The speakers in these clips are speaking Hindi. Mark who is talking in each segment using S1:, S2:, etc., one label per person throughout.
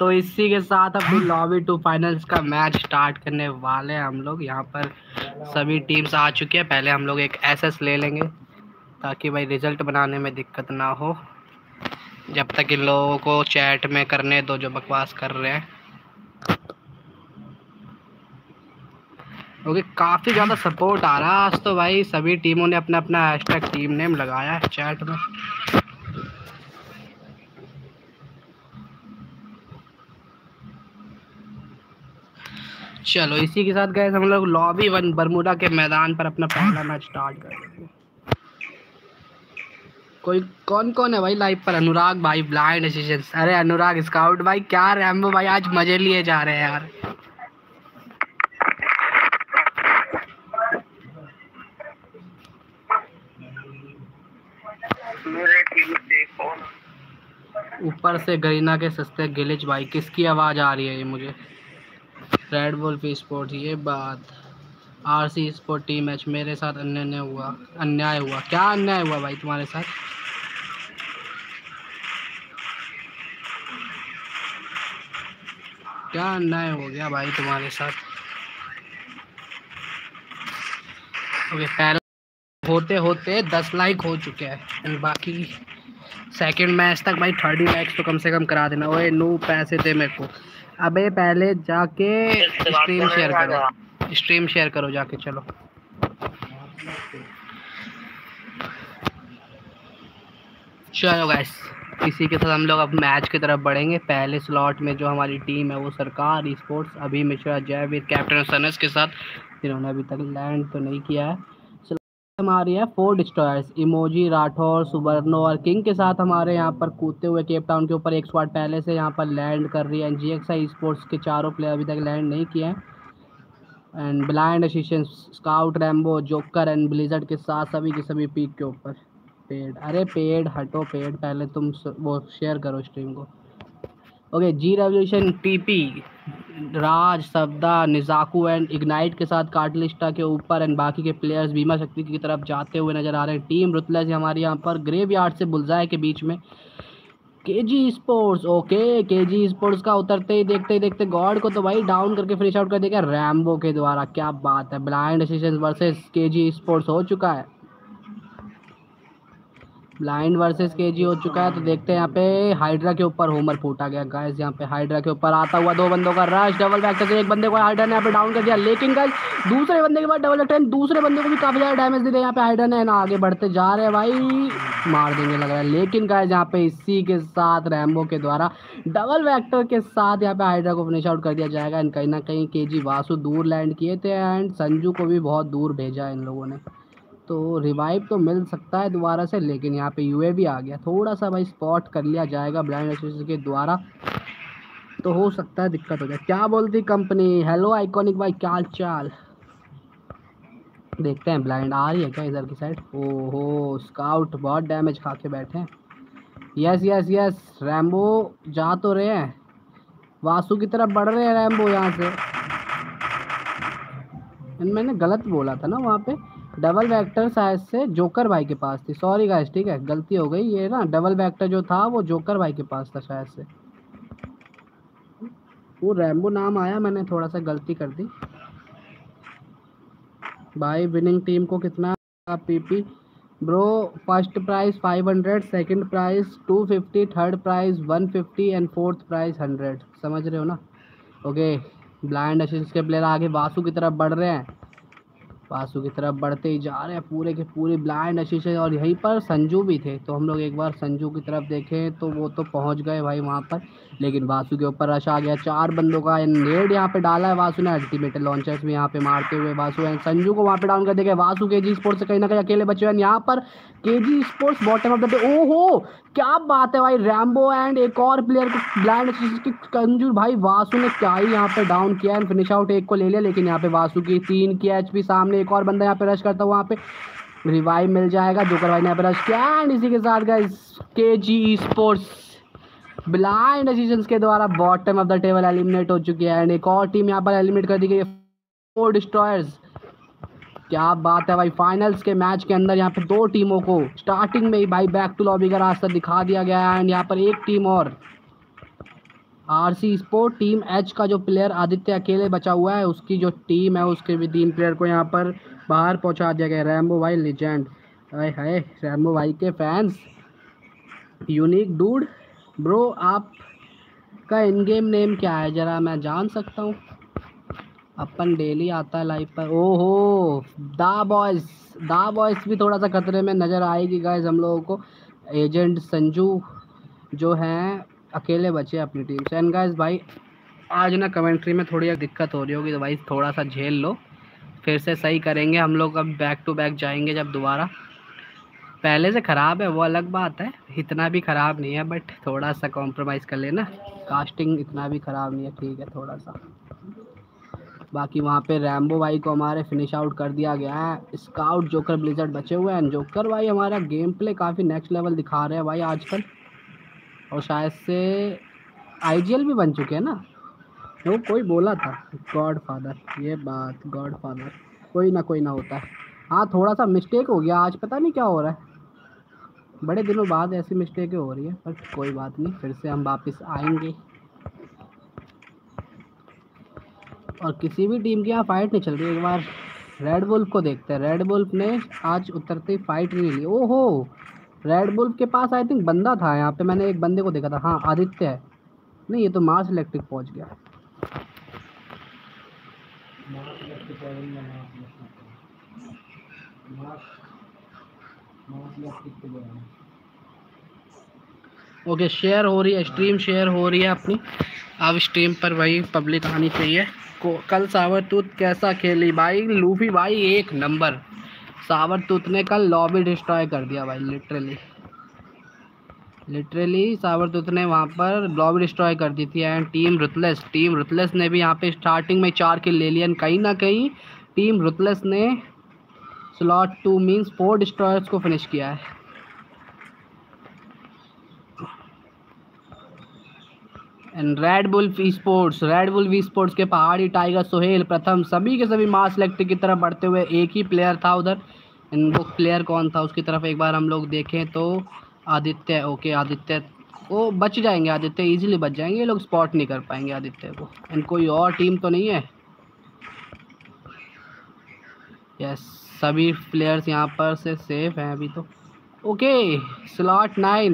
S1: तो इसी के साथ अपनी लॉबी टू फाइनल्स का मैच स्टार्ट करने वाले हैं हम लोग। यहाँ पर सभी टीम्स आ चुकी है। पहले हम लोग एक एसएस ले लेंगे ताकि भाई रिजल्ट बनाने में दिक्कत ना हो, जब तक इन लोगों को चैट में करने दो जो बकवास कर रहे हैं, क्योंकि काफ़ी ज़्यादा सपोर्ट आ रहा है आज तो भाई। सभी टीमों ने अपना अपना हैशटैग टीम नेम लगाया है चैट में। चलो इसी के साथ गए हम लोग लॉबी 1 बरमूडा के मैदान पर अपना पहला मैच स्टार्ट कर देंगे। कोई कौन कौन है भाई लाइव पर? अनुराग भाई ब्लाइंड डिसीजंस, अरे अनुराग स्काउट भाई, क्या रैम्बो भाई आज मजे लिए जा रहे हैं यार। ऊपर से गरीना के सस्ते गिलिच भाई, किसकी आवाज़ आ रही है ये मुझे? रेड वुल्फ स्पोर्ट, ये बात। आरसी स्पोर्ट टीम मैच मेरे साथ अन्याय हुआ। क्या अन्याय हुआ भाई तुम्हारे साथ? क्या अन्याय हो गया भाई तुम्हारे साथ? ओके, पहला होते होते 10 लाइक हो चुके हैं, बाकी सेकंड मैच तक भाई 30 लाइक्स तो कम से कम करा देना। ओए नू पैसे दे मेरे को। अबे पहले जाके स्ट्रीम शेयर करो जाके। चलो चलो गाइस, इसी के साथ हम लोग अब मैच की तरफ बढ़ेंगे। पहले स्लॉट में जो हमारी टीम है वो सरकार स्पोर्ट्स, अभी मिश्रा, जयवीर, कैप्टन सनस के साथ, जिन्होंने अभी तक लैंड तो नहीं किया है। हमारी है 4 डिस्ट्रॉयर्स, इमोजी, राठौर, सुबर्नो और किंग के साथ हमारे यहाँ पर कूदते हुए केप टाउन के ऊपर एक स्क्वाड पहले से यहाँ पर लैंड कर रही है। जीएक्सआई स्पोर्ट्स के चारों प्लेयर अभी तक लैंड नहीं किए हैं। एंड ब्लाइंड एशिशन, स्काउट, रैम्बो, जोकर एंड ब्लिजर्ड के साथ सभी के सभी पीक के ऊपर। पेड, अरे पेड हटो, पेड पहले तुम वो शेयर करो स्ट्रीम को। Okay, G revolution, TP, Raj, सब्दा, निजाकू एंड इग्नाइट के साथ कार्टलिस्टा के ऊपर एंड बाकी के प्लेयर्स बीमा शक्ति की तरफ जाते हुए नजर आ रहे हैं। टीम रुतलेस हमारी यहाँ पर ग्रेवयार्ड से बुलजाए के बीच में। KG sports, okay KG sports का उतरते ही देखते गॉड को तो भाई डाउन करके फिनिश आउट कर देगा रैम्बो के द्वारा। क्या बात है, blind decision versus KG sports हो चुका है। ब्लाइंड वर्सेस केजी हो चुका है। तो देखते हैं यहाँ पे हाइड्रा के ऊपर होमर फूटा गया गाइस। यहाँ पे हाइड्रा के ऊपर आता हुआ 2 बंदों का रश, डबल बैक से एक बंदे को हाइड्रा ने यहाँ पे डाउन कर दिया, लेकिन गाइस दूसरे बंदे के बाद डबल अटैक, दूसरे बंदे को भी काफी ज्यादा डैमेज दे दिया यहाँ पे हाइड्रा ने। ना आगे बढ़ते जा रहे हैं भाई, मार देंगे लग रहा है, लेकिन गाइस यहाँ पे इसी के साथ रैम्बो के द्वारा डबल वैक्टर के साथ यहाँ पे हाइड्रा को फिनिश आउट कर दिया जाएगा। एंड कहीं ना कहीं केजी वासु दूर लैंड किए थे एंड संजू को भी बहुत दूर भेजा है इन लोगों ने। तो रिवाइव तो मिल सकता है दोबारा से, लेकिन यहाँ पे यूएवी आ गया, थोड़ा सा भाई स्पॉट कर लिया जाएगा ब्लाइंड एसोसिएशन के द्वारा, तो हो सकता है दिक्कत हो जाए। क्या बोलती कंपनी? हेलो आइकॉनिक भाई, क्या हाल चाल? देखते हैं ब्लाइंड आ रही है क्या इधर की साइड। ओहो, स्काउट बहुत डैमेज खा के बैठे हैं। यस यस यस, रैम्बो जा तो रहे हैं, वासु की तरफ बढ़ रहे हैं रैम्बो यहाँ से। मैंने गलत बोला था ना, वहाँ पे डबल वेक्टर शायद से जोकर भाई के पास थी। सॉरी गाइस, ठीक है गलती हो गई। ये ना डबल वेक्टर जो था वो जोकर भाई के पास था शायद से, वो रैम्बो नाम आया, मैंने थोड़ा सा गलती कर दी भाई। विनिंग टीम को कितना PP bro? First prize 500, second prize 250, third prize 150 and fourth prize 100, समझ रहे हो ना? ओके, ब्लाइंड एशियंस के प्लेयर आगे वासु की तरफ बढ़ रहे हैं, वासु की तरफ बढ़ते ही जा रहे हैं पूरे के पूरे ब्लाइंड एशियंस। और यहीं पर संजू भी थे, तो हम लोग एक बार संजू की तरफ देखें तो वो तो पहुंच गए भाई वहां पर, लेकिन वासु के ऊपर रश आ गया। 4 बंदों का नेड यहाँ पे डाला है वासु ने, अल्टीमेट लॉन्चर्स भी यहाँ पे मारते हुए वासु एंड संजू को वहाँ पे डाउन कर देंगे। वासु केजी स्पोर्ट्स से कहीं ना कहीं अकेले बचे हुए हैं यहाँ पर। KG sports bottom of the day, ओहो क्या बात है भाई, रैम्बो एंड एक और प्लेयर को ब्लाइंड कंजूर भाई वासु ने क्या ही यहाँ पे डाउन किया एंड फिनिश आउट एक को ले लिया। लेकिन यहाँ पे वासु की 3 की एचपी, सामने एक और बंदा यहाँ पे रश करता हुआ, वहाँ पे रिवाइव मिल जाएगा। जोकर भाई ने यहाँ पे रश किया एंड इसी के साथ guys KG sports blind decisions के द्वारा bottom of the table eliminate हो चुकी है। एंड एक और टीम यहाँ पर एलिमिनेट कर दी गई है, 4 डिस्ट्रॉयर्स। क्या बात है भाई, फाइनल्स के मैच के अंदर यहाँ पे 2 टीमों को स्टार्टिंग में ही भाई बैक टू लॉबी का रास्ता दिखा दिया गया है। एंड यहाँ पर एक टीम और RC स्पोर्ट टीम एच का जो प्लेयर आदित्य अकेले बचा हुआ है, उसकी जो टीम है उसके भी 3 प्लेयर को यहाँ पर बाहर पहुँचा दिया गया। रैम्बो भाई लेजेंड, अरे है रैम्बो भाई के फैंस, यूनिक डूड। ब्रो आपका इन गेम नेम क्या है, ज़रा मैं जान सकता हूँ? अपन डेली आता है लाइव पर। ओहो दा बॉयस भी थोड़ा सा खतरे में नज़र आएगी गाइस हम लोगों को। एजेंट संजू जो हैं अकेले बचे अपनी टीम से। एंड गाइस भाई आज ना कमेंट्री में थोड़ी दिक्कत हो रही होगी, तो भाई थोड़ा सा झेल लो, फिर से सही करेंगे हम लोग। अब बैक टू बैक जाएंगे जब दोबारा। पहले से ख़राब है वो अलग बात है, इतना भी ख़राब नहीं है, बट थोड़ा सा कॉम्प्रोमाइज़ कर लेना। कास्टिंग इतना भी ख़राब नहीं है, ठीक है थोड़ा सा। बाकी वहाँ पे रैम्बो भाई को हमारे फिनिश आउट कर दिया गया है। स्काउट जोकर ब्लिजर्ड बचे हुए हैं। जोकर भाई हमारा गेम प्ले काफ़ी नेक्स्ट लेवल दिखा रहे हैं भाई आजकल, और शायद से IGL भी बन चुके हैं ना। वो कोई बोला था गॉड फादर, ये बात गॉड फादर कोई ना होता है। हाँ थोड़ा सा मिस्टेक हो गया आज, पता नहीं क्या हो रहा है, बड़े दिनों बाद ऐसी मिस्टेकें हो रही है, बट कोई बात नहीं, फिर से हम वापस आएंगे। और किसी भी टीम की यहाँ फाइट नहीं चल रही। एक बार रेड वुल्फ को देखते हैं। रेड वुल्फ ने आज उतरते ही फाइट नहीं ली। ओहो रेड वुल्फ के पास आई थिंक बंदा था यहाँ पे, मैंने एक बंदे को देखा था। हाँ आदित्य है, नहीं ये तो मार्स इलेक्ट्रिक पहुँच गया। ओके शेयर हो रही है, स्ट्रीम शेयर हो रही है अपनी। अब स्ट्रीम पर भाई पब्लिक आनी चाहिए। कल सावरतूत कैसा खेली भाई? लूफी भाई एक नंबर। सावरतूत ने कल लॉबी डिस्ट्रॉय कर दिया भाई, लिटरली सावरतूत ने वहाँ पर लॉबी डिस्ट्रॉय कर दी थी। एंड टीम रुथलेस ने भी यहाँ पे स्टार्टिंग में 4 किल ले लिया। कहीं ना कहीं टीम रुथलेस ने स्लॉट 2 मीन्स 4 डिस्ट्रॉयर्स को फिनिश किया है। एंड रेड वुल्फ स्पोर्ट्स के पहाड़ी टाइगर सोहेल प्रथम सभी के सभी मास इलेक्ट्रिक की तरफ बढ़ते हुए। एक ही प्लेयर था उधर, एंड वो प्लेयर कौन था उसकी तरफ एक बार हम लोग देखें तो आदित्य। ओके आदित्य को बच जाएंगे, आदित्य इजीली बच जाएंगे, ये लोग स्पॉट नहीं कर पाएंगे आदित्य को। एंड कोई और टीम तो नहीं है। यस सभी प्लेयर्स यहाँ पर से सेफ हैं अभी तो। ओके स्लॉट 9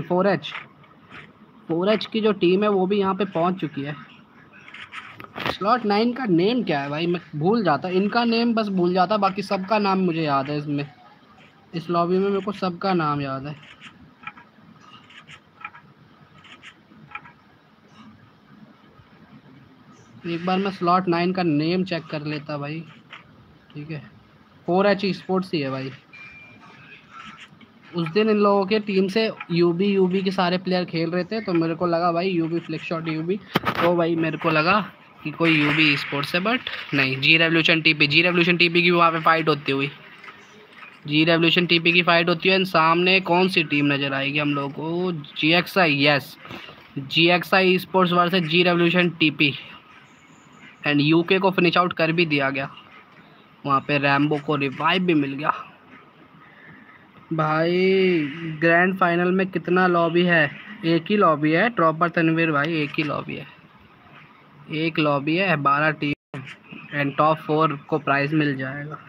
S1: 4H की जो टीम है वो भी यहाँ पे पहुँच चुकी है। स्लॉट 9 का नेम क्या है भाई? मैं भूल जाता, इनका नेम बस भूल जाता, बाकी सबका नाम मुझे याद है। इसमें इस लॉबी में मेरे को सबका नाम याद है। एक बार मैं स्लॉट 9 का नेम चेक कर लेता भाई, ठीक है। 4H स्पोर्ट्स ही है भाई। उस दिन इन लोगों के टीम से यूबी के सारे प्लेयर खेल रहे थे, तो मेरे को लगा भाई यूबी फ्लिक शॉट यूबी, तो भाई मेरे को लगा कि कोई यूबी स्पोर्ट्स है, बट नहीं। जी रेवोल्यूशन टीपी की वहाँ पे फाइट होती हुई, जी रेवोल्यूशन टीपी की फाइट होती है। एंड सामने कौन सी टीम नज़र आएगी हम लोगों को? GXI, yes GXI sports versus G revolution TP. And UK को फिनिश आउट कर भी दिया गया। वहाँ पे रैम्बो को रिवाइव भी मिल गया। भाई ग्रैंड फाइनल में कितना लॉबी है? एक ही लॉबी है ट्रॉपर तनवीर भाई, एक ही लॉबी है, एक लॉबी है, 12 टीम। एंड टॉप 4 को प्राइज़ मिल जाएगा।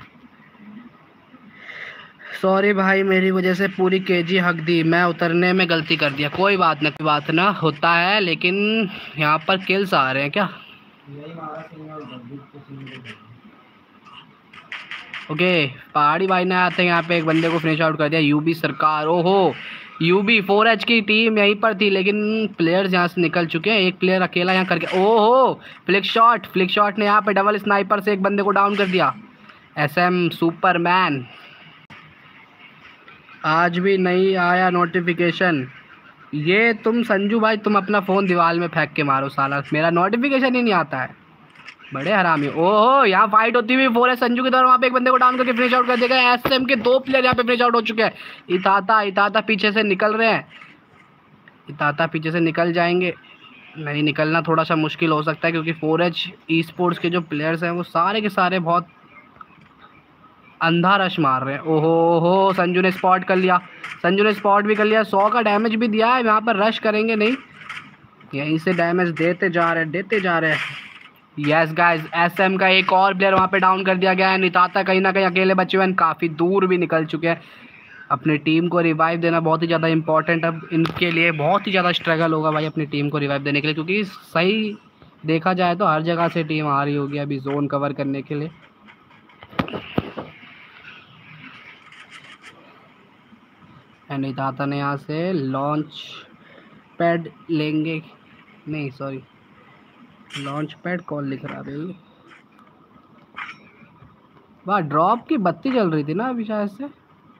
S1: सॉरी भाई मेरी वजह से पूरी केजी हक दी, मैं उतरने में गलती कर दिया। कोई बात ना होता है, लेकिन यहाँ पर किल्स आ रहे हैं क्या? ओके पहाड़ी भाई ने आते हैं यहाँ पे एक बंदे को फिनिश आउट कर दिया। यूबी सरकार, ओहो यूबी 4H की टीम यहीं पर थी, लेकिन प्लेयर्स यहाँ से निकल चुके हैं। एक प्लेयर अकेला यहाँ करके, ओहो फ्लिक शॉट ने यहाँ पे डबल स्नाइपर से एक बंदे को डाउन कर दिया। SM superman. आज भी नहीं आया नोटिफिकेशन। ये तुम संजू भाई तुम अपना फ़ोन दीवार में फेंक के मारो साला, मेरा नोटिफिकेशन ही नहीं आता है, बड़े हरामी। ओहो यहाँ फाइट होती हुई 4H संजू की तरफ, वहाँ पे एक बंदे को डाउन करके फिनिश आउट कर देगा। SM के 2 प्लेयर यहाँ पे फिनिश आउट हो चुके हैं। इताता पीछे से निकल रहे हैं, इताता पीछे से निकल जाएंगे। नहीं निकलना थोड़ा सा मुश्किल हो सकता है, क्योंकि 4H स्पोर्ट्स के जो प्लेयर्स हैं वो सारे के सारे बहुत अंधा रश मार रहे हैं। ओहो संजू ने स्पॉट भी कर लिया, 100 का डैमेज भी दिया है। यहाँ पर रश करेंगे नहीं, यहीं से डैमेज देते जा रहे हैं। यस गाइस, एसएम का एक और प्लेयर वहाँ पे डाउन कर दिया गया है। निताता कहीं ना कहीं अकेले बचे हुए हैं, काफ़ी दूर भी निकल चुके हैं। अपनी टीम को रिवाइव देना बहुत ही ज़्यादा इंपॉर्टेंट, अब इनके लिए बहुत ही ज़्यादा स्ट्रगल होगा भाई अपनी टीम को रिवाइव देने के लिए, क्योंकि सही देखा जाए तो हर जगह से टीम आ रही होगी अभी जोन कवर करने के लिए। एंड निताता ने यहाँ से लॉन्च पैड लेंगे, नहीं सॉरी, लॉन्च पैड कौन लिख रहा भाई। वाह, ड्रॉप की बत्ती जल रही थी ना अभी शायद से।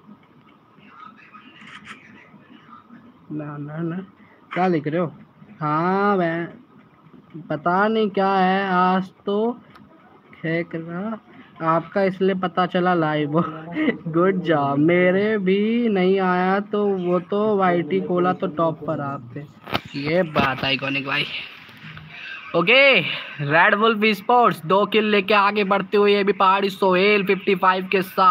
S1: ना क्या लिख रहे हो? हाँ मैं पता नहीं क्या है, आज तो हैक रहा आपका इसलिए पता चला लाइव। Good job. मेरे भी नहीं आया तो वो तो वाईटी खोला तो टॉप पर आप थे। ये बात आइकॉनिक भाई। Okay, red wolf sports 2 kill लेके आगे बढ़ते हुए अभी पहाड़ी सोहेल 55 के साथ।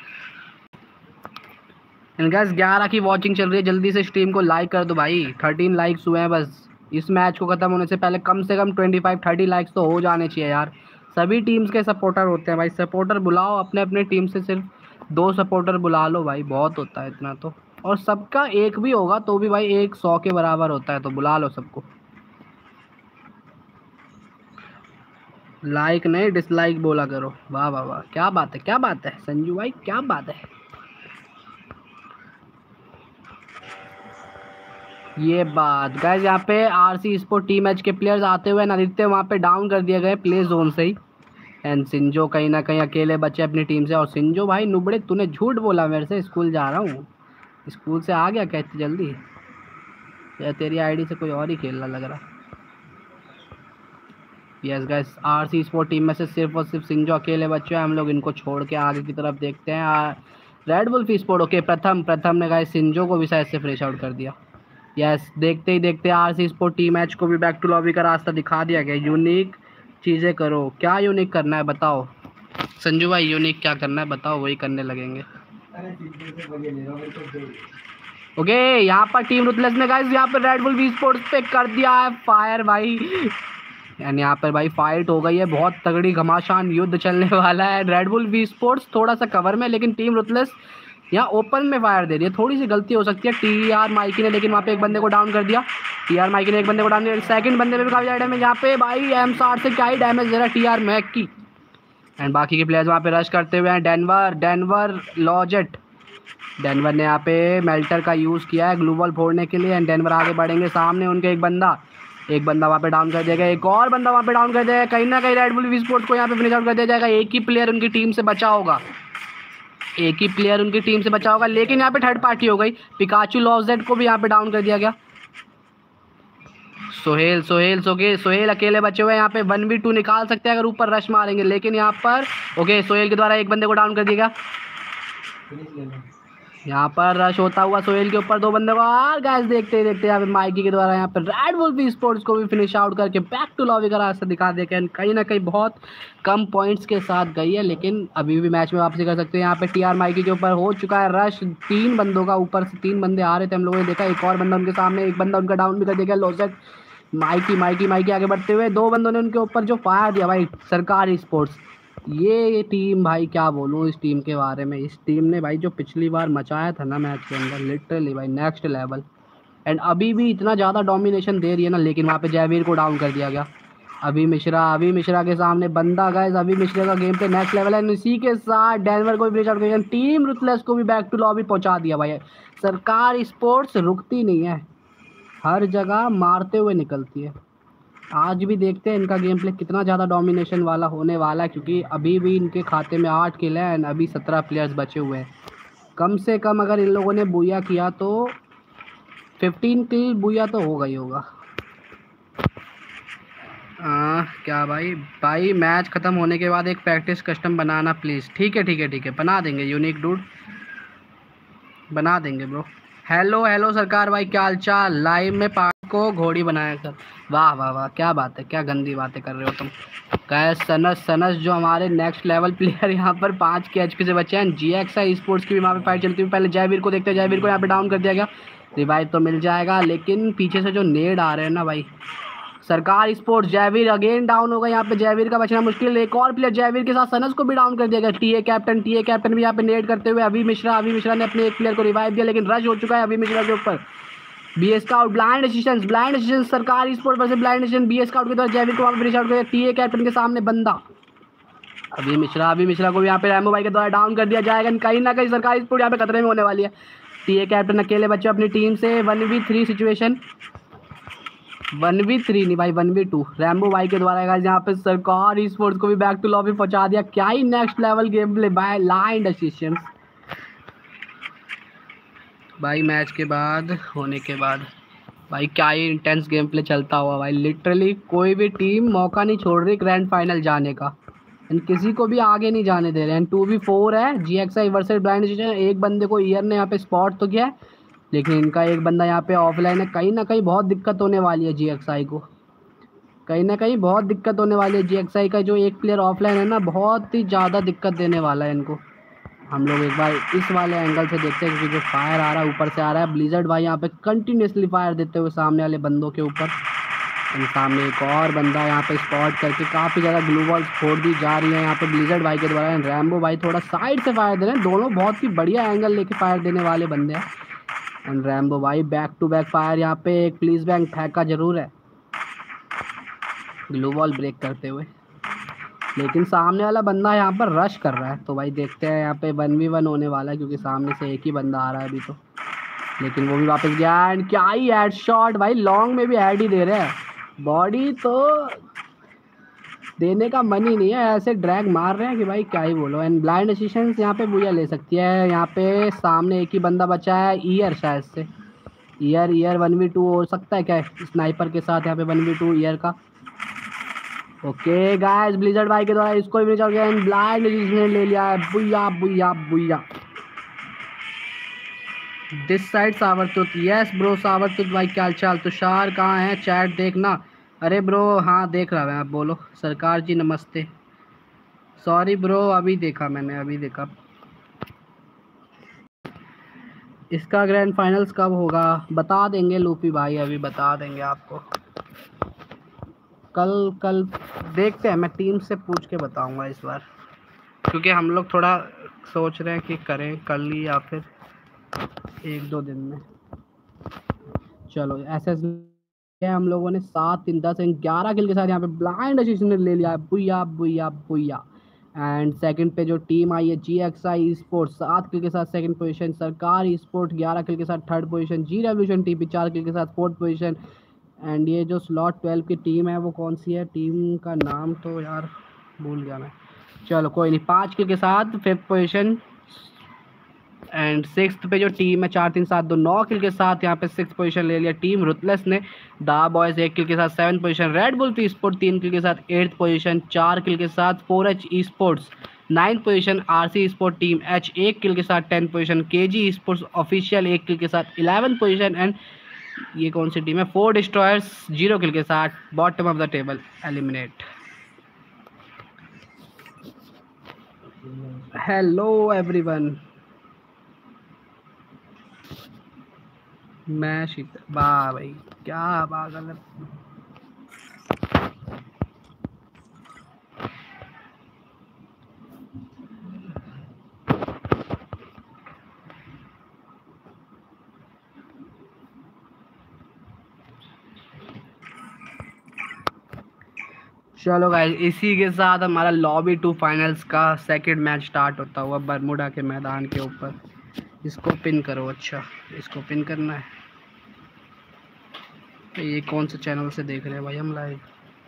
S1: गाइस 11 की वॉचिंग चल रही है, जल्दी से स्ट्रीम को लाइक कर दो भाई। 13 लाइक्स हुए हैं बस। इस मैच को ख़त्म होने से पहले कम से कम 25-30 लाइक्स तो हो जाने चाहिए यार। सभी टीम्स के सपोर्टर होते हैं भाई, सपोर्टर बुलाओ अपने अपने टीम से, सिर्फ 2 सपोर्टर बुला लो भाई, बहुत होता है इतना तो। और सबका एक भी होगा तो भी भाई 100 के बराबर होता है, तो बुला लो सबको। लाइक नहीं डिसलाइक बोला करो। वाह वाह वाह, क्या बात है, क्या बात है संजू भाई, क्या बात है। ये बात गाइस, यहाँ पे आरसी स्पोर्ट टीम एच के प्लेयर्स आते हुए आदित्य वहाँ पे डाउन कर दिए गए प्ले जोन से ही। एंड सिंजो कहीं ना कहीं अकेले बचे अपनी टीम से। और सिंजो भाई नुबड़े, तूने झूठ बोला मेरे से, स्कूल जा रहा हूँ। स्कूल से आ गया क्या इतनी जल्दी? या तेरी आईडी से कोई और ही खेलना लग रहा। Yes guys, RC sport team में से सिर्फ और सिर्फ सिंजो अकेले बचे हैं। हम लोग इनको छोड़ के आगे की तरफ देखते हैं। रेड वुल्फ स्पोर्ट ओके, प्रथम ने गाइस सिंजो को भी शायद से फ्रेश आउट कर दिया। यस, देखते ही देखते आरसी स्पोर्ट टीम मैच को भी बैक टू लॉबी का रास्ता दिखा दिया गया। यूनिक चीज़ें करो। क्या यूनिक करना है बताओ संजू भाई, यूनिक क्या करना है बताओ, वही करने लगेंगे। ओके, यहाँ पर टीम रुथलेस ने गाइस यहाँ पर रेड बुल वी स्पोर्ट्स पे कर दिया है फायर भाई। एंड यहाँ पर भाई फाइट हो गई है, बहुत तगड़ी घमासान युद्ध चलने वाला है। रेड बुल वी स्पोर्ट्स थोड़ा सा कवर में, लेकिन टीम रुथलेस यहाँ ओपन में फायर दे रही है। थोड़ी सी गलती हो सकती है टीआर माइकी ने, लेकिन वहाँ पे एक बंदे को डाउन कर दिया। टीआर माइकी ने एक बंदे को डाउन किया, सेकंड बंदे में भी काफी डैमेज। यहाँ पे भाई M60 से क्या ही डैमेज दे रहा है टीआर मैकी। एंड बाकी के प्लेयर्स वहाँ पे रश करते हुए हैं। डेनवर लॉजेट, डेनवर ने यहाँ पे मेल्टर का यूज़ किया है ग्लू वॉल फोड़ने के लिए। एंड डेनवर आगे बढ़ेंगे, सामने उनके एक बंदा वहाँ पे डाउन कर दिया गया, एक और बंदा वहाँ पे डाउन कर दिया। कहीं ना कहीं रेड बुल वी स्पोर्ट्स को यहाँ पे फिनिश आउट कर दिया जाएगा। एक ही प्लेयर उनकी टीम से बचा होगा, लेकिन यहाँ पे थर्ड पार्टी हो गई। पिकाचू लॉजेट को भी यहाँ पे डाउन कर दिया गया। सोहेल अकेले बचे हुए हैं। यहाँ पे 1v2 निकाल सकते हैं अगर ऊपर रश मारेंगे, लेकिन यहाँ पर ओके सोहेल के द्वारा एक बंदे को डाउन कर दिया गया। यहाँ पर रश होता हुआ सोहेल के ऊपर 2 बंदे को, और गाइस देखते ही देखते यहाँ पे माइकी के द्वारा यहाँ पे रेड वुल्फ स्पोर्ट्स को भी फिनिश आउट करके बैक टू लॉबी का रास्ता दिखा देके कहीं ना कहीं बहुत कम पॉइंट्स के साथ गई है, लेकिन अभी भी मैच में वापसी कर सकते हैं। यहाँ पे टीआर माइकी के ऊपर हो चुका है रश 3 बंदों का, ऊपर से 3 बंदे आ रहे थे, हम लोगों ने देखा। एक और बंदा उनके सामने, एक बंदा उनका डाउन भी कर दिया लॉजेट। माइकी आगे बढ़ते हुए 2 बंदों ने उनके ऊपर जो फायर दिया भाई, सरकारी स्पोर्ट्स। ये टीम भाई क्या बोलूँ इस टीम के बारे में, इस टीम ने भाई जो पिछली बार मचाया था ना मैच के अंदर, लिटरली भाई नेक्स्ट लेवल। एंड अभी भी इतना ज़्यादा डोमिनेशन दे रही है ना, लेकिन वहाँ पे जयवीर को डाउन कर दिया गया। अभी मिश्रा के सामने बंदा गाइस, अभी मिश्रा का गेम पे नेक्स्ट लेवल है। इसी के साथ डेनवर को भी फिनिश आउट किया, टीम रुथलेस को भी बैक टू लॉबी पहुँचा दिया भाई। सरकार स्पोर्ट्स रुकती नहीं है, हर जगह मारते हुए निकलती है। आज भी देखते हैं इनका गेम प्ले कितना ज़्यादा डोमिनेशन वाला होने वाला है, क्योंकि अभी भी इनके खाते में 8 किल हैं एंड अभी 17 प्लेयर्स बचे हुए हैं। कम से कम अगर इन लोगों ने बुया किया तो 15 किल बुया तो होगा ही होगा। क्या भाई मैच ख़त्म होने के बाद एक प्रैक्टिस कस्टम बनाना प्लीज़। ठीक है बना देंगे यूनिक डूड, बना देंगे ब्रो। हेलो सरकार भाई, क्या हाल चाल? लाइव में पार्ट को घोड़ी बनाया सर। वाह क्या बात है, क्या गंदी बातें कर रहे हो तुम। गाइस सनस जो हमारे नेक्स्ट लेवल प्लेयर यहाँ पर 5 के एचपी से बचे हैं। GXI स्पोर्ट्स की भी वहाँ पे फाइट चलती हुई, पहले जयवीर को देखते हैं। जयवीर को यहाँ पे डाउन कर दिया गया। रिवाइव तो मिल जाएगा, लेकिन पीछे से जो नेड आ रहे हैं ना भाई। Sarkar sports, Jaiveer again down होगा यहाँ पे, जयवीर का बचना मुश्किल। एक और प्लेयर जयवीर के साथ सनस को भी डाउन कर दिया गया। टीए कैप्टन भी यहाँ पे नेड करते हुए अभी मिश्रा ने अपने एक प्लेयर को रिवाइव दिया, लेकिन रश हो चुका है अभी मिश्रा के ऊपर। B scout blind decision Sarkar sport versus blind decision. B scout के द्वारा जयवीर को वहाँ पे आउट कर, टीए कैप्टन के सामने बंदा अभी मिश्रा को भी यहाँ पे रैम्बो भाई के द्वारा डाउन कर दिया जाएगा। कहीं ना कहीं सरकार स्पोर्ट यहाँ पे खतरे में होने वाली है। टीए कैप्टन अकेले बच्चे अपनी टीम से 1v3 सिचुएशन, 1v3 नहीं भाई 1v2 रैम्बो भाई के द्वारा यहाँ पे सरकार स्पोर्ट्स को भी बैक टू लॉबी पहुंचा दिया। क्या ही next level game play by line decision भाई। मैच के बाद होने के बाद भाई क्या ही इंटेंस गेम प्ले चलता हुआ भाई। लिटरली कोई भी टीम मौका नहीं छोड़ रही ग्रैंड फाइनल जाने का, किसी को भी आगे नहीं जाने दे रहे हैं। 2v4 है GXI वर्सेस ब्लाइंड डिसीजन। एक बंदे को ईयर ने यहाँ पे स्पॉट तो किया है, लेकिन इनका एक बंदा यहाँ पे ऑफलाइन है। कहीं ना कहीं बहुत दिक्कत होने वाली है GXI को, कहीं ना कहीं बहुत दिक्कत होने वाली है। GXI का जो एक प्लेयर ऑफलाइन है ना, बहुत ही ज़्यादा दिक्कत देने वाला है इनको। हम लोग एक बार इस वाले एंगल से देखते हैं, क्योंकि जो फायर आ रहा है ऊपर से आ रहा है। ब्लिजर्ड भाई यहाँ पे कंटिन्यूसली फायर देते हुए सामने वाले बंदों के ऊपर। सामने एक और बंदा यहाँ पे स्पॉट करके काफ़ी ज़्यादा ग्लू बॉल्स फोड़ दी जा रही है यहाँ पे ब्लिजर्ड भाई के द्वारा। रैम्बो भाई थोड़ा साइड से फायर दे रहे हैं, दोनों बहुत ही बढ़िया एंगल लेके फायर देने वाले बंदे हैं। एंड रैम्बो भाई बैक टू बैक फायर यहाँ पे एक प्लीज बैंक फेंका जरूर है ग्लू बॉल ब्रेक करते हुए, लेकिन सामने वाला बंदा यहाँ पर रश कर रहा है। तो भाई देखते हैं यहाँ पे 1v1 होने वाला है, क्योंकि सामने से एक ही बंदा आ रहा है अभी तो, लेकिन वो भी वापस गया। एंड क्या ही हेड शॉट भाई, लॉन्ग में भी हेड ही दे रहे हैं। बॉडी तो देने का मन ही नहीं है, ऐसे ड्रैग मार रहे हैं कि भाई क्या ही बोलो। एंड ब्लाइंड डिसीजन यहाँ पे बुया ले सकती है। यहाँ पे सामने एक ही बंदा बचा है, ईयर शायद से। ईयर 1v2 हो सकता है क्या स्नाइपर के साथ यहाँ पे 1v2 ईयर का। ओके गाइस, ब्लिजर्ड भाई के द्वारा इसको भी चल गया। एंड ब्लाइंड डिसीजन ले लिया है। बुया दिस साइड सावरतुत। यस ब्रो सावरतुत भाई, क्या चाल। तुषार कहाँ है, चैट देखना। अरे ब्रो हाँ देख रहा है, आप बोलो। सरकार जी नमस्ते। सॉरी ब्रो, अभी देखा मैंने, अभी देखा। इसका ग्रैंड फाइनल्स कब होगा बता देंगे लूपी भाई, अभी बता देंगे आपको। कल देखते हैं, मैं टीम से पूछ के बताऊंगा इस बार, क्योंकि हम लोग थोड़ा सोच रहे हैं कि करें कल ही या फिर 1-2 दिन में। चलो ऐसे हम लोगों ने 7 3 10 11 किल के साथ यहाँ पे ब्लाइंड डिसीजन ले लिया है। बुया। एंड सेकंड पे जो टीम आई है GXI स्पोर्ट्स 7 किल के साथ second position. Sarkar sport 11 kill के साथ third position. G revolution TP 4 kill के साथ फोर्थ पोजीशन। एंड ये जो स्लॉट 12 की टीम है वो कौन सी है, टीम का नाम तो यार भूल गया मैं। चलो कोई नहीं, 5 किल के साथ फिफ्थ पोजीशन। एंड सिक्स्थ पे जो टीम है 4 3 7 2 9 किल के साथ यहाँ पे 6th पोजीशन ले लिया टीम रुथलेस ने। दा बॉयज़ 1 किल के साथ 7th position. Red bull P sport 3 kill के साथ 8th पोजीशन 4 किल के साथ। 4H sports 9th position. RC sport team H 1 kill के साथ 10th position. KG sports official 1 kill के साथ 11th पोजीशन। एंड ये कौन सी टीम है, 4 डिस्ट्रॉयर्स 0 किल के साथ bottom of the table eliminate. Hello everyone, मैं वाह भाई क्या पागल है। चलो गाइस, इसी के साथ हमारा लॉबी 2 फाइनल्स का सेकंड मैच स्टार्ट होता हुआ बरमुडा के मैदान के ऊपर। इसको पिन करो। अच्छा इसको पिन करना है। तो ये कौन से चैनल से देख रहे हैं भाई हम लाइव?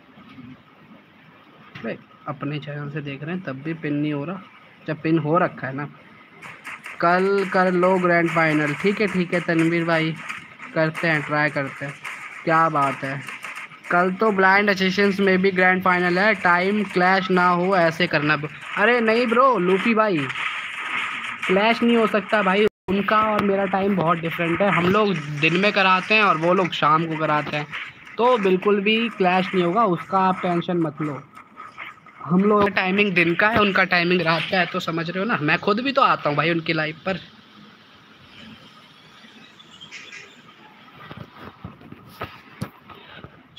S1: भाई अपने चैनल से देख रहे हैं तब भी पिन नहीं हो रहा। जब पिन हो रखा है ना, कल कर लो ग्रैंड फाइनल। ठीक है तनवीर भाई, करते हैं, ट्राई करते हैं। क्या बात है, कल तो ब्लाइंड असिस्टेंस में भी ग्रैंड फाइनल है। टाइम क्लैश ना हो ऐसे करना। अरे नहीं ब्रो लूफी भाई, क्लैश नहीं हो सकता भाई, उनका और मेरा टाइम बहुत डिफरेंट है। हम लोग दिन में कराते हैं और वो लोग शाम को कराते हैं, तो बिल्कुल भी क्लैश नहीं होगा, उसका आप टेंशन मत लो। हम लोग का टाइमिंग दिन का है, उनका टाइमिंग रात का है, तो समझ रहे हो ना। मैं खुद भी तो आता हूँ भाई उनकी लाइव पर।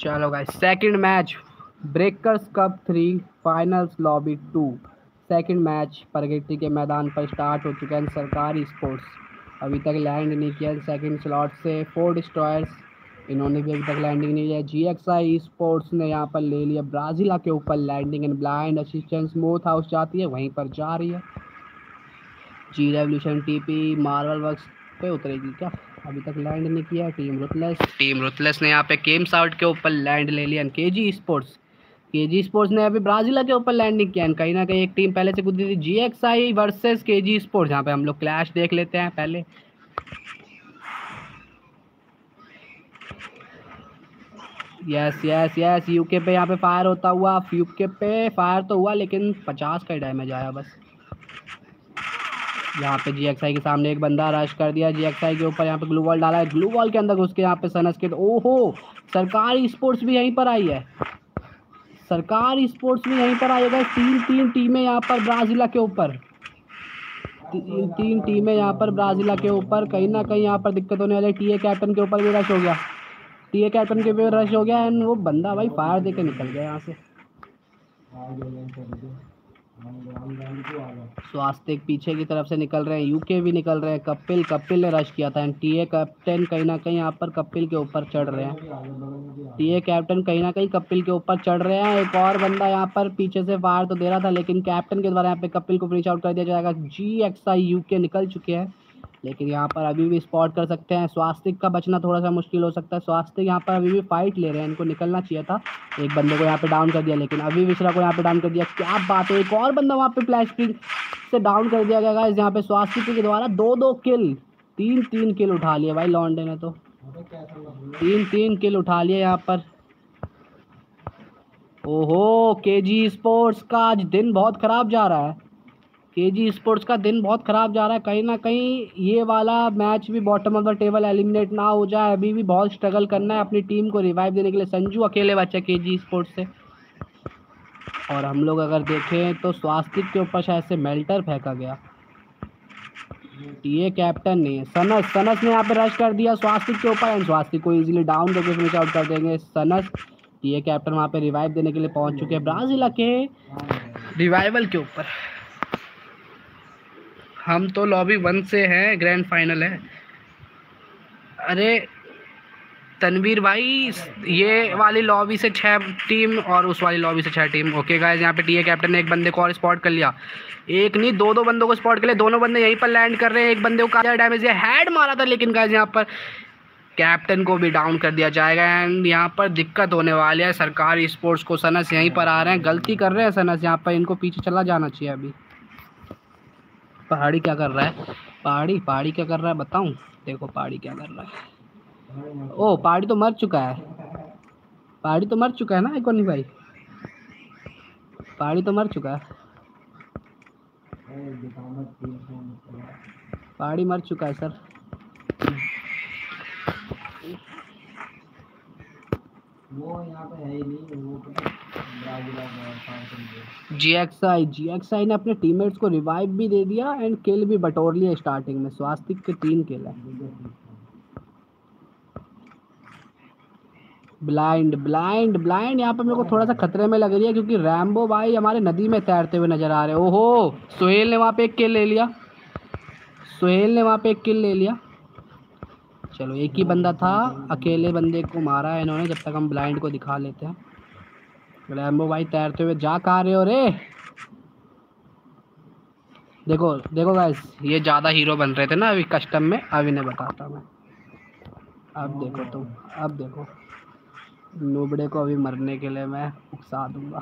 S1: चलो guys, second match breakers cup 3 finals lobby 2। Second match Purgatory के मैदान पर स्टार्ट हो चुका है। सरकारी स्पोर्ट्स अभी तक लैंड नहीं किया सेकंड स्लॉट से। 4 डिस्ट्रॉयर्स इन्होंने भी अभी तक लैंडिंग नहीं किया। GXI स्पोर्ट्स ने यहाँ पर ले लिया ब्राज़ीला के ऊपर landing and blind assistance. Smooth house जाती है वहीं पर जा रही है। G revolution TP marvel works पे उतरेगी क्या? अभी तक लैंड नहीं किया। टीम रुथलेस ने यहाँ पे केम्स आउट के ऊपर लैंड ले लिया। केजी स्पोर्ट्स ने अभी ब्राज़ीला के ऊपर लैंडिंग किया। कहीं ना कहीं एक टीम पहले से कूदी थी। GXI versus KG sports. यहाँ पे हम लोग क्लैश देख लेते हैं पहले। यस यूके पे यहाँ पे फायर होता हुआ। यूके पे फायर तो हुआ लेकिन 50 का डैमेज आया बस। यहाँ पे GXI के सामने एक बंदा रश कर दिया। GXI के ऊपर यहाँ पे ग्लू वॉल डाला है। ग्लू वॉल के अंदर घुस के यहाँ पे सनस के ओहो सरकारी स्पोर्ट्स भी यहीं पर आई है। सरकारी स्पोर्ट्स भी यहीं पर आएगा। तीन टीमें यहाँ पर ब्राज़ीला के ऊपर। तीन टीमें यहाँ पर ब्राज़ीला के ऊपर। कहीं ना कहीं यहाँ पर दिक्कत होने वाली। टीए कैप्टन के ऊपर भी रश हो गया। एंड वो बंदा भाई फायर देके निकल गया यहाँ से। स्वास्तिक पीछे की तरफ से निकल रहे हैं। यूके भी निकल रहे हैं। कपिल ने रश किया था। एंड टीए कैप्टन कहीं ना कहीं यहाँ पर कपिल के ऊपर चढ़ रहे हैं। एक और बंदा यहाँ पर पीछे से फायर तो दे रहा था लेकिन कैप्टन के द्वारा यहाँ पे कपिल को फिनिश आउट कर दिया जाएगा। GXI यूके निकल चुके हैं लेकिन यहाँ पर अभी भी स्पॉट कर सकते हैं। स्वास्तिक का बचना थोड़ा सा मुश्किल हो सकता है। स्वास्तिक यहाँ पर अभी भी फाइट ले रहे हैं। इनको निकलना चाहिए था। एक बंदे को यहाँ पे डाउन कर दिया लेकिन अभी विश्रा को यहाँ पे डाउन कर दिया। क्या बात है। एक और बंदा वहाँ पे फ्लैश किंग से डाउन कर दिया गया। यहाँ पे स्वास्तिक के द्वारा 2 किल 3 किल उठा लिए भाई लॉन्डे ने। तो 3 किल उठा लिए यहाँ पर। ओहो केजी स्पोर्ट्स का आज दिन बहुत ख़राब जा रहा है। कहीं ना कहीं ये वाला मैच भी bottom of the table eliminate ना हो जाए। अभी भी बहुत स्ट्रगल करना है अपनी टीम को रिवाइव देने के लिए। संजू अकेले बचे केजी स्पोर्ट्स से। और हम लोग अगर देखें तो स्वास्तिक के ऊपर शायद से मेल्टर फेंका गया। टीए कैप्टन नहीं है। सनस ने यहाँ पे रश कर दिया स्वास्तिक के ऊपर। एंड स्वास्तिक को इजीली डाउन करके फिनिश आउट कर देंगे सनस। टीए कैप्टन वहाँ पे रिवाइव देने के लिए पहुँच चुके हैं ब्राज़ीला के रिवाइवल के ऊपर। हम तो लॉबी 1 से हैं। ग्रैंड फाइनल है। अरे तनवीर भाई ये वाली लॉबी से 6 टीम और उस वाली लॉबी से 6 टीम। ओके गाइस, यहाँ पे टीए कैप्टन ने एक बंदे को और स्पॉट कर लिया। एक नहीं 2 बंदों को स्पॉट कर लिया। दोनों बंदे यहीं पर लैंड कर रहे हैं। एक बंदे को काफी डैमेज दिया। हेड मारा था लेकिन गाइस यहाँ पर कैप्टन को भी डाउन कर दिया जाएगा। एंड यहाँ पर दिक्कत होने वाली है सरकारी स्पोर्ट्स को। सनस यहीं पर आ रहे हैं। गलती कर रहे हैं सनस यहाँ पर। इनको पीछे चला जाना चाहिए। अभी पहाड़ी क्या कर रहा है? पहाड़ी क्या कर रहा है बताऊं? देखो पहाड़ी क्या कर रहा है। ओ पहाड़ी तो मर चुका है ना इकोनी भाई। पहाड़ी तो मर चुका है। पहाड़ी मर चुका है सर। वो यहाँ पे है ही नहीं। वो GXI ने अपने टीममेट्स को रिवाइव भी दे दिया एंड किल भी बटोर लिया स्टार्टिंग में। स्वास्तिक के 3 किल है। ब्लाइंड यहाँ पर मेरे को थोड़ा सा खतरे में लग रही है क्योंकि रैम्बो भाई हमारे नदी में तैरते हुए नजर आ रहे हैं। ओहो सोहेल ने वहाँ पे एक किल ले लिया। चलो एक ही बंदा था। अकेले बंदे को मारा है इन्होंने। जब तक हम ब्लाइंड को दिखा लेते हैं। रैम्बो भाई तैरते हुए जा कहाँ रहे हो रे? देखो गाइस ये ज़्यादा हीरो बन रहे थे ना अभी कस्टम में। अब इन्हें बताता मैं। अब देखो नूबड़े को अभी मरने के लिए मैं उकसा दूंगा।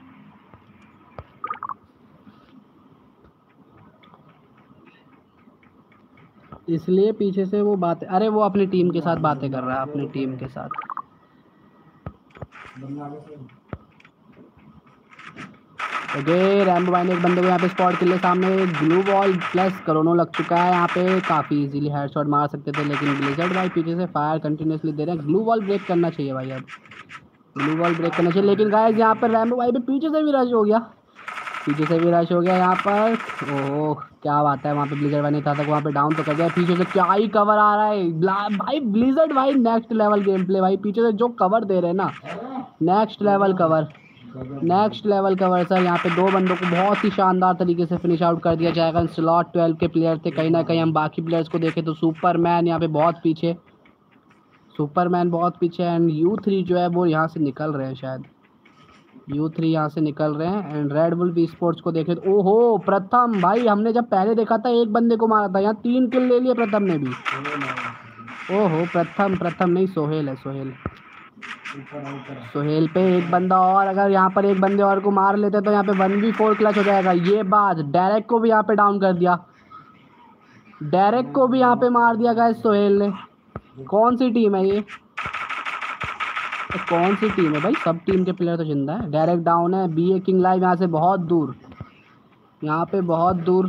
S1: इसलिए पीछे से वो बातें। अरे वो अपनी टीम के साथ बातें कर रहा है। अपनी टीम के साथ। ओके रैम्बो भाई ने एक बंदे को यहाँ पे स्पॉट के लिए सामने ग्लू वॉल प्लस कोरोना लग चुका है। यहाँ पे काफ़ी इजीली हेडशॉट मार सकते थे लेकिन ब्लिज़र्ड भाई पीछे से फायर कंटिन्यूसली दे रहे हैं। ग्लू वॉल ब्रेक करना चाहिए भाई। अब ग्लू वॉल ब्रेक करना चाहिए लेकिन गाइस यहाँ पर रैम्बो भाई पे पीछे से भी रश हो गया। पीछे से भी रश हो गया यहाँ पर। ओह क्या बात है, वहाँ पे ब्लिजर्ड भाई नहीं था तक वहाँ पे डाउन तो कर दिया। पीछे से क्या ही कवर आ रहा है भाई, ब्लिजर्ड भाई नेक्स्ट लेवल गेम प्ले भाई, पीछे से जो कवर दे रहे हैं ना, next level cover, next level cover sir. यहाँ पे 2 बंदों को बहुत ही शानदार तरीके से फिनिश आउट कर दिया जाएगा। स्लॉट 12 के प्लेयर थे, कहीं ना कहीं हम बाकी प्लेयर्स को देखें तो सुपरमैन यहाँ पे बहुत पीछे, सुपरमैन बहुत पीछे। एंड U3 जो है वो यहाँ से निकल रहे हैं, शायद U3 यहाँ से निकल रहे हैं। And red bull V sports को देखें तो ओहो प्रथम भाई, हमने जब पहले देखा था एक बंदे को मारा था, यहाँ 3 किल ले लिए प्रथम ने भी। ओहो प्रथम नहीं, सोहेल है, सोहेल पे एक बंदा और, अगर यहाँ पर एक बंदे और को मार लेते तो यहाँ पे 1v4 क्लच हो जाएगा। ये बात, डेरेक को भी यहाँ पे डाउन कर दिया, डेरेक को भी यहाँ पे मार दिया गाइस सोहेल ने। कौन सी टीम है ये, कौन सी टीम है भाई, सब टीम के प्लेयर तो जिंदा है। डायरेक्ट डाउन है। BA किंग लाइव यहाँ से बहुत दूर, यहाँ पे बहुत दूर।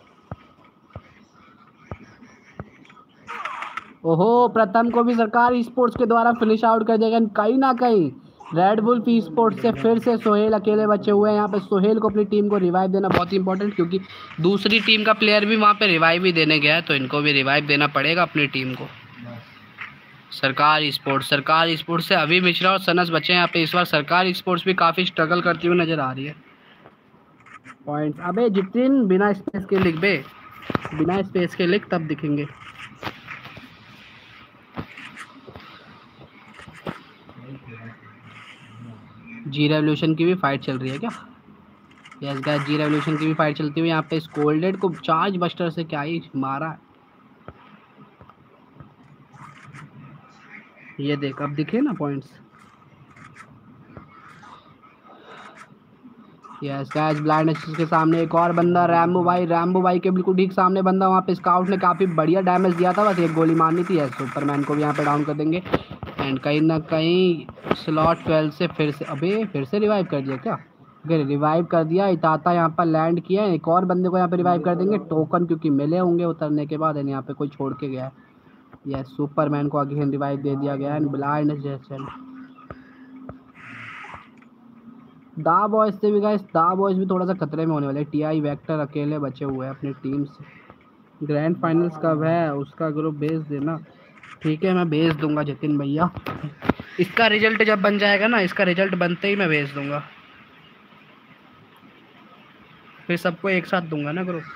S1: ओहो प्रथम को भी सरकार स्पोर्ट्स के द्वारा फिनिश आउट कर देगा। कहीं ना कहीं रेड बुल पी स्पोर्ट्स से फिर से सोहेल अकेले बचे हुए हैं। यहाँ पे सोहेल को अपनी टीम को रिवाइव देना बहुत ही इंपॉर्टेंट, क्योंकि दूसरी टीम का प्लेयर भी वहाँ पे रिवाइव ही देने गया है, तो इनको भी रिवाइव देना पड़ेगा अपनी टीम को। सरकार स्पोर्ट्स से अभी मिश्रा और सनस बचे हैं यहाँ पे। इस बार सरकार स्पोर्ट्स भी काफ़ी स्ट्रगल करती हुई नज़र आ रही है। पॉइंट्स अबे जितिन बिना स्पेस के लिख बे, बिना स्पेस के लिख तब दिखेंगे। जी रेवोल्यूशन की भी फाइट चल रही है क्या? यस गाइस, जी रेवोल्यूशन की भी फाइट चलती हुई। यहाँ पे स्कोल्डेड को चार्ज बस्टर से क्या ही मारा, ये देख अब दिखे ना points. Yes guys, blind access के सामने एक और बंदा, रैम्बो भाई के बिल्कुल ठीक सामने बंदा। वहाँ पे स्काउट ने काफ़ी बढ़िया डैमेज दिया था, बस एक गोली मारनी थी। यस सुपरमैन को भी यहाँ पे डाउन कर देंगे। एंड कहीं ना कहीं स्लॉट 12 से फिर से रिवाइव कर दिया क्या? अगर रिवाइव कर दिया, इताता यहाँ पर लैंड किया, एक और बंदे को यहाँ पे रिवाइव कर देंगे। टोकन क्योंकि मिले होंगे उतरने के बाद, यहाँ पे कोई छोड़ के गया है। यस सुपरमैन को आगे रिवाइव दे दिया गया। एंड ब्लाइंड दा बॉयज से भी गाइस, दा बॉयज भी थोड़ा सा खतरे में होने वाले। TI वेक्टर अकेले बचे हुए हैं अपनी टीम से। ग्रैंड फाइनल्स कब है, उसका ग्रुप भेज देना। ठीक है मैं भेज दूंगा जितिन भैया, इसका रिजल्ट जब बन जाएगा ना, इसका रिजल्ट बनते ही मैं भेज दूंगा, फिर सबको एक साथ दूंगा ना ग्रुप।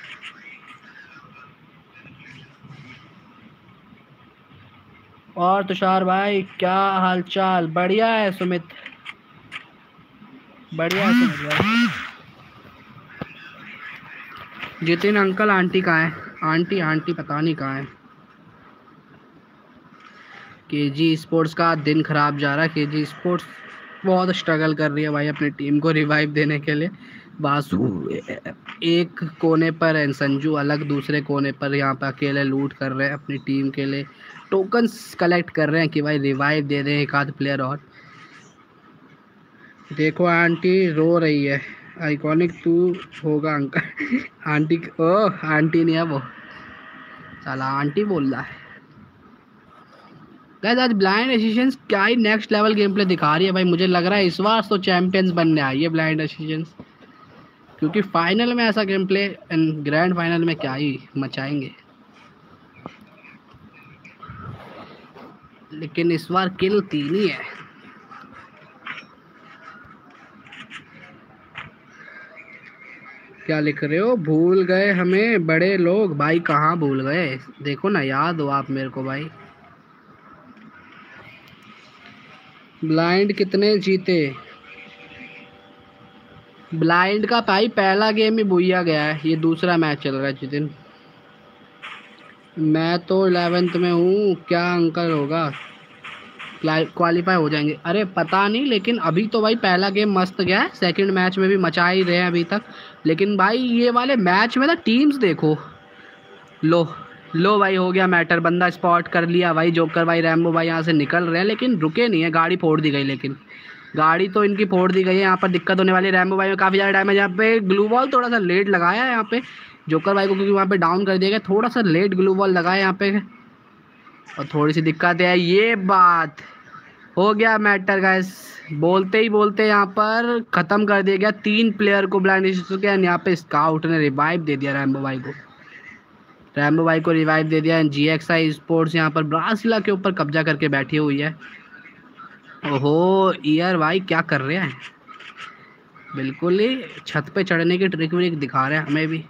S1: और तुषार भाई क्या हाल चाल? बढ़िया है सुमित, बढ़िया है सुमित भाई। जितिन अंकल आंटी कहाँ है? आंटी पता नहीं कहाँ है। KG स्पोर्ट्स का दिन खराब जा रहा है। KG स्पोर्ट्स बहुत स्ट्रगल कर रही है भाई अपनी टीम को रिवाइव देने के लिए। बासु एक कोने पर है, संजू अलग दूसरे कोने पर यहाँ पे अकेले लूट कर रहे हैं अपनी टीम के लिए। टोकन्स कलेक्ट कर रहे हैं कि भाई रिवाइव दे दें एक आध प्लेयर और। देखो आंटी रो रही है, आइकॉनिक तू होगा अंकल। आंटी ओह आंटी नहीं है वो, साला आंटी बोल रहा है। गाइस आज ब्लाइंड एशियंस क्या ही नेक्स्ट लेवल गेम प्ले दिखा रही है भाई। मुझे लग रहा है इस बार तो चैंपियंस बनने आई है ब्लाइंड एशियंस, क्योंकि फाइनल में ऐसा game play and grand final में क्या ही मचाएंगे। लेकिन इस बार किल 3 ही है। क्या लिख रहे हो? भूल गए हमें बड़े लोग। भाई कहाँ भूल गए, देखो ना याद हो आप मेरे को भाई। ब्लाइंड कितने जीते? ब्लाइंड का भाई पहला गेम ही बुइया गया है, ये दूसरा मैच चल रहा है जितिन। मैं तो 11th में हूँ, क्या अंकल होगा क्वालिफाई हो जाएंगे? अरे पता नहीं, लेकिन अभी तो भाई पहला गेम मस्त गया है, सेकंड मैच में भी मचा ही रहे हैं अभी तक। लेकिन भाई ये वाले मैच में ना टीम्स देखो, लो भाई हो गया मैटर, बंदा स्पॉट कर लिया भाई। जोकर भाई रैम्बो भाई यहाँ से निकल रहे हैं, लेकिन रुके नहीं है, गाड़ी फोड़ दी गई। लेकिन गाड़ी तो इनकी फोड़ दी गई है, यहाँ पर दिक्कत होने वाली है। रैम्बो भाई में काफ़ी ज़्यादा डैमेज, यहाँ पे ग्लू बॉल थोड़ा सा लेट लगाया है यहाँ पे जोकर भाई को, क्योंकि वहाँ पे डाउन कर दिया गया, थोड़ा सा लेट ग्लू बॉल लगाया यहाँ पे और थोड़ी सी दिक्कत है। ये बात हो गया मैटर गाइस, बोलते ही बोलते यहाँ पर ख़त्म कर दिया गया। 3 प्लेयर को ब्लाइंड किया। यहाँ पे स्काउट ने रिवाइव दे दिया रैम्बो भाई को रिवाइव दे दिया। GXI स्पोर्ट्स यहाँ पर ब्रासिला के ऊपर कब्जा करके बैठी हुई है। ओहो ईयर भाई क्या कर रहे हैं, बिल्कुल ही छत पे चढ़ने की ट्रिक विक दिखा रहे हैं हमें भी।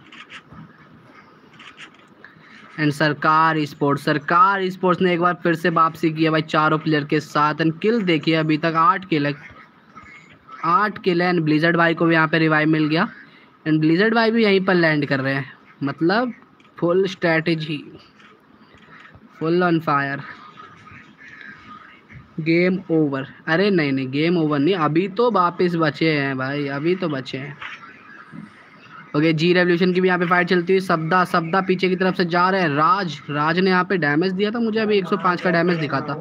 S1: एंड सरकार स्पोर्ट्स ने एक बार फिर से वापसी की है भाई चारों प्लेयर के साथ। एंड किल देखिए अभी तक 8 किल है। एंड ब्लिजर्ड भाई को भी यहाँ पे रिवाइव मिल गया। एंड ब्लिजर्ड भाई भी यहीं पर लैंड कर रहे हैं, मतलब full strategy, full on fire. Game over, अरे नहीं गेम ओवर नहीं, अभी तो वापस बचे हैं भाई, अभी तो बचे हैं। ओके जी रेवोल्यूशन की भी यहाँ पे फाइट चलती हुई। सब्दा पीछे की तरफ से जा रहे हैं। राज ने यहाँ पे डैमेज दिया था मुझे, अभी 105 का डैमेज दिखा था।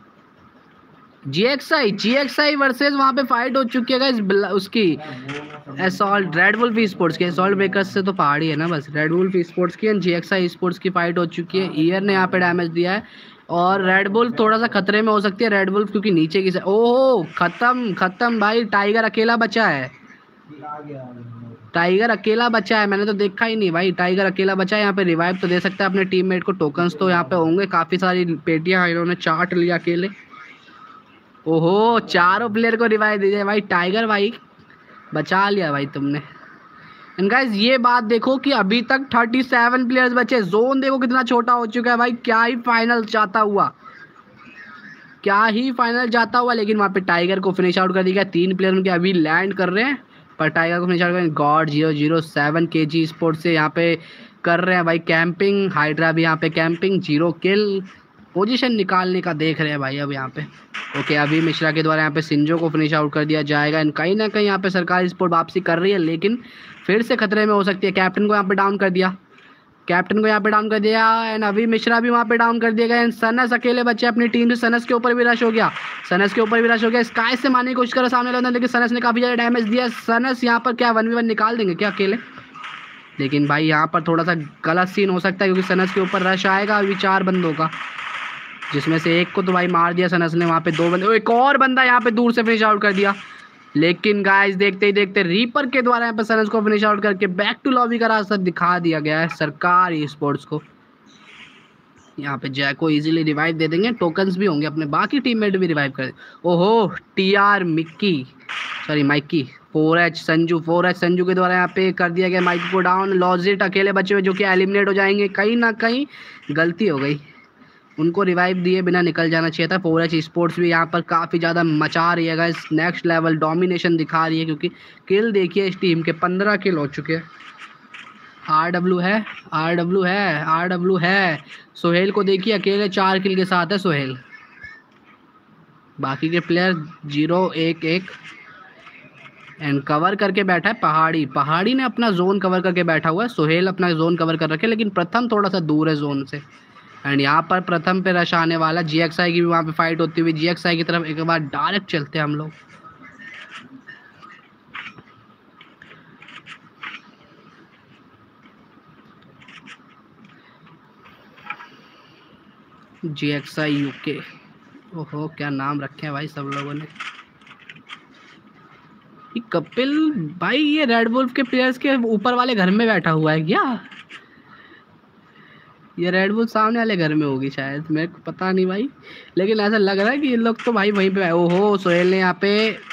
S1: GXI वर्सेस वहाँ पे फाइट हो चुकी है गाइस उसकी असॉल्ट रेड वुल्फ स्पोर्ट्स की। असॉल्ट ब्रेकर्स से तो पहाड़ी है ना बस, रेड वुल्फ स्पोर्ट्स की एंड GXI स्पोर्ट्स की फाइट हो चुकी है। ईयर ने यहाँ पे डैमेज दिया है और रेड वुल्फ थोड़ा सा खतरे में हो सकती है। रेड वुल्फ क्योंकि नीचे की ओहो खत्म भाई, टाइगर अकेला बचा है। मैंने तो देखा ही नहीं भाई, टाइगर अकेला बचा है। यहाँ पे रिवाइव तो दे सकता है अपने टीममेट को, टोकन्स तो यहाँ पे होंगे, काफ़ी सारी पेटियाँ इन्होंने चाट लिया अकेले। ओहो चारों प्लेयर को रिवाइव दीजिए भाई, टाइगर भाई बचा लिया भाई तुमने। एंड गाइस ये बात देखो कि अभी तक 37 प्लेयर्स बचे। जोन देखो कितना छोटा हो चुका है भाई, क्या ही फाइनल जाता हुआ, लेकिन वहाँ पे टाइगर को फिनिश आउट कर दिया गया। 3 प्लेयर उनके अभी लैंड कर रहे हैं पर टाइगर को फिनिश आउट कर। गॉड 007 KG स्पोर्ट्स से यहाँ पे कर रहे हैं भाई कैंपिंग। हाइड्रा भी यहाँ पे कैंपिंग, 0 किल, पोजीशन निकालने का देख रहे हैं भाई अब यहाँ पे। ओके अभी मिश्रा के द्वारा यहाँ पे सिंजो को फिनिश आउट कर दिया जाएगा। एंड कहीं ना कहीं यहाँ पे सरकारी स्पोर्ट वापसी कर रही है, लेकिन फिर से खतरे में हो सकती है। कैप्टन को यहाँ पे डाउन कर दिया। एंड अभी मिश्रा भी वहाँ पे डाउन कर दिया गया। एंड सनस अकेले बच्चे अपनी टीम से, सनस के ऊपर भी रश हो गया। स्काई से मारने की कोशिश कर सामने लौंडा, लेकिन सनस ने काफ़ी ज़्यादा डैमेज दिया। सनस यहाँ पर क्या 1v1 निकाल देंगे क्या अकेले? लेकिन भाई यहाँ पर थोड़ा सा गलत सीन हो सकता है क्योंकि सनस के ऊपर रश आएगा अभी 4 बंदों का, जिसमें से एक को तो भाई मार दिया सनस ने। वहाँ पे 2 बंदे, एक और बंदा यहाँ पे दूर से फिनिश आउट कर दिया। लेकिन गाइस देखते ही देखते रीपर के द्वारा यहाँ पे सनस को फिनिश आउट करके बैक टू लॉबी का रास्ता दिखा दिया गया है सरकार स्पोर्ट्स को। यहाँ पे जैको इजीली रिवाइव दे देंगे, टोकन्स भी होंगे अपने, बाकी टीममेट भी रिवाइव कर देंगे। ओहो माइकी 4H संजू के द्वारा यहाँ पे कर दिया गया माइकी को डाउन। लॉजिट अकेले बचे हुए जो कि एलिमिनेट हो जाएंगे। कहीं ना कहीं गलती हो गई, उनको रिवाइव दिए बिना निकल जाना चाहिए था। 4H स्पोर्ट्स भी यहाँ पर काफ़ी ज़्यादा मचा रही है गाइस, नेक्स्ट लेवल डोमिनेशन दिखा रही है क्योंकि किल देखिए इस टीम के 15 किल हो चुके हैं। RW है। सोहेल को देखिए अकेले 4 किल के साथ है सोहेल, बाकी के प्लेयर 0-1-1। एंड कवर करके बैठा है पहाड़ी ने अपना जोन कवर करके बैठा हुआ है। सोहेल अपना जोन कवर कर रखे, लेकिन प्रथम थोड़ा सा दूर है जोन से। एंड यहाँ पर प्रथम पे रश आने वाला। GXI की भी वहाँ पे फाइट होती हुई। GXI की तरफ एक बार डायरेक्ट चलते हैं हम लोग। GXI UK, ओहो क्या नाम रखे हैं भाई सब लोगों ने। कपिल भाई ये रेड वुल्फ के प्लेयर्स के ऊपर वाले घर में बैठा हुआ है क्या? ये रेड बुल सामने वाले घर में होगी शायद, मेरे को पता नहीं भाई, लेकिन ऐसा लग रहा है कि ये लोग तो भाई वहीं पे। ओहो सोहेल ने यहाँ पे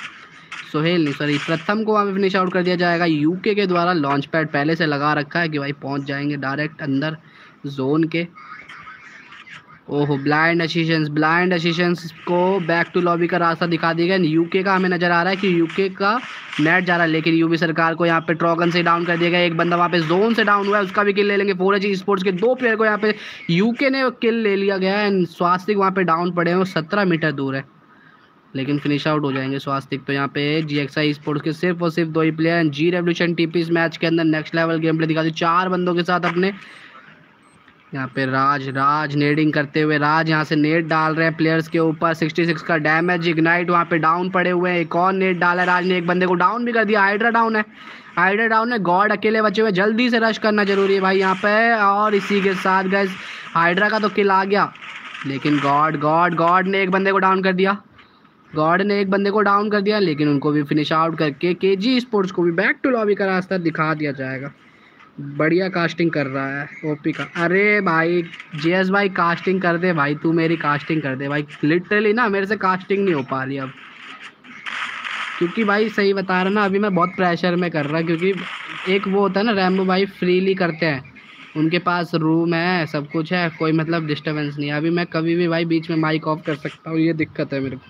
S1: प्रथम को वहाँ पे फिनिश आउट कर दिया जाएगा UK के द्वारा। लॉन्च पैड पहले से लगा रखा है कि भाई पहुँच जाएंगे डायरेक्ट अंदर जोन के। ओहो ब्लाइंड असिस्टेंस को बैक टू लॉबी का रास्ता दिखा दिया गया। UK का हमें नज़र आ रहा है कि UK का नेट जा रहा है, लेकिन यूबी सरकार को यहाँ पे ट्रॉगन से डाउन कर दिया गया। एक बंदा वहाँ पे जोन से डाउन हुआ है, उसका भी किल ले लेंगे। 4H स्पोर्ट्स के 2 प्लेयर को यहाँ पे UK ने किल ले लिया गया है। एंड स्वास्तिक वहाँ पे डाउन पड़े हैं, वो 17 मीटर दूर है, लेकिन फिनिश आउट हो जाएंगे स्वास्तिक। तो यहाँ पे GXI स्पोर्ट्स के सिर्फ और सिर्फ 2 ही प्लेयर हैं। जी रेवोल्यूशन TP इस मैच के अंदर नेक्स्ट लेवल गेम प्ले दिखा दी 4 बंदों के साथ अपने। यहाँ पे राज नेडिंग करते हुए, राज यहाँ से नेट डाल रहे हैं प्लेयर्स के ऊपर। 66 का डैमेज। इग्नाइट वहाँ पे डाउन पड़े हुए हैं, एक और नेट डाला है राज ने, एक बंदे को डाउन भी कर दिया। हाइड्रा डाउन है, गॉड अकेले बचे हुए, जल्दी से रश करना जरूरी है भाई यहाँ पे। और इसी के साथ गाइस हाइड्रा का तो किल आ गया, लेकिन गॉड ने एक बंदे को डाउन कर दिया। गॉड ने एक बंदे को डाउन कर दिया, लेकिन उनको भी फिनिश आउट करके केजी स्पोर्ट्स को भी बैक टू लॉबी का रास्ता दिखा दिया जाएगा। बढ़िया कास्टिंग कर रहा है ओपी का। अरे भाई जेएस भाई कास्टिंग कर दे भाई, तू मेरी कास्टिंग कर दे भाई। लिटरली ना मेरे से कास्टिंग नहीं हो पा रही अब, क्योंकि भाई सही बता रहा ना, अभी मैं बहुत प्रेशर में कर रहा, क्योंकि एक वो होता है ना रैम्बो भाई फ्रीली करते हैं, उनके पास रूम है सब कुछ है, कोई मतलब डिस्टर्बेंस नहीं है। अभी मैं कभी भी भाई बीच में माइक ऑफ कर सकता हूँ, ये दिक्कत है मेरे को।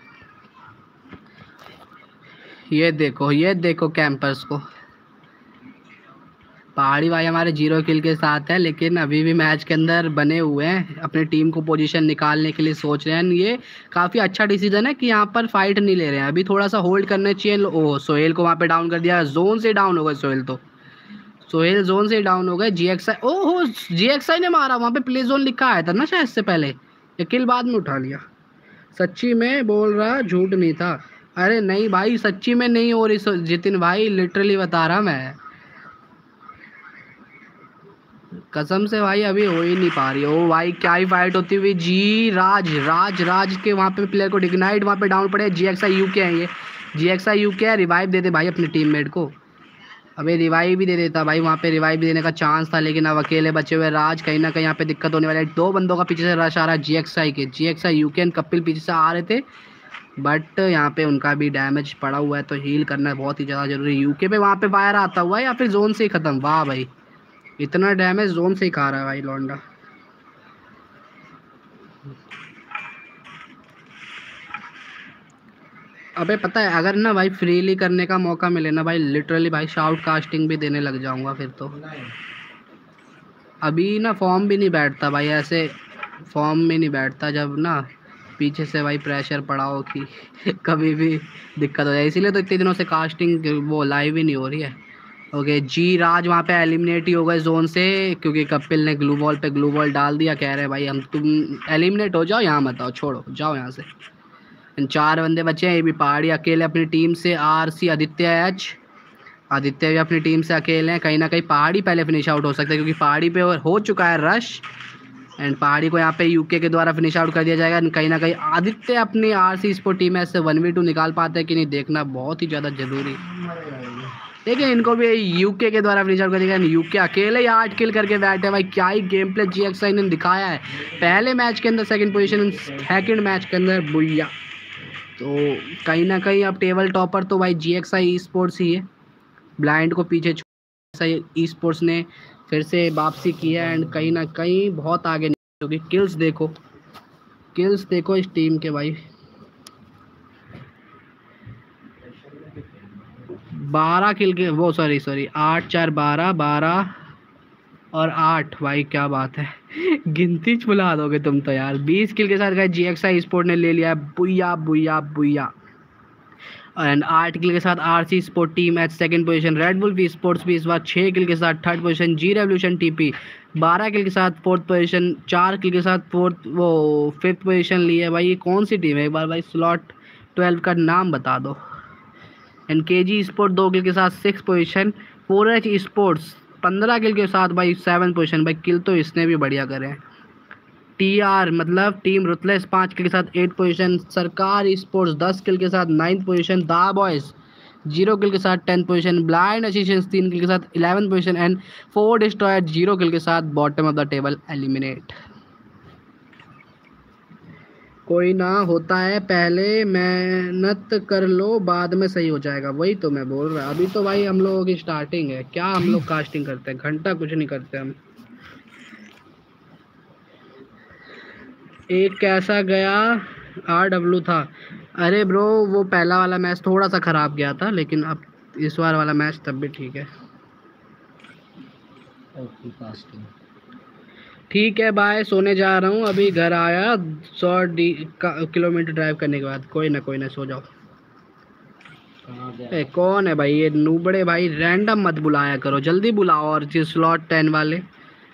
S1: ये देखो कैंपर्स को। पहाड़ी भाई हमारे 0 किल के साथ है, लेकिन अभी भी मैच के अंदर बने हुए हैं, अपने टीम को पोजीशन निकालने के लिए सोच रहे हैं। ये काफ़ी अच्छा डिसीजन है कि यहाँ पर फाइट नहीं ले रहे हैं, अभी थोड़ा सा होल्ड करने चाहिए। ओह सोहेल को वहाँ पे डाउन कर दिया, जोन से डाउन हो गए सोहेल, तो सोहेल जोन से डाउन हो गए। जीएक्सआई, ओहो जीएक्सआई ने मारा, वहाँ पे प्ले जोन लिखा आया था ना शायद से पहले, ये किल बाद में उठा लिया। सच्ची में बोल रहा, झूठ नहीं था। अरे नहीं भाई सच्ची में नहीं हो रही जितिन भाई, लिटरली बता रहा मैं, कसम से भाई अभी हो ही नहीं पा रही। ओ भाई क्या ही फाइट होती हुई। जी राज के वहाँ पे प्लेयर को डिग्नाइट वहाँ पे डाउन पड़े। जीएक्सआई यूके है, ये जीएक्सआई यूके है। रिवाइव दे दे भाई अपने टीममेट को। अबे रिवाइव भी दे देता भाई, वहाँ पे रिवाइव भी देने का चांस था, लेकिन अब अकेले बचे हुए राज, कहीं ना कहीं यहाँ पे दिक्कत होने वाली है। 2 बंदों का पीछे से रश आ रहा है जीएक्सआई के, जीएक्सआई यूके एंड कपिल पीछे से आ रहे थे, बट यहाँ पे उनका भी डैमेज पड़ा हुआ है, तो हील करना बहुत ही ज़्यादा जरूरी है। यूके पे वहाँ पे फायर आता हुआ है या फिर जोन से ही ख़त्म। वाह भाई इतना डैमेज जोन से ही खा रहा है भाई लौंडा। अबे पता है अगर ना भाई फ्रीली करने का मौका मिले ना भाई, लिटरली भाई शाउट कास्टिंग भी देने लग जाऊंगा फिर तो। अभी ना फॉर्म भी नहीं बैठता भाई, ऐसे फॉर्म में नहीं बैठता जब ना पीछे से भाई प्रेशर पड़ा हो कि कभी भी दिक्कत हो जाए, इसीलिए तो इतने दिनों से कास्टिंग वो लाइव ही नहीं हो रही है। ओके जी राज वहाँ पे एलिमिनेट ही हो गए जोन से, क्योंकि कपिल ने ग्लू बॉल पे ग्लू बॉल डाल दिया। कह रहे भाई हम तुम एलिमिनेट हो जाओ, यहाँ मत आओ, छोड़ो जाओ यहाँ से। 4 बंदे बचे हैं, ये भी पहाड़ी अकेले अपनी टीम से। आरसी आदित्य भी अपनी टीम से अकेले हैं। कहीं ना कहीं पहाड़ी पहले फिनिश आउट हो सकता है, क्योंकि पहाड़ी पे हो चुका है रश, एंड पहाड़ी को यहाँ पे यूके के द्वारा फिनिश आउट कर दिया जाएगा। कहीं ना कहीं आदित्य अपनी आरसी स्पोर्ट टीम में से 1v2 निकाल पाते हैं कि नहीं, देखना बहुत ही ज़्यादा जरूरी। देखिए इनको भी यूके के द्वारा फिनिश आउट कर दिया। यूके अकेले ही 8 किल करके बैठे हैं भाई, क्या ही गेम प्ले जीएक्सआई ने दिखाया है। पहले मैच के अंदर 2nd पोजीशन, 2nd मैच के अंदर बुया। तो कहीं ना कहीं अब टेबल टॉपर तो भाई जीएक्सआई स्पोर्ट्स ही है, ब्लाइंड को पीछे छोड़ ई स्पोर्ट्स ने फिर से वापसी की है, एंड कहीं ना कहीं बहुत आगे निकल, क्योंकि किल्स देखो इस टीम के भाई, 12 किल के, वो सॉरी 8 4 12 और 8 भाई, क्या बात है गिनती भुला दोगे तुम तो यार। 20 किल के साथ गए जीएक्सआई स्पोर्ट ने ले लिया है, बुया। एंड 8 किल के साथ RC sport team at 2nd position. Red bull V sports भी इस बार 6 किल के साथ 3rd position. G revolution TP 12 kill के साथ 4th पोजीशन, 4 किल के साथ 5th पोजीशन ली है भाई। ये कौन सी टीम है एक बार भाई स्लॉट 12 का नाम बता दो। एंड केजी स्पोर्ट 2 किल के साथ 6th पोजीशन। 4H स्पोर्ट्स 15 किल के साथ भाई 7th पोजीशन। भाई किल तो इसने भी बढ़िया करे हैं। टीआर मतलब टीम रुतलेस 5 किल के साथ 8th पोजीशन। सरकार स्पोर्ट्स 10 किल के साथ 9th position. The boys 0 kill के साथ 10th position. Blind Asians 3 kill के साथ 11th position. And 4 destroyer 0 kill के साथ bottom of the table eliminate. कोई ना, होता है, पहले मेहनत कर लो बाद में सही हो जाएगा, वही तो मैं बोल रहा। अभी तो भाई हम लोगों की स्टार्टिंग है, क्या हम लोग कास्टिंग करते हैं, घंटा कुछ नहीं करते हम। एक कैसा गया RW था। अरे ब्रो वो पहला वाला मैच थोड़ा सा ख़राब गया था, लेकिन अब इस बार वाला मैच तब भी ठीक है। ठीक है बाय, सोने जा रहा हूँ अभी, घर आया 100 किलोमीटर ड्राइव करने के बाद। कोई ना सो जाओ। ए, कौन है भाई ये नूबड़े भाई, रैंडम मत बुलाया करो, जल्दी बुलाओ। और जो स्लॉट 10 वाले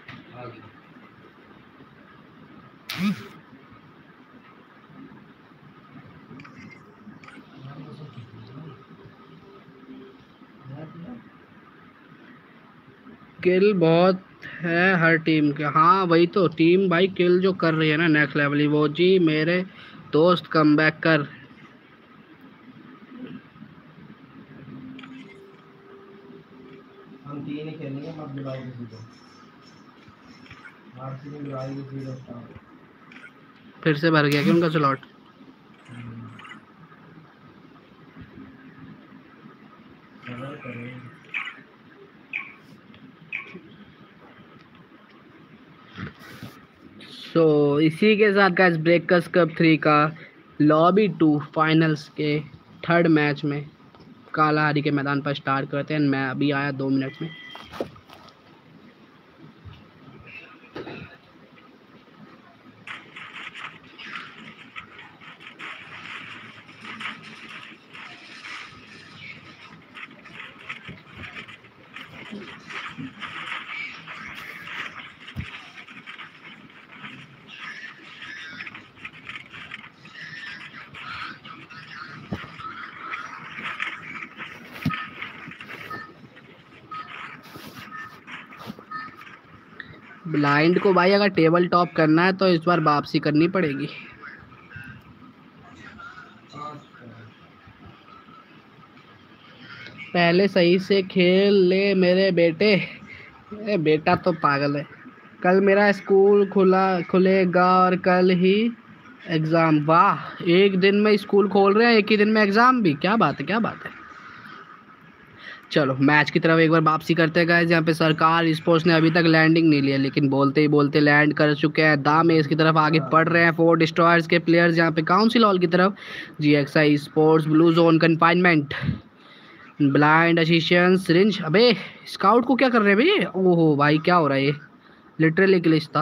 S1: किल बहुत है हर टीम के। हाँ वही तो, टीम भाई किल जो कर रही है ना नेक्स्ट लेवल ही। वो जी मेरे दोस्त कम बैक कर,
S2: हम 3 ही खेलेंगे, मत बुलाओ किसी को। आरसी ने बुलाई किसी को।
S1: फिर से भर गया क्या उनका स्लॉट? सो इसी के साथ गाइस ब्रेकर्स कप 3 का लॉबी 2 फाइनल्स के थर्ड मैच में कालाहारी के मैदान पर स्टार्ट करते हैं। मैं अभी आया 2 मिनट में। ब्लाइंड को भाई अगर टेबल टॉप करना है तो इस बार वापसी करनी पड़ेगी। पहले सही से खेल ले मेरे बेटे। बेटा तो पागल है। कल मेरा स्कूल खुलेगा और कल ही एग्ज़ाम। वाह, एक दिन में स्कूल खोल रहे हैं, एक ही दिन में एग्ज़ाम भी। क्या बात है, क्या बात है। चलो मैच की तरफ एक बार वापसी करते हैं गाइस। यहाँ पे सरकार स्पोर्ट्स ने अभी तक लैंडिंग नहीं लिया, लेकिन बोलते ही बोलते लैंड कर चुके हैं। दाम इसकी तरफ आगे बढ़ रहे हैं। 4 डिस्ट्रॉयर्स के प्लेयर्स यहाँ पे काउंसिल हॉल की तरफ। GXI sports blue zone confinement blind assistant syringe. अबे स्काउट को क्या कर रहे हैं भाई? ओहो भाई क्या हो रहा है ये? लिटरली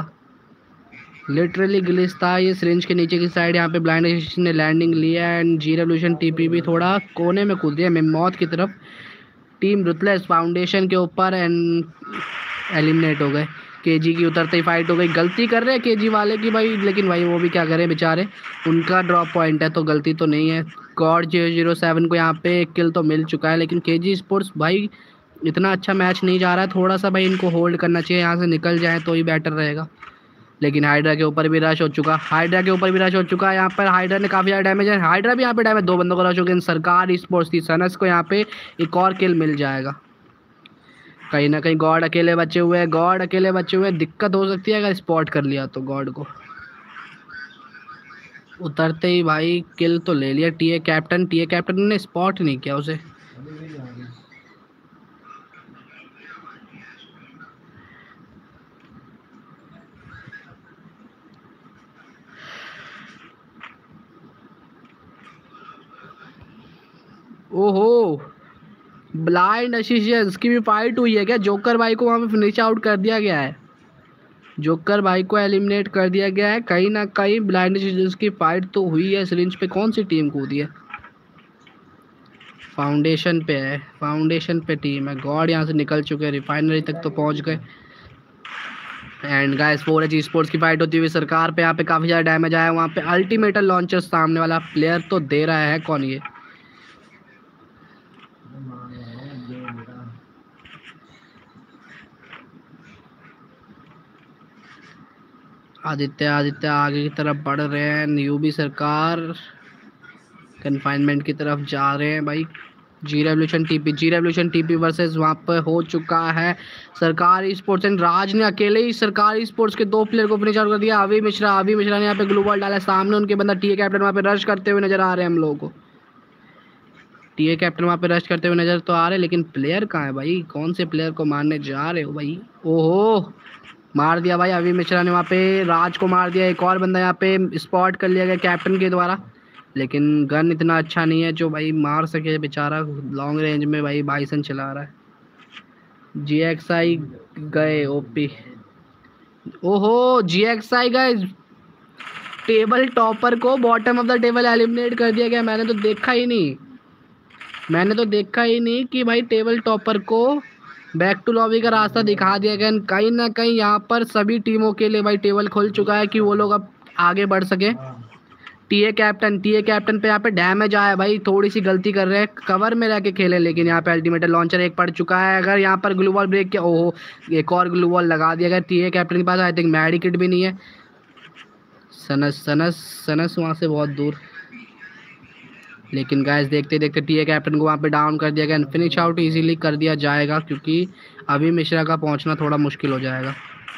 S1: ग्लिच था ये। सिरिंज के नीचे की साइड यहाँ पे ब्लाइंड असिस्टेंट ने लैंडिंग लिया एंड जी रेवोल्यूशन TP भी थोड़ा कोने में कूद दिया मौत की तरफ। टीम रुथलेस फाउंडेशन के ऊपर एंड एलिमिनेट हो गए। केजी की उतरते ही फाइट हो गई। गलती कर रहे हैं केजी वाले की भाई, लेकिन भाई वो भी क्या करें बेचारे, उनका ड्रॉप पॉइंट है तो गलती तो नहीं है। गॉड 007 को यहाँ पे एक किल तो मिल चुका है, लेकिन केजी स्पोर्ट्स भाई इतना अच्छा मैच नहीं जा रहा है। थोड़ा सा भाई इनको होल्ड करना चाहिए, यहाँ से निकल जाए तो ही बेटर रहेगा। लेकिन हाइड्रा के ऊपर भी रश हो चुका है। यहाँ पर हाइड्रा ने काफ़ी ज़्यादा डैमेज है। हाइड्रा भी यहाँ पे डैमेज, 2 बंदों को रश हो गया। सरकार स्पोर्ट्स की सनस को यहाँ पे एक और किल मिल जाएगा। कहीं ना कहीं गॉड अकेले बचे हुए हैं। दिक्कत हो सकती है अगर स्पॉट कर लिया तो गॉड को। उतरते ही भाई किल तो ले लिया टीए कैप्टन ने स्पॉट नहीं किया उसे। ओहो, ब्लाइंड असिस्टेंस की भी फाइट हुई है क्या? जोकर भाई को वहाँ पे फिनिश आउट कर दिया गया है। जोकर भाई को एलिमिनेट कर दिया गया है। कहीं ना कहीं ब्लाइंड असिस्टेंस की फाइट तो हुई है। सिरिंज पे कौन सी टीम कूदी है? फाउंडेशन पे है, फाउंडेशन पे टीम है। गॉड यहाँ से निकल चुके हैं, रिफाइनरी तक तो पहुँच गए। एंड गाइस 4H स्पोर्ट्स की फाइट होती हुई सरकार पे यहाँ पे काफ़ी ज़्यादा डैमेज आया। वहाँ पे अल्टीमेटर लॉन्चर सामने वाला प्लेयर तो दे रहा है। कौन ये? आदित्य आगे की तरफ बढ़ रहे हैं। यूबी सरकार कन्फाइनमेंट की तरफ जा रहे हैं भाई। जी रेवोल्यूशन टीपी वर्सेस वहाँ पर हो चुका है। सरकार स्पोर्ट्स एंड राज ने अकेले ही सरकार स्पोर्ट्स के 2 प्लेयर को फिनिश आउट कर दिया। अभी मिश्रा ने यहाँ पे ग्लू बॉल डाला। सामने उनके बंदा टीए कैप्टन वहाँ पे रश करते हुए नजर आ रहे हैं हम लोगों को। टीए कैप्टन वहाँ पे रश करते हुए नजर तो आ रहे, लेकिन प्लेयर कहाँ है भाई? कौन से प्लेयर को मारने जा रहे हो भाई? ओहो, मार दिया भाई। अभी मिश्रा ने वहाँ पे राज को मार दिया। एक और बंदा यहाँ पे स्पॉट कर लिया गया कैप्टन के द्वारा, लेकिन गन इतना अच्छा नहीं है जो भाई मार सके। बेचारा लॉन्ग रेंज में भाई बाइसन चला रहा है। GXI गए ओपी। ओहो, GXI गए। टेबल टॉपर को bottom of the table eliminate कर दिया गया। मैंने तो देखा ही नहीं कि भाई टेबल टॉपर को बैक टू लॉबी का रास्ता दिखा दिया गया। कहीं ना कहीं यहाँ पर सभी टीमों के लिए भाई टेबल खुल चुका है कि वो लोग अब आगे बढ़ सके। टीए कैप्टन पे यहाँ पे डैमेज आया भाई। थोड़ी सी गलती कर रहे हैं, कवर में रह के खेले, लेकिन यहाँ पे अल्टीमेट लॉन्चर एक पड़ चुका है। अगर यहाँ पर ग्लू बॉल ब्रेक किया, ओहो एक और ग्लू बॉल लगा दिया गया। टीए कैप्टन के पास आई थिंक मैडी किट भी नहीं है। सनस वहाँ से बहुत दूर। लेकिन गाइस देखते देखते टीए कैप्टन को वहाँ पे डाउन कर दिया गया। फिनिश आउट इजीली कर दिया जाएगा क्योंकि अभी मिश्रा का पहुँचना थोड़ा मुश्किल हो जाएगा।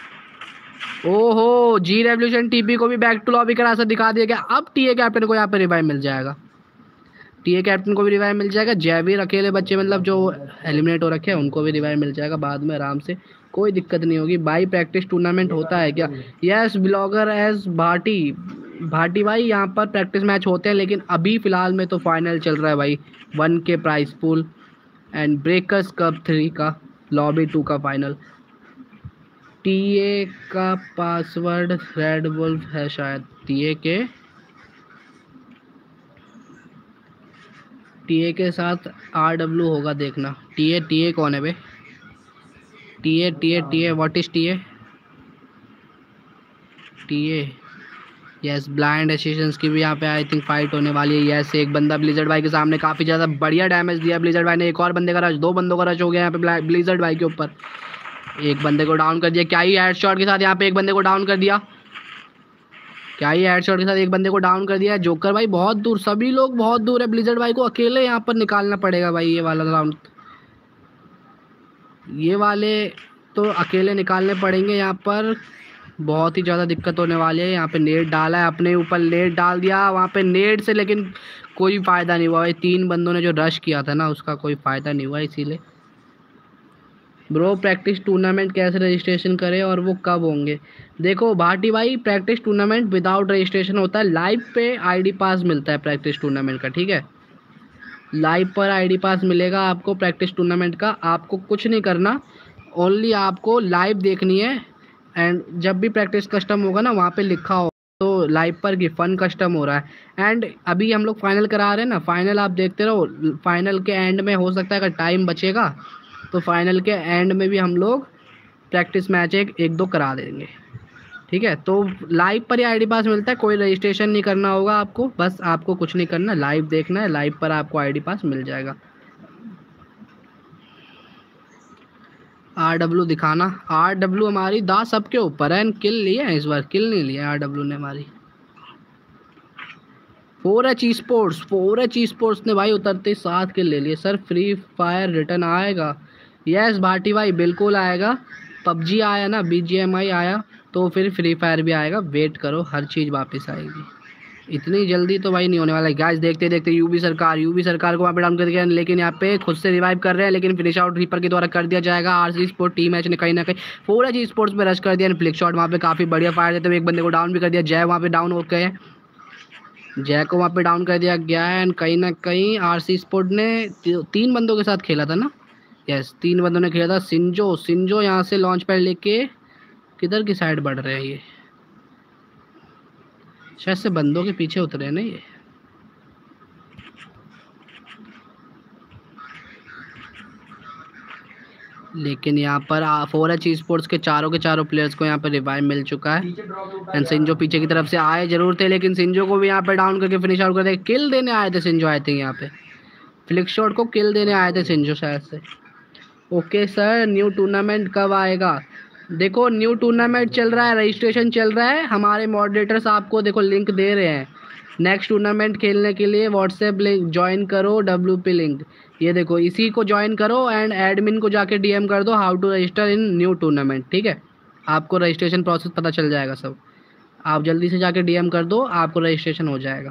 S1: ओहो, जी रेवल्यूशन टीपी को भी बैक टू लॉबी का रास्ता दिखा दिया गया। अब टीए कैप्टन को यहाँ पे रिवाइव मिल जाएगा। टीए कैप्टन को भी रिवाइव मिल जाएगा। जयवीर अकेले बच्चे मतलब जो एलिमिनेट हो रखे हैं उनको भी रिवाइव मिल जाएगा बाद में आराम से, कोई दिक्कत नहीं होगी। बाई प्रैक्टिस टूर्नामेंट होता है क्या? यस, ब्लॉगर एज भाटी भाई यहाँ पर प्रैक्टिस मैच होते हैं, लेकिन अभी फ़िलहाल में तो फाइनल चल रहा है भाई। 1K prize pool and breakers cup 3 का लॉबी 2 का फाइनल। टीए का पासवर्ड रेड वुल्फ है शायद। टीए के साथ RW होगा, देखना। टीए कौन है बे? TA what is TA yes, blind Asians की भी यहाँ पे आई थिंक फाइट होने वाली है। यस, एक बंदा ब्लिजर्ड भाई के सामने काफ़ी ज़्यादा बढ़िया डैमेज दिया ब्लिजर्ड भाई ने। एक और बंदे का रश, 2 बंदों का रश हो गया यहाँ पे ब्लिजर्ड भाई के ऊपर। एक बंदे को डाउन कर दिया। क्या ही हेडशॉट के साथ यहाँ पे एक बंदे को डाउन कर दिया। एक बंदे को डाउन कर दिया। जोकर भाई बहुत दूर, सभी लोग बहुत दूर है। ब्लिजर्ड भाई को अकेले यहाँ पर निकालना पड़ेगा भाई। ये वाला राउंड, ये वाले तो अकेले निकालने पड़ेंगे यहाँ पर। बहुत ही ज़्यादा दिक्कत होने वाली है। यहाँ पे नेट डाला है, अपने ऊपर नेट डाल दिया वहाँ पे नेट से, लेकिन कोई फ़ायदा नहीं हुआ भाई। 3 बंदों ने जो रश किया था ना उसका कोई फ़ायदा नहीं हुआ। इसीलिए ब्रो, प्रैक्टिस टूर्नामेंट कैसे रजिस्ट्रेशन करें और वो कब होंगे? देखो भाटी भाई, प्रैक्टिस टूर्नामेंट विदाउट रजिस्ट्रेशन होता है। लाइव पे आईडी पास मिलता है प्रैक्टिस टूर्नामेंट का, ठीक है। लाइव पर आईडी पास मिलेगा आपको प्रैक्टिस टूर्नामेंट का। आपको कुछ नहीं करना, ओनली आपको लाइव देखनी है। एंड जब भी प्रैक्टिस कस्टम होगा ना वहाँ पे लिखा हो तो लाइव पर कि फन कस्टम हो रहा है। एंड अभी हम लोग फाइनल करा रहे हैं ना, फाइनल आप देखते रहो। फाइनल के एंड में हो सकता है अगर टाइम बचेगा तो फाइनल के एंड में भी हम लोग प्रैक्टिस मैच एक दो करा देंगे, ठीक है। तो लाइव पर ही आईडी पास मिलता है, कोई रजिस्ट्रेशन नहीं करना होगा आपको। बस आपको कुछ नहीं करना, लाइव देखना है। लाइव पर आपको आईडी पास मिल जाएगा। RW दिखाना। RW हमारी दा सबके ऊपर है। किल लिए हैं इस बार, किल नहीं लिए RW ने हमारी। 4H Esports ने भाई उतरते 7 किल ले लिए। सर फ्री फायर रिटर्न आएगा? यस भाटी भाई बिल्कुल आएगा। PUBG आया ना, BGMI आया तो फिर फ्री फायर भी आएगा। वेट करो, हर चीज़ वापस आएगी। इतनी जल्दी तो भाई नहीं होने वाला है। गाइस देखते देखते यूबी सरकार को वहाँ पे डाउन कर दिया, लेकिन यहाँ पे खुद से रिवाइव कर रहे हैं, लेकिन फिनिश आउट रीपर के द्वारा कर दिया जाएगा। RC स्पोर्ट टीम मैच ने कहीं ना कहीं 4H स्पोर्ट्स में रश कर दिया। फ्लिक शॉट वहाँ पे काफ़ी बढ़िया फायर देते हुए एक बंदे को डाउन भी कर दिया। जय वहाँ पे डाउन हो गए, जय को वहाँ पे डाउन कर दिया गया है। एंड कहीं ना कहीं RC स्पोर्ट ने 3 बंदों के साथ खेला था ना। यस, 3 बंदों ने खेला था। सिंजो यहाँ से लॉन्च पैड लेके किधर की साइड बढ़ रहे हैं ये? शायद से बंदों के पीछे उतरे हैं ना ये। लेकिन यहाँ पर 4H स्पोर्ट्स के चारों प्लेयर्स को यहाँ पर रिवाइव मिल चुका है। एंड सिंजो पीछे की तरफ से आए जरूर थे, लेकिन सिंजो को भी यहाँ पे डाउन करके फिनिश आउट कर दिया। किल देने आए थे सिंजो, आई थिंक यहाँ पे फ्लिक शॉट को किल देने आए थे सिंजो शायद से। ओके सर, न्यू टूर्नामेंट कब आएगा? देखो न्यू टूर्नामेंट चल रहा है, रजिस्ट्रेशन चल रहा है। हमारे मॉडरेटर्स आपको देखो लिंक दे रहे हैं। नेक्स्ट टूर्नामेंट खेलने के लिए व्हाट्सएप लिंक ज्वाइन करो, WP लिंक, ये देखो इसी को ज्वाइन करो। एंड एडमिन को जाके DM कर दो how to register in new tournament, ठीक है। आपको रजिस्ट्रेशन प्रोसेस पता चल जाएगा सब। आप जल्दी से जाके DM कर दो, आपको रजिस्ट्रेशन हो जाएगा।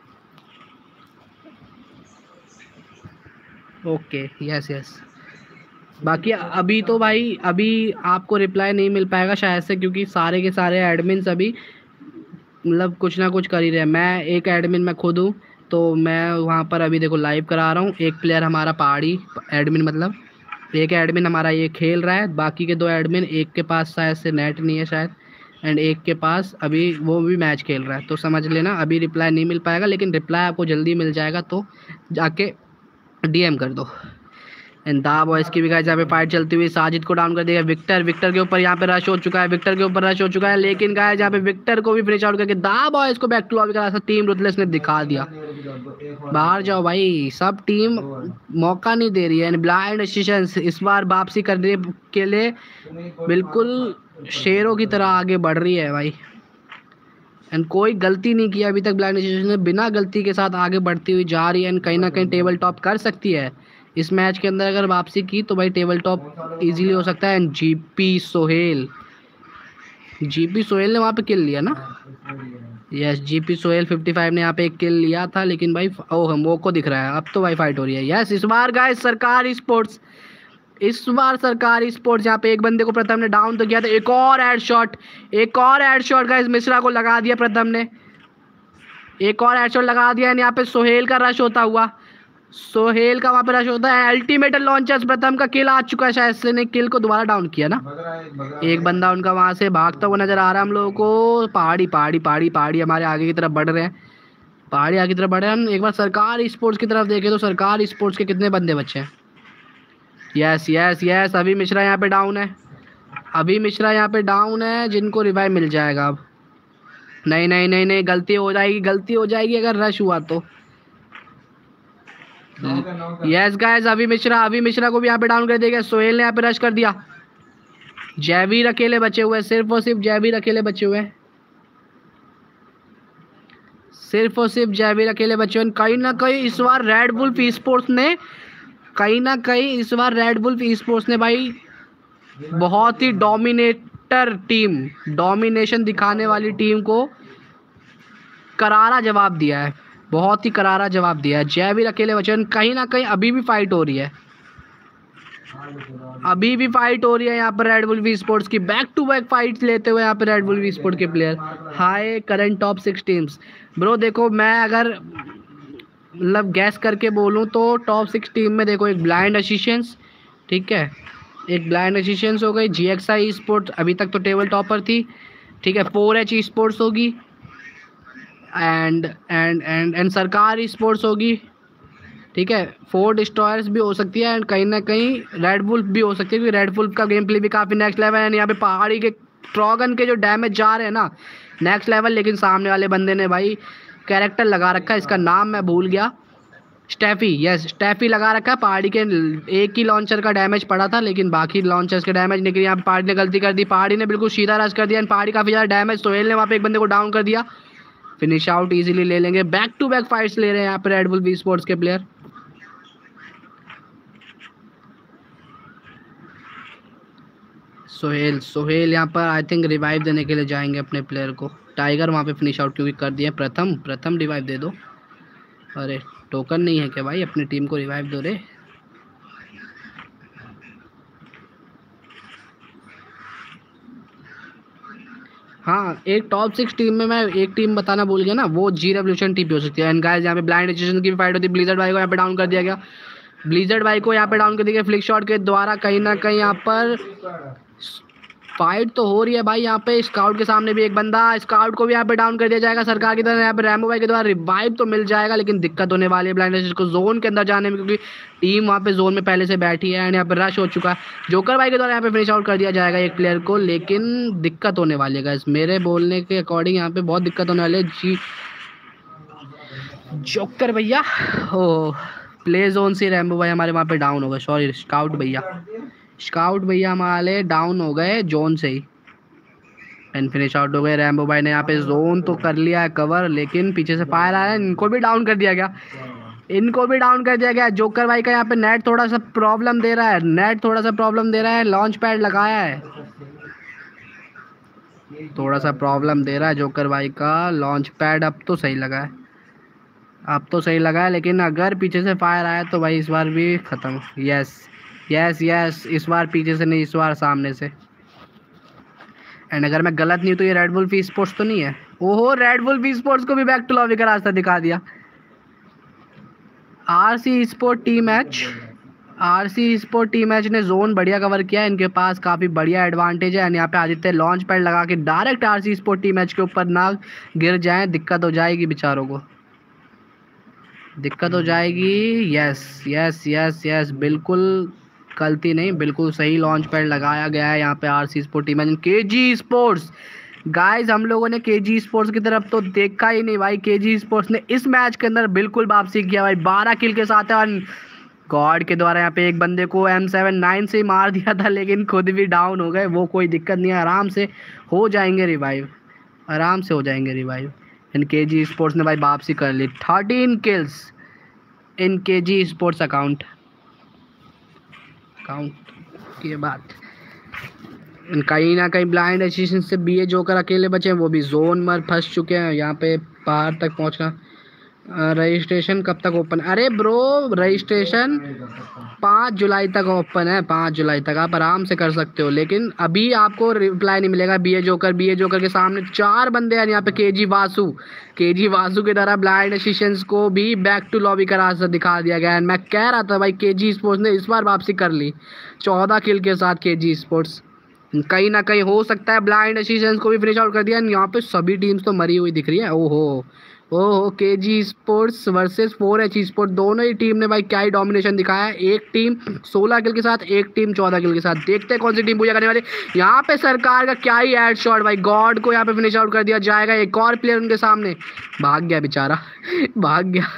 S1: Okay yes. बाकी अभी तो भाई अभी आपको रिप्लाई नहीं मिल पाएगा शायद से, क्योंकि सारे के सारे एडमिन्स अभी मतलब कुछ ना कुछ कर ही रहे हैं। मैं एक एडमिन मैं खुद हूँ, तो मैं वहाँ पर अभी देखो लाइव करा रहा हूँ। एक प्लेयर हमारा पहाड़ी एडमिन, मतलब एक एडमिन हमारा ये खेल रहा है। बाकी के 2 एडमिन, एक के पास शायद से नेट नहीं है शायद, एंड एक के पास अभी वो भी मैच खेल रहा है। तो समझ लेना अभी रिप्लाई नहीं मिल पाएगा, लेकिन रिप्लाई आपको जल्दी मिल जाएगा। तो जाके DM कर दो। एंड दा बॉयज़ की भी गाइस यहाँ पे फाइट चलती हुई। साजिद को डाउन कर दिया। विक्टर के ऊपर यहाँ पे रश हो चुका है। लेकिन गाइस यहाँ पे विक्टर को भी फिनिश आउट करके दा बॉयज़ को बैक टू लॉबी का रास्ता टीम रुथलेस ने दिखा दिया। बाहर जाओ भाई, सब टीम मौका नहीं दे रही है। एंड ब्लाइंड एशिशंस इस बार वापसी करने के लिए बिल्कुल शेरों की तरह आगे बढ़ रही है भाई। एंड कोई गलती नहीं किया अभी तक ब्लाइंड एसोसिएशन ने, बिना गलती के साथ आगे बढ़ती हुई जा रही है एंड कहीं ना कहीं टेबल टॉप कर सकती है इस मैच के अंदर। अगर वापसी की तो भाई टेबल टॉप इजीली हो सकता है। एंड जीपी सोहेल ने वहाँ पे किल लिया ना। यस, जीपी सोहेल 55 ने यहाँ पे एक किल लिया था, लेकिन भाई ओह मोको दिख रहा है। अब तो भाई फाइट हो रही है। यस, इस बार गाइस सरकार स्पोर्ट्स यहाँ पे एक बंदे को प्रथम ने डाउन तो किया था। एक और हेडशॉट गाइस मिश्रा को लगा दिया प्रथम ने, एक और हेडशॉट लगा दिया। यहाँ पे सोहेल का रश होता हुआ, सोहेल का वहाँ पे रश होता है। अल्टीमेट लॉन्चर्स प्रथम का किल आ चुका है, शायद से ने किल को दोबारा डाउन किया ना। एक बंदा उनका वहाँ से भागता हुआ नजर आ रहा है हम लोगों को। पहाड़ी हमारे आगे की तरफ बढ़ रहे हैं, पहाड़ी आगे की तरफ बढ़ रहे हैं हम। एक बार सरकार स्पोर्ट्स की तरफ देखें तो सरकार स्पोर्ट्स के कितने बंदे बचे हैं। यस, अभी मिश्रा यहाँ पे डाउन है, जिनको रिवाइव मिल जाएगा अब। नहीं, गलती हो जाएगी अगर रश हुआ तो। यस गाइस, अभी मिश्रा को भी यहाँ पे डाउन कर दिया। सोहेल ने यहाँ पे रश कर दिया। जयवीर अकेले बचे हुए हैं, सिर्फ और सिर्फ जयवीर अकेले बचे हुए हैं। कहीं ना कहीं इस बार रेड बुल स्पोर्ट्स ने भाई बहुत ही डोमिनेशन दिखाने वाली टीम को करारा जवाब दिया है, बहुत ही करारा जवाब दिया है। जयवीर अकेले बचे, कहीं ना कहीं अभी भी फाइट हो रही है यहाँ पर रेड बुल वी स्पोर्ट्स की। बैक टू बैक फाइट्स लेते हुए यहाँ पे रेड बुल वी स्पोर्ट्स के player. High current top 6 teams bro. देखो मैं अगर मतलब गैस करके बोलूँ तो टॉप 6 टीम में देखो एक ब्लाइंड एशिशियंस, ठीक है, एक ब्लाइंड एशिशियंस हो गई। GXI स्पोर्ट्स अभी तक तो टेबल टॉपर थी, ठीक है। 4H स्पोर्ट्स होगी एंड सरकार स्पोर्ट्स होगी, ठीक है। 4 डिस्ट्रॉयर्स भी हो सकती है एंड कहीं ना कहीं रेड वुल्फ भी हो सकती है, क्योंकि रेड वुल्फ का गेम प्ले भी काफ़ी नेक्स्ट लेवल है। यहाँ पे पहाड़ी के ट्रॉगन के जो डैमेज जा रहे हैं ना नेक्स्ट लेवल, लेकिन सामने वाले बंदे ने भाई कैरेक्टर लगा रखा है, इसका नाम मैं भूल गया। स्टैफी लगा रखा है। पहाड़ी के एक ही लॉन्चर का डैमेज पड़ा था, लेकिन बाकी लॉन्चर्स के डैमेज निकले। यहाँ पे पहाड़ी ने गलती कर दी, पहाड़ी ने बिल्कुल सीधा रश कर दिया एंड पहाड़ी काफ़ी ज़्यादा डैमेज। सोहेल ने वहाँ पे एक बंदे को डाउन कर दिया, फिनिश आउट इजीली ले लेंगे। बैक टू बैक फाइट्स ले रहे हैं यहाँ पे रेड बुल वी स्पोर्ट्स के प्लेयर। सोहेल यहाँ पर आई थिंक रिवाइव देने के लिए जाएंगे अपने प्लेयर को। टाइगर वहाँ पे फिनिश आउट क्योंकि कर दिया। प्रथम रिवाइव दे दो। अरे टोकन नहीं है क्या भाई, अपनी टीम को रिवाइव दो रे। हाँ, एक टॉप 6 टीम में मैं एक टीम बताना भूल गया ना, वो जी रेवोल्यूशन टीम भी हो सकती है। एंड गाइस यहाँ पे ब्लाइंड एजुकेशन की भी फाइट होती है। ब्लिजर्ड भाई को यहाँ पे डाउन कर दिया गया, फ्लिक शॉट के द्वारा। कहीं ना कहीं यहाँ पर फाइट तो हो रही है भाई। यहाँ पे स्काउट के सामने भी एक बंदा, स्काउट को भी यहाँ पे डाउन कर दिया जाएगा सरकार की तरफ। यहाँ पे रैम्बो भाई के द्वारा रिवाइव तो मिल जाएगा, लेकिन दिक्कत होने वाली है ब्लाइंड एजुकेशन को जोन के अंदर जाने में, क्योंकि टीम वहाँ पे जोन में पहले से बैठी है एंड यहाँ पे रश हो चुका है। जोकर भाई के द्वारा यहाँ पे फिनिश आउट कर दिया जाएगा एक प्लेयर को, लेकिन दिक्कत होने वाली है गाइस। मेरे बोलने के अकॉर्डिंग यहाँ पे बहुत दिक्कत होने वाली है। जी जोकर भैया, ओ प्ले जोन से रैम्बो भाई हमारे वहाँ पे डाउन हो गए। सॉरी स्काउट भैया हमारे डाउन हो गए जोन से ही एंड फिनिश आउट हो गए। रैम्बो भाई ने यहाँ पे जोन तो कर लिया है कवर, लेकिन पीछे से फायर आ रहा है। इनको भी डाउन कर दिया गया। जोकर भाई का यहाँ पे नेट थोड़ा सा प्रॉब्लम दे रहा है। लॉन्च पैड लगाया है, थोड़ा सा प्रॉब्लम दे रहा है जोकर भाई का लॉन्च पैड। अब तो सही लगा है, लेकिन अगर पीछे से फायर आया तो भाई इस बार भी ख़त्म। यस, इस बार पीछे से नहीं, इस बार सामने से। एंड अगर मैं गलत नहीं हूँ तो ये रेड बुल वी स्पोर्ट्स तो नहीं है। ओहो, रेड बुल वी स्पोर्ट्स को भी बैक टू लॉबी का रास्ता दिखा दिया। आरसी स्पोर्ट टीम मैच ने जोन बढ़िया कवर किया है। इनके पास काफ़ी बढ़िया एडवांटेज है एंड यहाँ पे आदित्य लॉन्च पैड लगा के direct RC sport team match के ऊपर ना गिर जाएं, दिक्कत हो जाएगी बेचारों को, यस, बिल्कुल गलती नहीं, बिल्कुल सही लॉन्च पैड लगाया गया है यहाँ पे RC sport team. KG sports guys, हम लोगों ने केजी स्पोर्ट्स की तरफ तो देखा ही नहीं भाई। केजी स्पोर्ट्स ने इस मैच के अंदर बिल्कुल वापसी किया भाई, 12 किल के साथ है। और गॉड के द्वारा यहाँ पे एक बंदे को M79 से मार दिया था, लेकिन खुद भी डाउन हो गए। वो कोई दिक्कत नहीं है, आराम से हो जाएंगे रिवाइव। आराम से हो जाएंगे रिवाइव। इन केजी स्पोर्ट्स ने भाई वापसी कर ली, 13 kills in KG sports account के बाद। कहीं ना कहीं ब्लाइंड एशियन से बीए जोकर अकेले बचे हैं, वो भी जोन में फंस चुके हैं। यहाँ पे बाहर तक पहुँचना। रजिस्ट्रेशन कब तक ओपन? अरे ब्रो रजिस्ट्रेशन 5 जुलाई तक ओपन है, 5 जुलाई तक आप आराम से कर सकते हो, लेकिन अभी आपको रिप्लाई नहीं मिलेगा। बीए जोकर के सामने 4 बंदे हैं यहाँ पे। केजी वासु के द्वारा ब्लाइंड एशियंस को भी बैक टू लॉबी का रास्ता दिखा दिया गया है। मैं कह रहा था भाई केजी स्पोर्ट्स ने इस बार वापसी कर ली 14 किल के साथ। केजी स्पोर्ट्स कहीं ना कहीं हो सकता है ब्लाइंड एशियंस को भी फिनिश आउट कर दिया। यहाँ पे सभी टीम्स तो मरी हुई दिख रही है। ओहो KG sports versus 4H sports, दोनों ही टीम ने भाई क्या ही डोमिनेशन दिखाया है। एक टीम 16 किल के साथ, एक टीम 14 किल के साथ। देखते हैं कौन सी टीम पूजा करने वाली। यहाँ पे सरकार का क्या ही हेड शॉट भाई, गॉड को यहाँ पे फिनिश आउट कर दिया जाएगा। एक और प्लेयर उनके सामने भाग गया बेचारा भाग गया।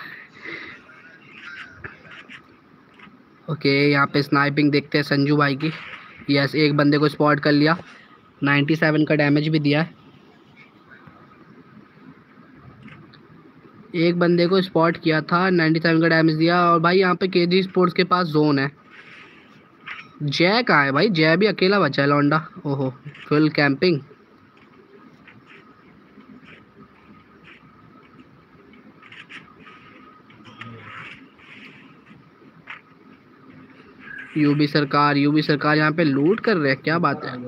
S1: ओके यहाँ पे स्नाइपिंग देखते हैं संजू भाई की। यस एक बंदे को स्पॉट कर लिया, 97 का डैमेज भी दिया है। एक बंदे को स्पॉट किया था, 97 का डैमेज दिया। और भाई यहाँ पे केजी स्पोर्ट्स के पास जोन है। जय कहाँ है भाई? जय भी अकेला बचा है लौंडा। ओहो फुल कैंपिंग। यूबी सरकार यहाँ पे लूट कर रहे हैं, क्या बात है।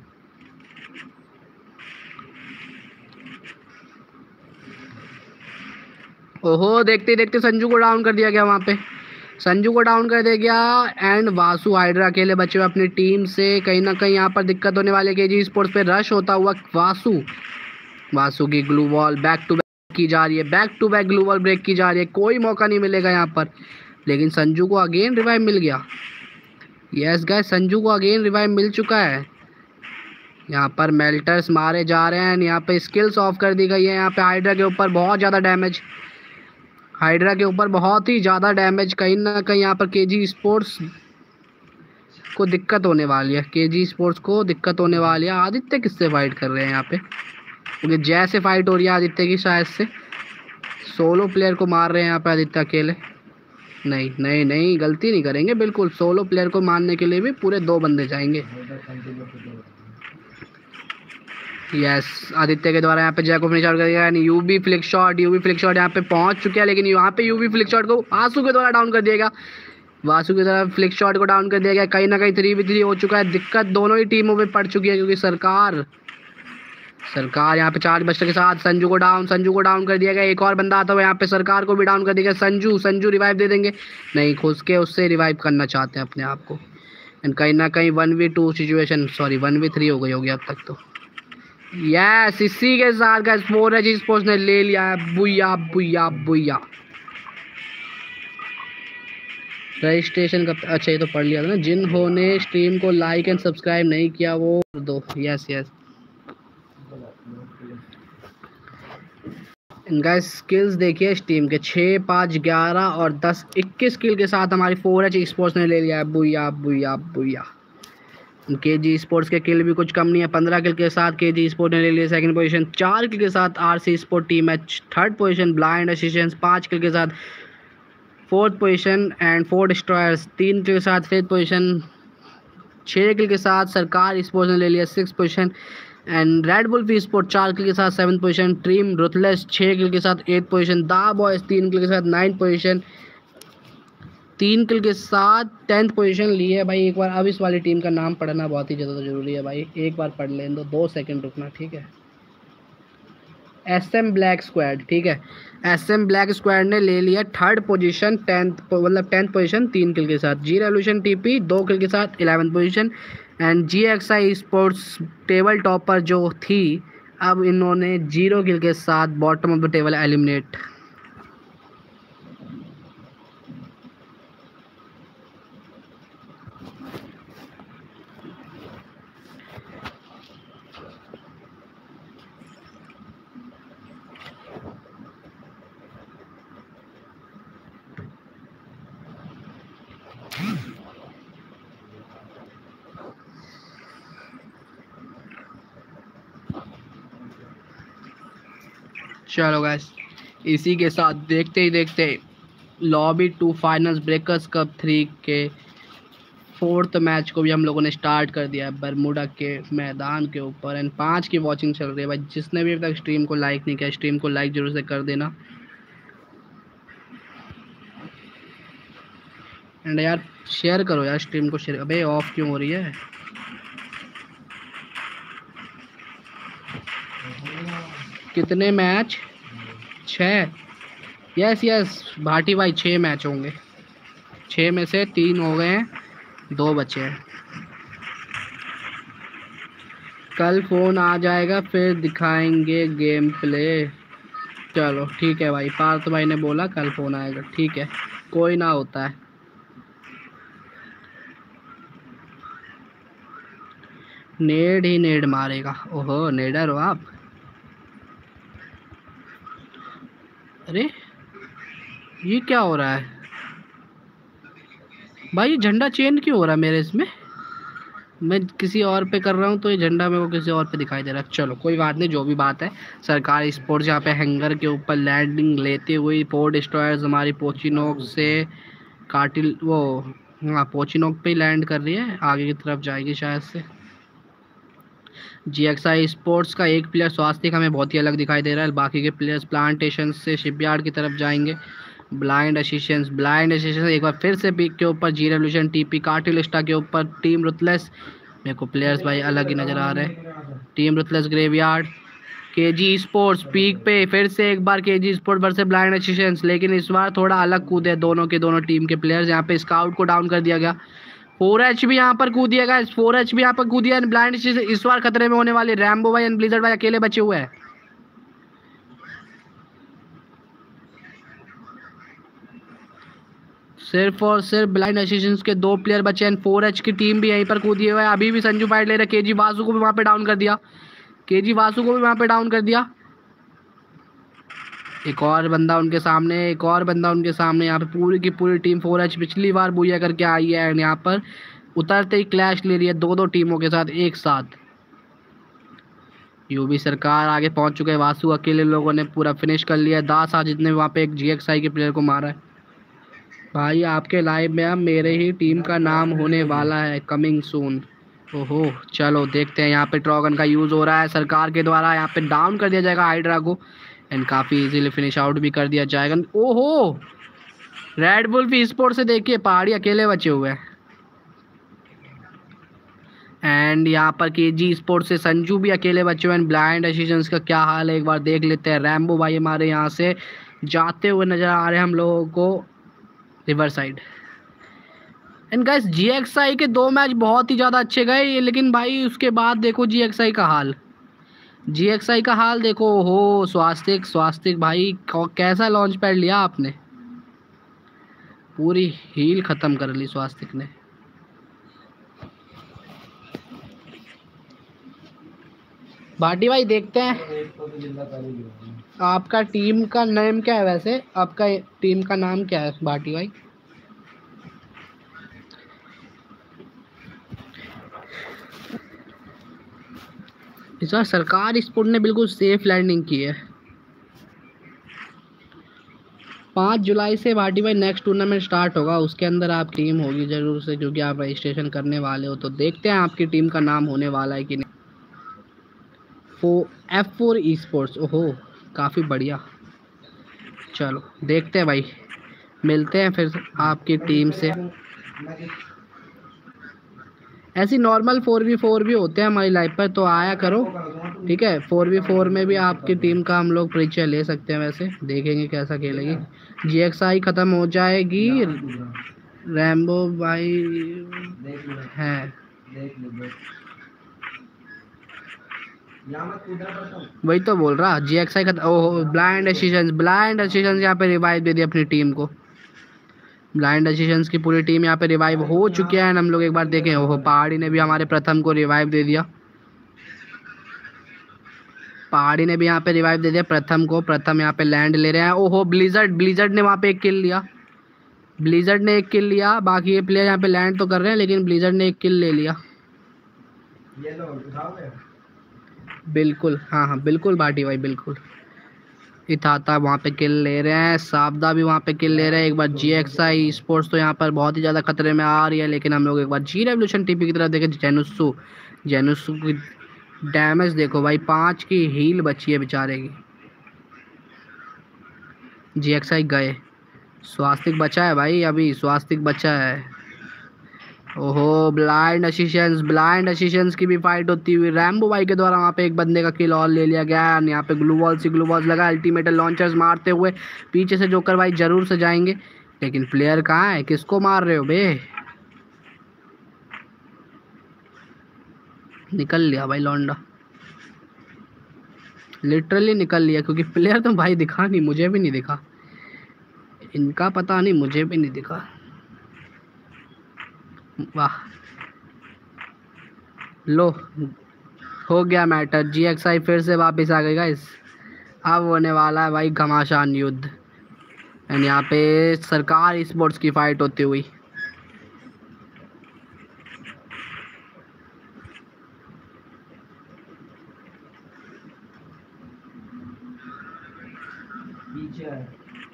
S1: ओहो देखते देखते संजू को डाउन कर दिया गया। वहाँ पे संजू को डाउन कर दिया गया। एंड वासु हाइड्रा अकेले बचे हुए अपनी टीम से। कहीं ना कहीं यहाँ पर दिक्कत होने वाली है। केजी स्पोर्ट्स पे रश होता हुआ वासु की glue wall back to back की जा रही है, back to back glue wall break की जा रही है। कोई मौका नहीं मिलेगा यहाँ पर, लेकिन संजू को अगेन रिवाइव मिल गया। यस गाइस संजू को अगेन रिवाइव मिल चुका है। यहाँ पर मेल्टर्स मारे जा रहे हैं। यहाँ पे स्किल्स ऑफ कर दी गई है। यहाँ पे हाइड्रा के ऊपर बहुत ज़्यादा डैमेज, कहीं ना कहीं यहाँ पर केजी स्पोर्ट्स को दिक्कत होने वाली है। आदित्य किससे फाइट कर रहे हैं यहाँ पे? क्योंकि जैसे फाइट हो रही है आदित्य की, शायद से सोलो प्लेयर को मार रहे हैं यहाँ पे आदित्य अकेले। नहीं गलती नहीं करेंगे बिल्कुल। सोलो प्लेयर को मारने के लिए भी पूरे 2 बंदे जाएंगे। यस आदित्य के द्वारा यहाँ पे जय को फिनिश आउट कर दिया। यूबी फ्लिक शॉट यहाँ पे पहुंच चुके हैं, लेकिन यहाँ पे यूबी फ्लिक शॉट को वासु के द्वारा डाउन कर दिया गया। वासु की तरफ फ्लिक शॉट को डाउन कर दिया गया। कहीं ना कहीं 3v3 हो चुका है। दिक्कत दोनों ही टीमों में पड़ चुकी है, क्योंकि सरकार यहाँ पे 4 बस्टर के साथ संजू को डाउन कर दिया गया। एक और बंदा आता हुआ यहाँ पे सरकार को भी डाउन कर दिया गया। संजू रिवाइव दे देंगे, नहीं खुद के उससे रिवाइव करना चाहते हैं अपने आप को। एंड कहीं ना कहीं 1v2 सिचुएशन, 1v3 हो गई होगी अब तक तो। यस इसी के साथ गाइस 4H स्पोर्ट्स ने ले लिया है। बुया रजिस्ट्रेशन कब? अच्छा ये तो पढ़ लिया था ना। जिन्होंने स्ट्रीम को लाइक एंड सब्सक्राइब नहीं किया वो दो। यस गाइस स्किल्स देखिए इस टीम के 6, 5, 11 और 10, 21 किल के साथ हमारी 4H स्पोर्ट्स ने ले लिया है। बुया। केजी स्पोर्ट्स के किल भी कुछ कम नहीं है। 15 किल के साथ केजी स्पोर्ट्स ने ले लिया सेकंड पोजीशन। 4 किल के साथ आरसी स्पोर्ट टीम है third position. Blind Asians 5 kill के साथ fourth position. And 4 destroyers 3 kill के साथ फिफ्थ पोजीशन। 6 किल के साथ सरकार स्पोर्ट्स ने ले लिया 6th position. And red bull sport 4 kill के साथ 7th position. Team ruthless 6 kill के साथ 8th position. The boys 3 kill के साथ 9th पोजीशन। 3 किल के साथ 10th पोजीशन ली है भाई। एक बार अब इस वाली टीम का नाम पढ़ना बहुत ही ज़्यादा ज़रूरी है भाई, एक बार पढ़ लें दो 2 सेकंड रुकना, ठीक है। SM ब्लैक स्क्वाड, ठीक है। SM ब्लैक स्क्वाड ने ले लिया 3rd position 10th position 3 kill के साथ। जी रेवोल्यूशन TP 2 किल के साथ 11th position. And GXI sports table topper जो थी, अब इन्होंने 0 किल के साथ bottom of the table eliminate. चलो गाइस, इसी के साथ देखते ही देखते लॉबी 2 फाइनल्स ब्रेकर्स कप 3 के 4th मैच को भी हम लोगों ने स्टार्ट कर दिया है बरमूडा के मैदान के ऊपर। एंड 5 की वॉचिंग चल रही है भाई। जिसने भी अभी तक स्ट्रीम को लाइक नहीं किया, स्ट्रीम को लाइक जरूर से कर देना। एंड यार शेयर करो यार, स्ट्रीम को शेयर। अबे ऑफ क्यों हो रही है? कितने मैच? 6। यस यस भाटी भाई, 6 मैच होंगे। 6 में से 3 हो गए हैं, 2 बचे हैं। कल फ़ोन आ जाएगा फिर दिखाएंगे गेम प्ले। चलो ठीक है भाई, पार्थ भाई ने बोला कल फ़ोन आएगा, ठीक है, कोई ना होता है। नेड ही नेड मारेगा। ओहो नेडर हो आप? अरे ये क्या हो रहा है भाई? ये झंडा चेंज क्यों हो रहा है मेरे इसमें? मैं किसी और पे कर रहा हूँ तो ये झंडा मेरे को किसी और पे दिखाई दे रहा है। चलो कोई बात नहीं, जो भी बात है। सरकारी स्पोर्ट्स यहाँ पे हैंगर के ऊपर लैंडिंग लेते हुए पोर्ट डिस्ट्रॉयर्स हमारी पोचिनोक से काटिल वो हाँ पोचिनोक पे ही लैंड कर रही है, आगे की तरफ जाएगी शायद से। GXI स्पोर्ट्स का एक प्लेयर स्वास्तिक हमें बहुत ही अलग दिखाई दे रहा है। बाकी के प्लेयर्स प्लांटेशन से शिपयार्ड की तरफ जाएंगे। ब्लाइंड एशिशंस एक बार फिर से पीक के ऊपर जी रेवोल्यूशन TP कार्टिलिस्टा के ऊपर टीम रुथलेस। मेरे को प्लेयर्स भाई अलग ही नज़र आ रहे हैं। Team ruthless graveyard KG sports peak पे फिर से एक बार KG sports versus blind Asians, लेकिन इस बार थोड़ा अलग कूदे दोनों के दोनों टीम के प्लेयर्स। यहाँ पे स्काउट को डाउन कर दिया गया। 4H भी यहाँ पर कूद दिया गया। 4H भी यहाँ पर कूद दिया। ब्लाइंड इस बार खतरे में होने वाले। रैम्बो भाई एंड ब्लिजर्ड भाई अकेले बचे हुए हैं। सिर्फ और सिर्फ ब्लाइंड एशिशंस के 2 प्लेयर बचे हैं। 4H की टीम भी यहीं पर कूदी हुई है। अभी भी संजू फाइट ले रहे। KG वासु को भी वहाँ पे डाउन कर दिया। KG वासु को भी वहाँ पे डाउन कर दिया। एक और बंदा उनके सामने, एक और बंदा उनके सामने। यहाँ पे पूरी की पूरी टीम 4H पिछली बार बुया करके आई है एंड यहाँ पर उतरते ही क्लैश ले रही है 2-2 टीमों के साथ एक साथ। यूबी सरकार आगे पहुंच चुके हैं। वासु अकेले लोगों ने पूरा फिनिश कर लिया है। दास आज जितने वहाँ पे एक GXI के प्लेयर को मारा है। भाई आपके लाइव में अब मेरे ही टीम का नाम होने वाला है, कमिंग सून। ओहो चलो देखते हैं। यहाँ पे ट्रॉगन का यूज़ हो रहा है सरकार के द्वारा। यहाँ पे डाउन कर दिया जाएगा हाइड्रा को एंड काफ़ी इजीली फिनिश आउट भी कर दिया जाएगा। ओहो रेड वुल्फ स्पोर्ट से देखिए पहाड़ी अकेले बचे हुए हैं। एंड यहाँ पर KG स्पोर्ट से संजू भी अकेले बचे हुए हैं। ब्लाइंड एशिशंस का क्या हाल है एक बार देख लेते हैं। रैम्बो भाई हमारे यहाँ से जाते हुए नज़र आ रहे हैं हम लोगों को river side. And guys GXI के 2 मैच बहुत ही ज़्यादा अच्छे गए, लेकिन भाई उसके बाद देखो GXI का हाल। GXI का हाल देखो। हो स्वास्तिक भाई कैसा लॉन्च पैड लिया आपने? पूरी हील ख़त्म कर ली स्वास्तिक ने। भाटी भाई देखते हैं आपका टीम का नेम क्या है वैसे? आपका टीम का नाम क्या है भाटी भाई? इस बार सरकार स्पोर्ट ने बिल्कुल सेफ लैंडिंग की है। 5 जुलाई से भाटी भाई नेक्स्ट टूर्नामेंट स्टार्ट होगा, उसके अंदर आप टीम होगी ज़रूर से, क्योंकि आप रजिस्ट्रेशन करने वाले हो। तो देखते हैं आपकी टीम का नाम होने वाला है कि नहीं। F4 esports, ओहो काफ़ी बढ़िया। चलो देखते हैं भाई, मिलते हैं फिर आपकी टीम से। ऐसी नॉर्मल 4v4 भी होते हैं हमारी लाइफ पर, तो आया करो ठीक है। 4v4 में भी आपकी टीम का हम लोग परिचय ले सकते हैं। वैसे देखेंगे कैसा खेलेगी। GXI ख़त्म हो जाएगी। रैम्बो भाई है वही तो बोल रहा। GXI का ओहो ब्लाइंड एशिशंस यहाँ पे रिवाइव दे दिया अपनी टीम को। ब्लाइंड एशिशंस की पूरी टीम यहाँ पे रिवाइव हो चुकी है। हम लोग एक बार देखें। ओहो पहाड़ी ने भी हमारे प्रथम को रिवाइव दे दिया। पहाड़ी ने भी यहाँ पे रिवाइव दे दिया प्रथम को। प्रथम यहाँ पे लैंड ले रहे हैं। ओहो ब्लिजर्ड ने वहाँ पे एक किल लिया। ब्लिजर्ड ने एक किल लिया। बाकी ये प्लेयर यहाँ पे लैंड तो कर रहे हैं, लेकिन ब्लिजर्ड ने एक किल ले लिया। बिल्कुल हाँ बिल्कुल भाटी भाई बिल्कुल। इताता वहाँ पे किल ले रहे हैं, साबदा भी वहाँ पे किल ले रहे हैं। एक बार GXI स्पोर्ट्स तो यहाँ पर बहुत ही ज़्यादा खतरे में आ रही है, लेकिन हम लोग एक बार जी रेवोल्यूशन TP की तरफ देखें। जेनुसु जेनुसु की डैमेज देखो भाई, 5 की हील बची है बेचारे की। GXI गए, स्वास्तिक बचा है भाई, अभी स्वास्तिक बचा है। ओहो ब्लाइंड असिस्टेंस की भी फाइट होती हुई रैम्बो भाई के द्वारा वहाँ पे एक बंदे का किल और ले लिया गया। यहाँ पे ग्लू वॉल्स लगा, अल्टीमेट लॉन्चर्स मारते हुए पीछे से जोकर भाई जरूर से जाएंगे, लेकिन प्लेयर कहाँ है? किसको मार रहे हो बे? निकल लिया भाई लौंडा, लिटरली निकल लिया, क्योंकि प्लेयर तो भाई दिखा नहीं, मुझे भी नहीं दिखा, इनका पता नहीं, मुझे भी नहीं दिखा। वाह लो, हो गया मैटर। GXI फिर से वापस आ गई गाइस। अब होने वाला है भाई घमासान युद्ध, एंड यहाँ पे सरकार स्पोर्ट्स की फाइट होती हुई।
S2: पीछे है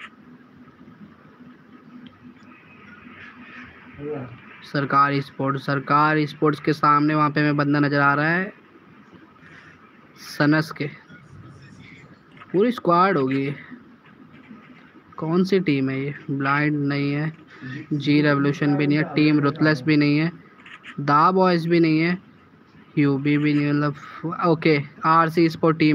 S1: सरकार स्पोर्ट्स के सामने वहाँ पे हमें बंदा नज़र आ रहा है, सनस के। पूरी स्क्वाड होगी। कौन सी टीम है ये? ब्लाइंड नहीं है, जी रेवोल्यूशन भी नहीं है, टीम रुथलेस भी नहीं है, दा बॉयज़ भी नहीं है, यूबी भी नहीं, मतलब okay. RC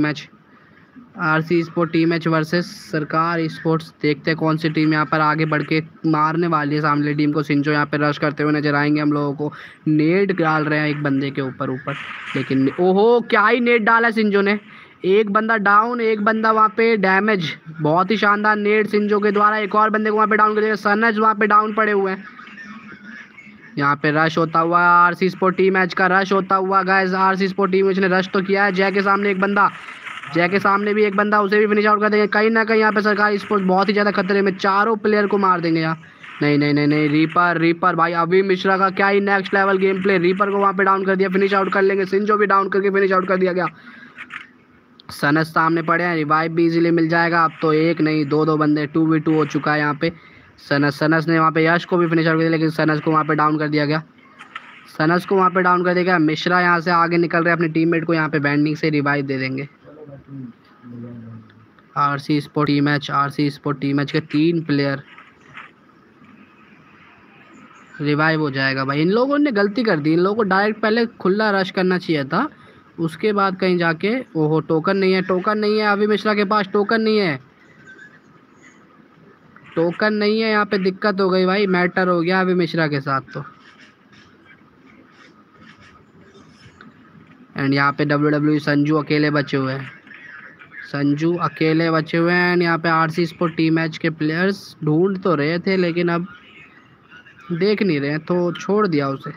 S1: sport team match versus Sarkar sports. देखते हैं कौन सी टीम यहाँ पर आगे बढ़ के मारने वाली है सामने टीम को। सिंजो यहाँ पे रश करते हुए नजर आएंगे हम लोगों को। नेट डाल रहे हैं एक बंदे के ऊपर, लेकिन ओहो क्या ही नेट डाला है सिंजो ने। एक बंदा डाउन, एक बंदा वहाँ पे डैमेज। बहुत ही शानदार नेट सिंजो के द्वारा, एक और बंदे को वहाँ पे डाउन कर दिया। सनज वहाँ पे डाउन पड़े हुए हैं। यहाँ पे रश होता हुआ RC स्पोर्ट टीम मैच का रश होता हुआ guys. RC sport team match ने रश तो किया है। जय के सामने एक बंदा, जय के सामने भी एक बंदा, उसे भी फिनिश आउट कर देंगे कहीं ना कहीं। यहाँ पे सरकारी स्पोर्ट्स बहुत ही ज़्यादा खतरे में, चारों प्लेयर को मार देंगे यहाँ। नहीं नहीं नहीं नहीं, रीपर भाई अभी मिश्रा का क्या ही next level game play. Reaper को वहाँ पे डाउन कर दिया, फिनिश आउट कर लेंगे। सिंजो भी डाउन करके फिनिश आउट कर दिया गया। सनस सामने पड़े हैं, रिवाइव भी इजीली मिल जाएगा। अब तो एक नहीं दो बंदे, 2v2 हो चुका है यहाँ पे। सनस ने वहाँ पे यश को भी फिनिश आउट कर दिया, लेकिन सनस को वहाँ पे डाउन कर दिया गया। मिश्रा यहाँ से आगे निकल रहे हैं, अपने टीममेट को यहाँ पे बैंडिंग से रिवाइव दे देंगे। RC स्पोर्ट टीम मैच के 3 प्लेयर रिवाइव हो जाएगा भाई। इन लोगों ने गलती कर दी, इन लोगों को डायरेक्ट पहले खुला रश करना चाहिए था, उसके बाद कहीं जाके। ओहो टोकन नहीं है अभी मिश्रा के पास, टोकन नहीं है यहाँ पे। दिक्कत हो गई भाई, मैटर हो गया अभी मिश्रा के साथ तो। एंड यहाँ पे WWE संजू अकेले बचे हुए हैं। एंड यहाँ पे RC स्पोर्ट टीम मैच के प्लेयर्स ढूंढ तो रहे थे, लेकिन अब देख नहीं रहे तो छोड़ दिया उसे।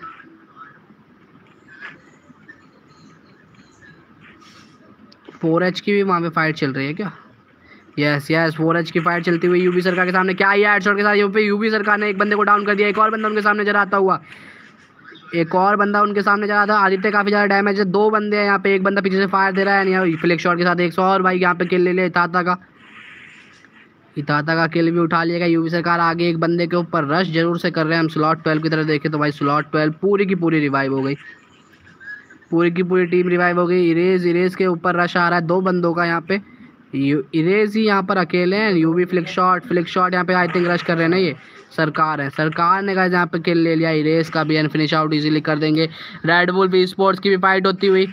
S1: फोर की भी वहाँ पे फाइट चल रही है क्या? यस 4H की फाइट चलती हुई यूबी सरकार के सामने। क्या ही हेडशॉट के साथ यहाँ पे यूबी सरकार ने एक बंदे को डाउन कर दिया। एक और बंदा उनके सामने नजर आता हुआ, आदित्य काफी ज्यादा डैमेज है। 2 बंदे हैं यहाँ पे, एक बंदा पीछे से फायर दे रहा है, यहाँ फ्लिक शॉट के साथ 100 और भाई यहाँ पे किल ले लिया। इताता का किल भी उठा लिया गया। यूबी सरकार आगे एक बंदे के ऊपर रश जरूर से कर रहे हैं। हम स्लॉट 12 की तरफ देखें तो भाई स्लॉट 12 पूरी की पूरी रिवाइव हो गई, पूरी टीम रिवाइव हो गई। इरेज के ऊपर रश आ रहा है 2 बंदों का यहाँ पे। इरेज ही यहाँ पर अकेले हैं। यूबी फ्लिक शॉट यहाँ पे आई थिंक रश कर रहे हैं ना, ये सरकार ने कहा यहाँ पे किल ले लिया। इरेज का भी फिनिश आउट इजीली कर देंगे। रेड बुल वी स्पोर्ट्स की भी फाइट होती हुई,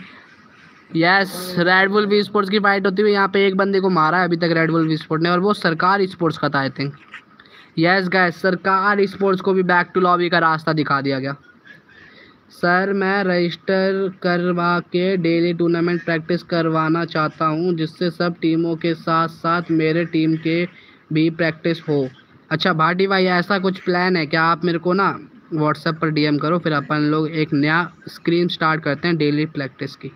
S1: यहाँ पे एक बंदे को मारा है अभी तक रेड बुल वी स्पोर्ट ने, और वो सरकार स्पोर्ट्स का था I think. Yes guys, Sarkar sports को भी बैक टू लॉबी का रास्ता दिखा दिया गया। सर मैं रजिस्टर करवा के डेली टूर्नामेंट प्रैक्टिस करवाना चाहता हूँ, जिससे सब टीमों के साथ साथ मेरे टीम के भी प्रैक्टिस हो। अच्छा भाटी भाई, ऐसा कुछ प्लान है क्या? आप मेरे को ना व्हाट्सएप पर DM करो, फिर अपन लोग एक नया स्क्रीन स्टार्ट करते हैं डेली प्रैक्टिस की।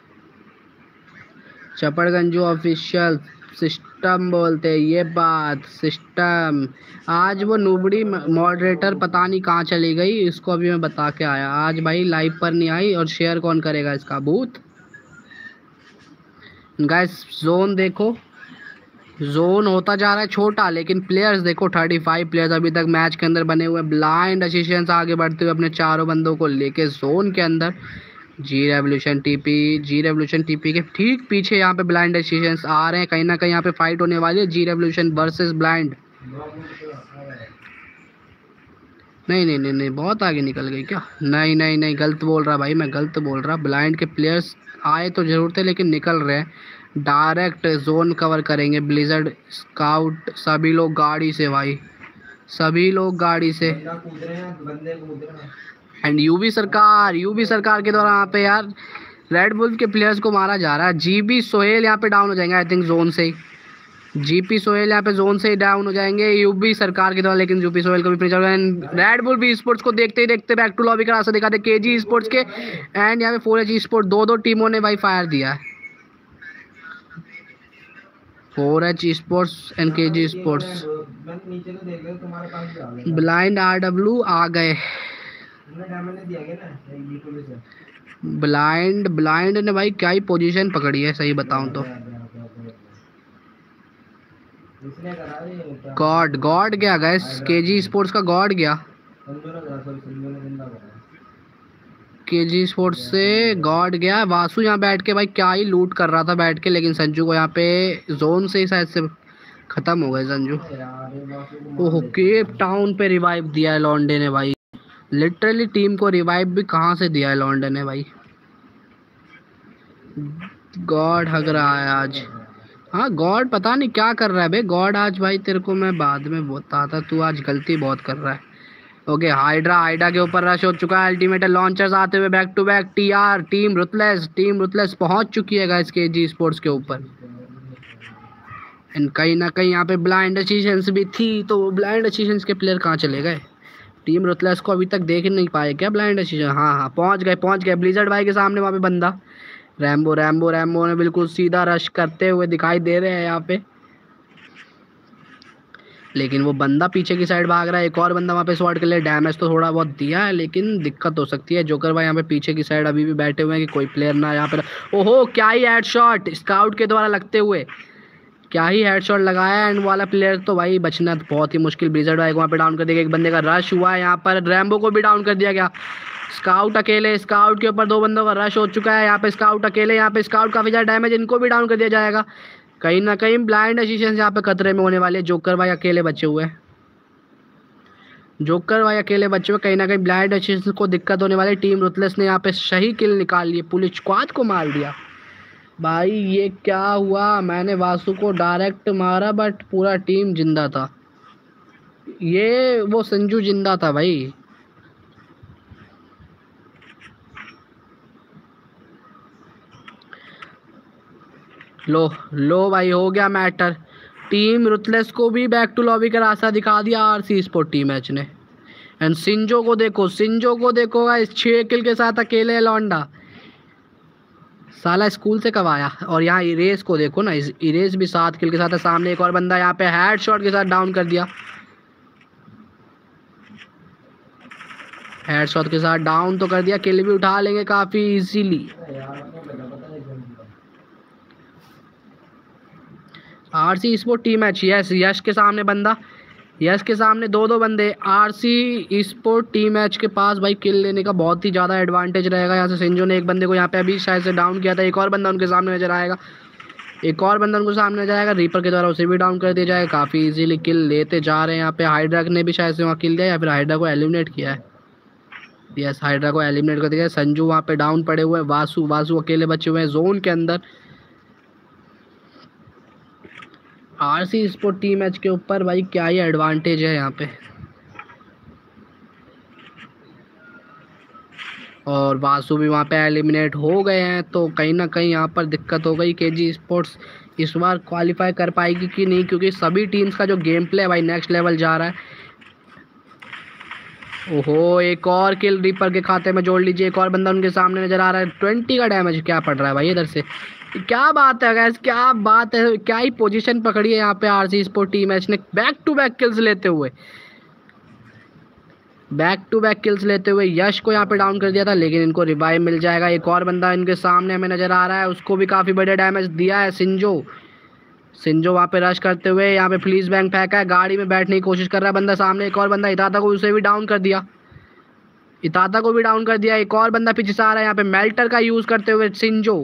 S1: चपड़गंजू ऑफिशियल सिस्टम बोलते हैं ये बात, सिस्टम। आज वो नूबड़ी मॉडरेटर पता नहीं कहाँ चली गई, इसको अभी मैं बता के आया। आज भाई लाइव पर नहीं आई, और शेयर कौन करेगा इसका? बूथ गाइस जोन देखो, जोन होता जा रहा है छोटा, लेकिन प्लेयर्स देखो 35 प्लेयर्स अभी तक मैच के अंदर बने हुए। ब्लाइंड असिस्टेंस आगे बढ़ते हुए अपने चारों बंदों को लेके जोन के अंदर। जी रेवोल्यूशन टीपी के ठीक पीछे यहाँ पे ब्लाइंड असिस्टेंस आ रहे हैं। कहीं ना कहीं यहाँ पे फाइट होने वाली है, जी रेवोल्यूशन वर्सेस ब्लाइंड। नहीं नहीं नहीं नहीं, बहुत आगे निकल गई क्या? नहीं नहीं नहीं, गलत बोल रहा भाई, मैं गलत बोल रहा। ब्लाइंड के प्लेयर्स आए तो जरूर थे, लेकिन निकल रहे हैं। डायरेक्ट जोन कवर करेंगे ब्लिजर्ड स्काउट, सभी लोग गाड़ी से भाई, सभी लोग गाड़ी से। एंड यूबी सरकार के द्वारा यहाँ पे यार रेड बुल के प्लेयर्स को मारा जा रहा है। जीबी सोहेल यहाँ पे डाउन हो जाएंगे आई थिंक जोन से ही। जीपी सोहेल यहाँ पे जोन से ही डाउन हो जाएंगे यूबी सरकार के द्वारा, लेकिन यूपी सोहेल को भी फिनिश। रेड बुल भी स्पोर्ट्स को देखते ही देखते बैक टू लॉबी का रास्ता दिखाते केजी स्पोर्ट्स के। एंड यहाँ पे 4H स्पोर्ट्स दो टीमों ने भाई फायर दिया है। 4H sports and KG sports. Blind RW आ गए। ब्लाइंड ने भाई क्या ही पोजीशन पकड़ी है, सही बताऊं तो। गॉड गया गैस, केजी स्पोर्ट्स का गॉड गया। केजी स्पोर्ट्स से गॉड गया। वासु यहाँ बैठ के भाई क्या ही लूट कर रहा था बैठ के, लेकिन संजू को यहाँ पे जोन से ही शायद से खत्म हो गए संजू। ओह, केप टाउन पे रिवाइव दिया है लॉन्डे ने भाई, लिटरली टीम को रिवाइव भी कहाँ से दिया है लॉन्डे ने भाई। गॉड हग रहा है आज। हाँ गॉड पता नहीं क्या कर रहा है बे गॉड आज भाई, तेरे को मैं बाद में बताता, तू आज गलती बहुत कर रहा है। ओके, हाइड्रा के ऊपर रश हो चुका है। अल्टीमेट लॉन्चर्स आते हुए back to back. Team ruthless पहुंच चुकी है गाइस केजी स्पोर्ट्स के ऊपर। एंड कहीं ना कहीं यहाँ पे ब्लाइंड असिस्टेंस भी थी, तो ब्लाइंड असिस्टेंस के प्लेयर कहाँ चले गए? टीम रुथलेस को अभी तक देख नहीं पाए क्या ब्लाइंड असिस्टेंस? हाँ पहुँच गए ब्लिजर्ड भाई के सामने। वहाँ पे बंदा रैम्बो ने बिल्कुल सीधा रश करते हुए दिखाई दे रहे हैं यहाँ पे, लेकिन वो बंदा पीछे की साइड भाग रहा है। एक और बंदा वहाँ पे स्वॉर्ड के लिए डैमेज तो थोड़ा बहुत दिया है, लेकिन दिक्कत हो सकती है। जोकर भाई यहाँ पे पीछे की साइड अभी भी बैठे हुए हैं कि कोई प्लेयर ना यहाँ पे। ओहो, क्या ही हेडशॉट स्काउट के द्वारा लगते हुए, क्या ही हेडशॉट लगाया। एंड वाला प्लेयर तो भाई बचना बहुत ही मुश्किल। ब्लिजर्ड भाई को वहाँ पे डाउन कर दिया गया। एक बंदे का रश हुआ है यहाँ पर, रैम्बो को भी डाउन कर दिया गया। स्काउट अकेले, स्काउट के ऊपर 2 बंदों का रश हो चुका है। यहाँ पे स्काउट अकेले, यहाँ पे स्काउट काफ़ी ज़्यादा डैमेज, इनको भी डाउन कर दिया जाएगा। कहीं ना कहीं ब्लाइंड असिस्टेंस यहाँ पे खतरे में होने वाले। जोकर भाई अकेले बचे हुए हैं, कहीं ना कहीं ब्लाइंड असिस्टेंस को दिक्कत होने वाली। टीम रुथलेस ने यहाँ पे सही किल निकाल लिए, पुलिस स्क्वाड को मार दिया भाई। ये क्या हुआ? मैंने वासु को डायरेक्ट मारा बट पूरा टीम जिंदा था। ये वो संजू जिंदा था भाई। लो भाई, हो गया मैटर। टीम रुथलेस को भी बैक टू लॉबी का रास्ता दिखा दिया आरसी स्पोर्ट टीम मैच ने। एंड सिंजो को देखो गाइस, 6 किल के साथ अकेले लौंडा, साला स्कूल से कब आया। और यहाँ इरेज को देखो ना, इरेज भी 7 किल के साथ है। सामने एक और बंदा यहाँ पे हेडशॉट के साथ डाउन कर दिया, हेडशॉट के साथ डाउन तो कर दिया। किल भी उठा लेंगे काफी easily. RC sport team match. Yash के सामने बंदा, यश के सामने 2 बंदे। आरसी स्पोर्ट टीम मैच के पास भाई किल लेने का बहुत ही ज़्यादा एडवांटेज रहेगा। यहाँ से सिंजो ने एक बंदे को यहाँ पे अभी शायद से डाउन किया था। एक और बंदा उनके सामने नजर आएगा, रीपर के द्वारा उसे भी डाउन कर दिया जाएगा। काफ़ी इजीली किल लेते जा रहे हैं यहाँ पे। हाइड्रा ने भी शायद से वहाँ किल दिया, या फिर हाइड्रा को एलिमिनेट किया है। यस, हाइड्रा को एलिमिनेट कर दिया। संजू वहाँ पे डाउन पड़े हुए हैं। वासु अकेले बचे हुए हैं जोन के अंदर। आरसी स्पोर्ट टीम मैच के ऊपर भाई क्या ही एडवांटेज है यहाँ पे। और वासु भी वहाँ पे एलिमिनेट हो गए हैं, तो कहीं ना कहीं यहाँ पर दिक्कत हो गई। केजी स्पोर्ट्स इस बार क्वालिफाई कर पाएगी कि नहीं, क्योंकि सभी टीम्स का जो गेम प्ले है भाई नेक्स्ट लेवल जा रहा है। ओहो, एक और किल रीपर के खाते में जोड़ लीजिए। एक और बंदा उनके सामने नजर आ रहा है। 20 का डैमेज क्या पड़ रहा है भाई इधर से। क्या बात है गैस, क्या बात है, क्या ही पोजीशन पकड़ी है यहाँ पे आरसी स्पोर्ट टीम मैच ने। बैक टू बैक किल्स लेते हुए यश को यहाँ पे डाउन कर दिया था, लेकिन इनको रिवाइव मिल जाएगा। एक और बंदा इनके सामने हमें नजर आ रहा है, उसको भी काफ़ी बड़े डैमेज दिया है सिंजो। सिंजो वहाँ पे रश करते हुए यहाँ पे फ्लीस बैंक फेंका है, गाड़ी में बैठने की कोशिश कर रहा है बंदा। सामने एक और बंदा इताता को, उसे भी डाउन कर दिया, इताता को भी डाउन कर दिया। एक और बंदा पीछे से आ रहा है यहाँ पे मेल्टर का यूज़ करते हुए सिंजो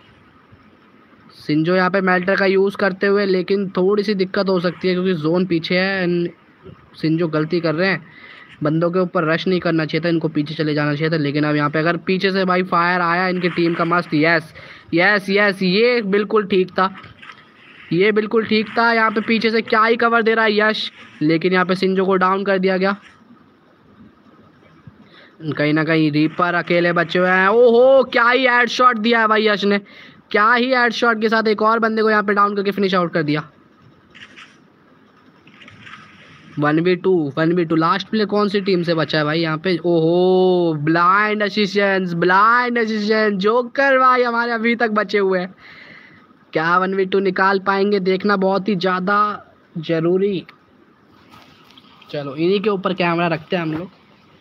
S1: यहाँ पे मेल्टर का यूज़ करते हुए, लेकिन थोड़ी सी दिक्कत हो सकती है क्योंकि जोन पीछे है एंड सिंजो गलती कर रहे हैं। बंदों के ऊपर रश नहीं करना चाहिए था, इनको पीछे चले जाना चाहिए था। लेकिन अब यहाँ पे अगर पीछे से भाई फायर आया इनकी टीम का मस्त, यस यस यस, ये बिल्कुल ठीक था, ये बिल्कुल ठीक था। यहाँ पे पीछे से क्या ही कवर दे रहा है यश, लेकिन यहाँ पे सिंजो को डाउन कर दिया गया। कहीं ना कहीं रीपर अकेले बचे हुए हैं। ओहो क्या ही हेड शॉट दिया है भाई यश ने, क्या ही हेड शॉट के साथ एक और बंदे को यहाँ पे डाउन करके फिनिश आउट कर दिया। 1v2 लास्ट प्लेयर कौन सी टीम से बचा है भाई यहाँ पे? ओहो ब्लाइंड असिस्टेंट जोकर भाई हमारे अभी तक बचे हुए हैं। क्या 1v2 निकाल पाएंगे, देखना बहुत ही ज़्यादा जरूरी। चलो इन्हीं के ऊपर कैमरा रखते हैं हम लोग।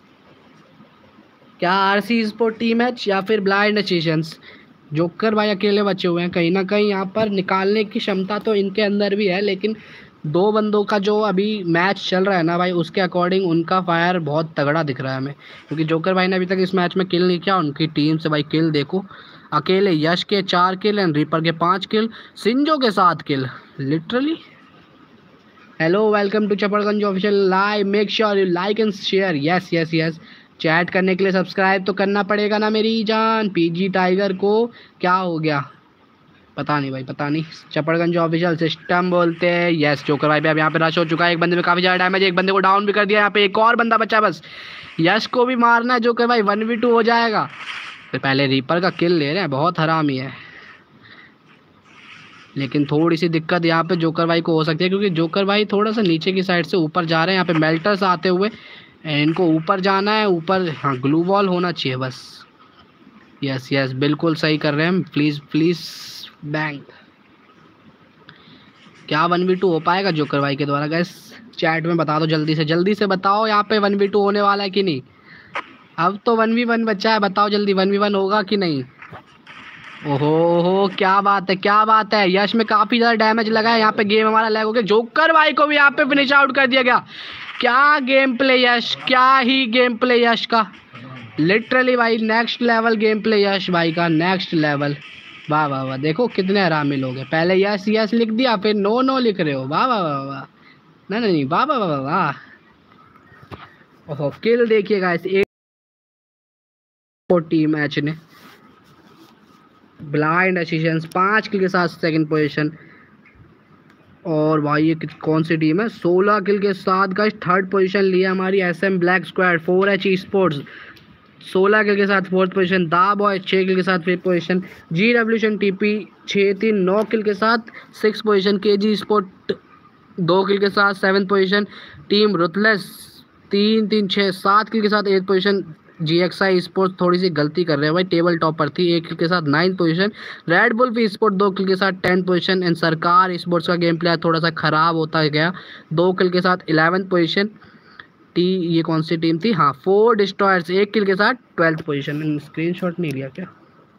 S1: क्या आरसी स्पोर्ट टीम है या फिर ब्लाइंड असिस्टेंट्स? जोकर भाई अकेले बचे हुए हैं, कहीं ना कहीं यहाँ पर निकालने की क्षमता तो इनके अंदर भी है, लेकिन दो बंदों का जो अभी मैच चल रहा है ना भाई, उसके अकॉर्डिंग उनका फायर बहुत तगड़ा दिख रहा है हमें, क्योंकि जोकर भाई ने अभी तक इस मैच में किल नहीं किया। उनकी टीम से भाई किल देखो, अकेले यश के 4 किल एंड रीपर के 5 किल, सिंजो के 7 kill literally. Hello welcome to Chapadganj official live, make sure you like and share. Yes yes yes, chat करने के लिए सब्सक्राइब तो करना पड़ेगा ना मेरी जान। पीजी टाइगर को क्या हो गया पता नहीं भाई, पता नहीं। चपड़गंज ऑफिशियल सिस्टम बोलते हैं। यस जोकर भाई अब यहाँ पे रश हो चुका है, एक बंदे में काफ़ी ज़्यादा डैमेज, एक बंदे को डाउन भी कर दिया। यहाँ पे एक और बंदा बचा है बस, यश को भी मारना है जोकर भाई, 1v2 हो जाएगा। फिर पहले रीपर का किल ले रहे हैं, बहुत हरामी है। लेकिन थोड़ी सी दिक्कत यहाँ पे जोकर भाई को हो सकती है, क्योंकि जोकर भाई थोड़ा सा नीचे की साइड से ऊपर जा रहे हैं। यहाँ पे मेल्टर्स आते हुए इनको ऊपर जाना है, ऊपर हाँ ग्लू वॉल होना चाहिए बस। यस यस बिल्कुल सही कर रहे हैं। प्लीज़ बैंक क्या 1v2 हो पाएगा जोकर भाई के द्वारा? गैस चैट में बता दो, जल्दी से बताओ यहाँ पे 1v2 होने वाला है कि नहीं। अब तो 1v1 बचा है, बताओ जल्दी 1v1 होगा कि नहीं। ओहो क्या बात है, क्या बात है। यश में काफ़ी ज़्यादा डैमेज लगा है, यहाँ पे गेम हमारा लैग हो गया। जोकर भाई को भी यहाँ पे फिनिश आउट कर दिया गया। क्या गेम प्ले यश, क्या ही गेम प्ले यश का, लिटरली भाई next level game play Yash भाई का, नेक्स्ट लेवल। वाह वाह वाह, देखो कितने आरामी लोग हैं। पहले यस यस लिख दिया, फिर नो नो लिख रहे हो। वाह वाह वाह वाह, नहीं वाह वाह वाह वाह। ओहो किल देखिएगा इस एक टीम मैच ने, ब्लाइंड असिस्टेंस 5 किल के साथ सेकंड पोजीशन। और भाई ये कौन सी टीम है? 16 किल के साथ का थर्ड पोजीशन लिया हमारी SM black squad 4H sports, 16 kill के साथ fourth position. The boy 6 kill के साथ fifth position. G revolution TP 6-3 9 kill के साथ 6 पोजीशन। KG स्पोर्ट 2 किल के साथ 7 पोजीशन। टीम रुथलेस 3-3 6 7 किल के साथ 8 पोजीशन। GXI स्पोर्ट्स थोड़ी सी गलती कर रहे हैं भाई, टेबल टॉप पर थी 1 किल के साथ 9 पोजीशन। रेड बुल भी स्पोर्ट 2 किल के साथ 10 पोजीशन। एंड सरकार स्पोर्ट्स का गेम प्ले थोड़ा सा ख़राब होता गया, 2 किल के साथ 11 पोजीशन। ये कौन सी टीम थी? हाँ 4 डिस्ट्रॉयर्स 1 किल के साथ 12th पोजीशन। स्क्रीनशॉट नहीं लिया क्या?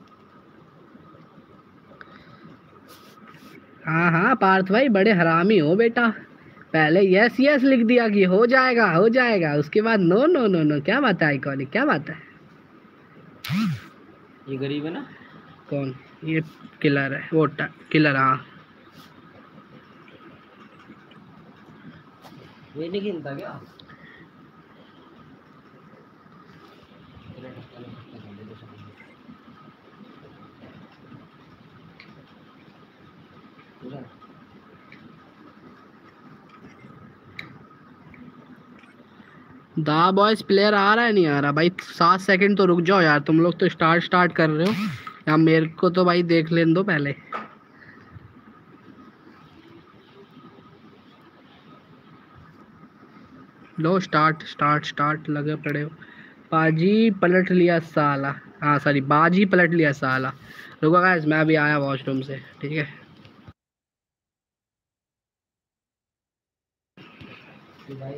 S1: हाँ पार्थ भाई बड़े हरामी हो बेटा, पहले यस यस लिख दिया कि हो जाएगा, उसके बाद नो नो नो नो। क्या बात है आइकॉनिक, क्या बात है।
S2: ये गरीब है ना?
S1: कौन? ये किलर है, वो किलर। हाँ
S2: ये नहीं खेलता क्या?
S1: दा बॉयज प्लेयर आ रहा है नहीं आ रहा भाई? 7 सेकंड तो रुक जाओ यार, तुम लोग तो स्टार्ट कर रहे हो या मेरे को तो भाई देख लेने दो पहले। लो स्टार्ट लगे पड़े हो। बाजी पलट लिया साला, हाँ सॉरी बाजी पलट लिया साला। रुको गाइस मैं अभी आया वॉशरूम से, ठीक है।
S2: भाई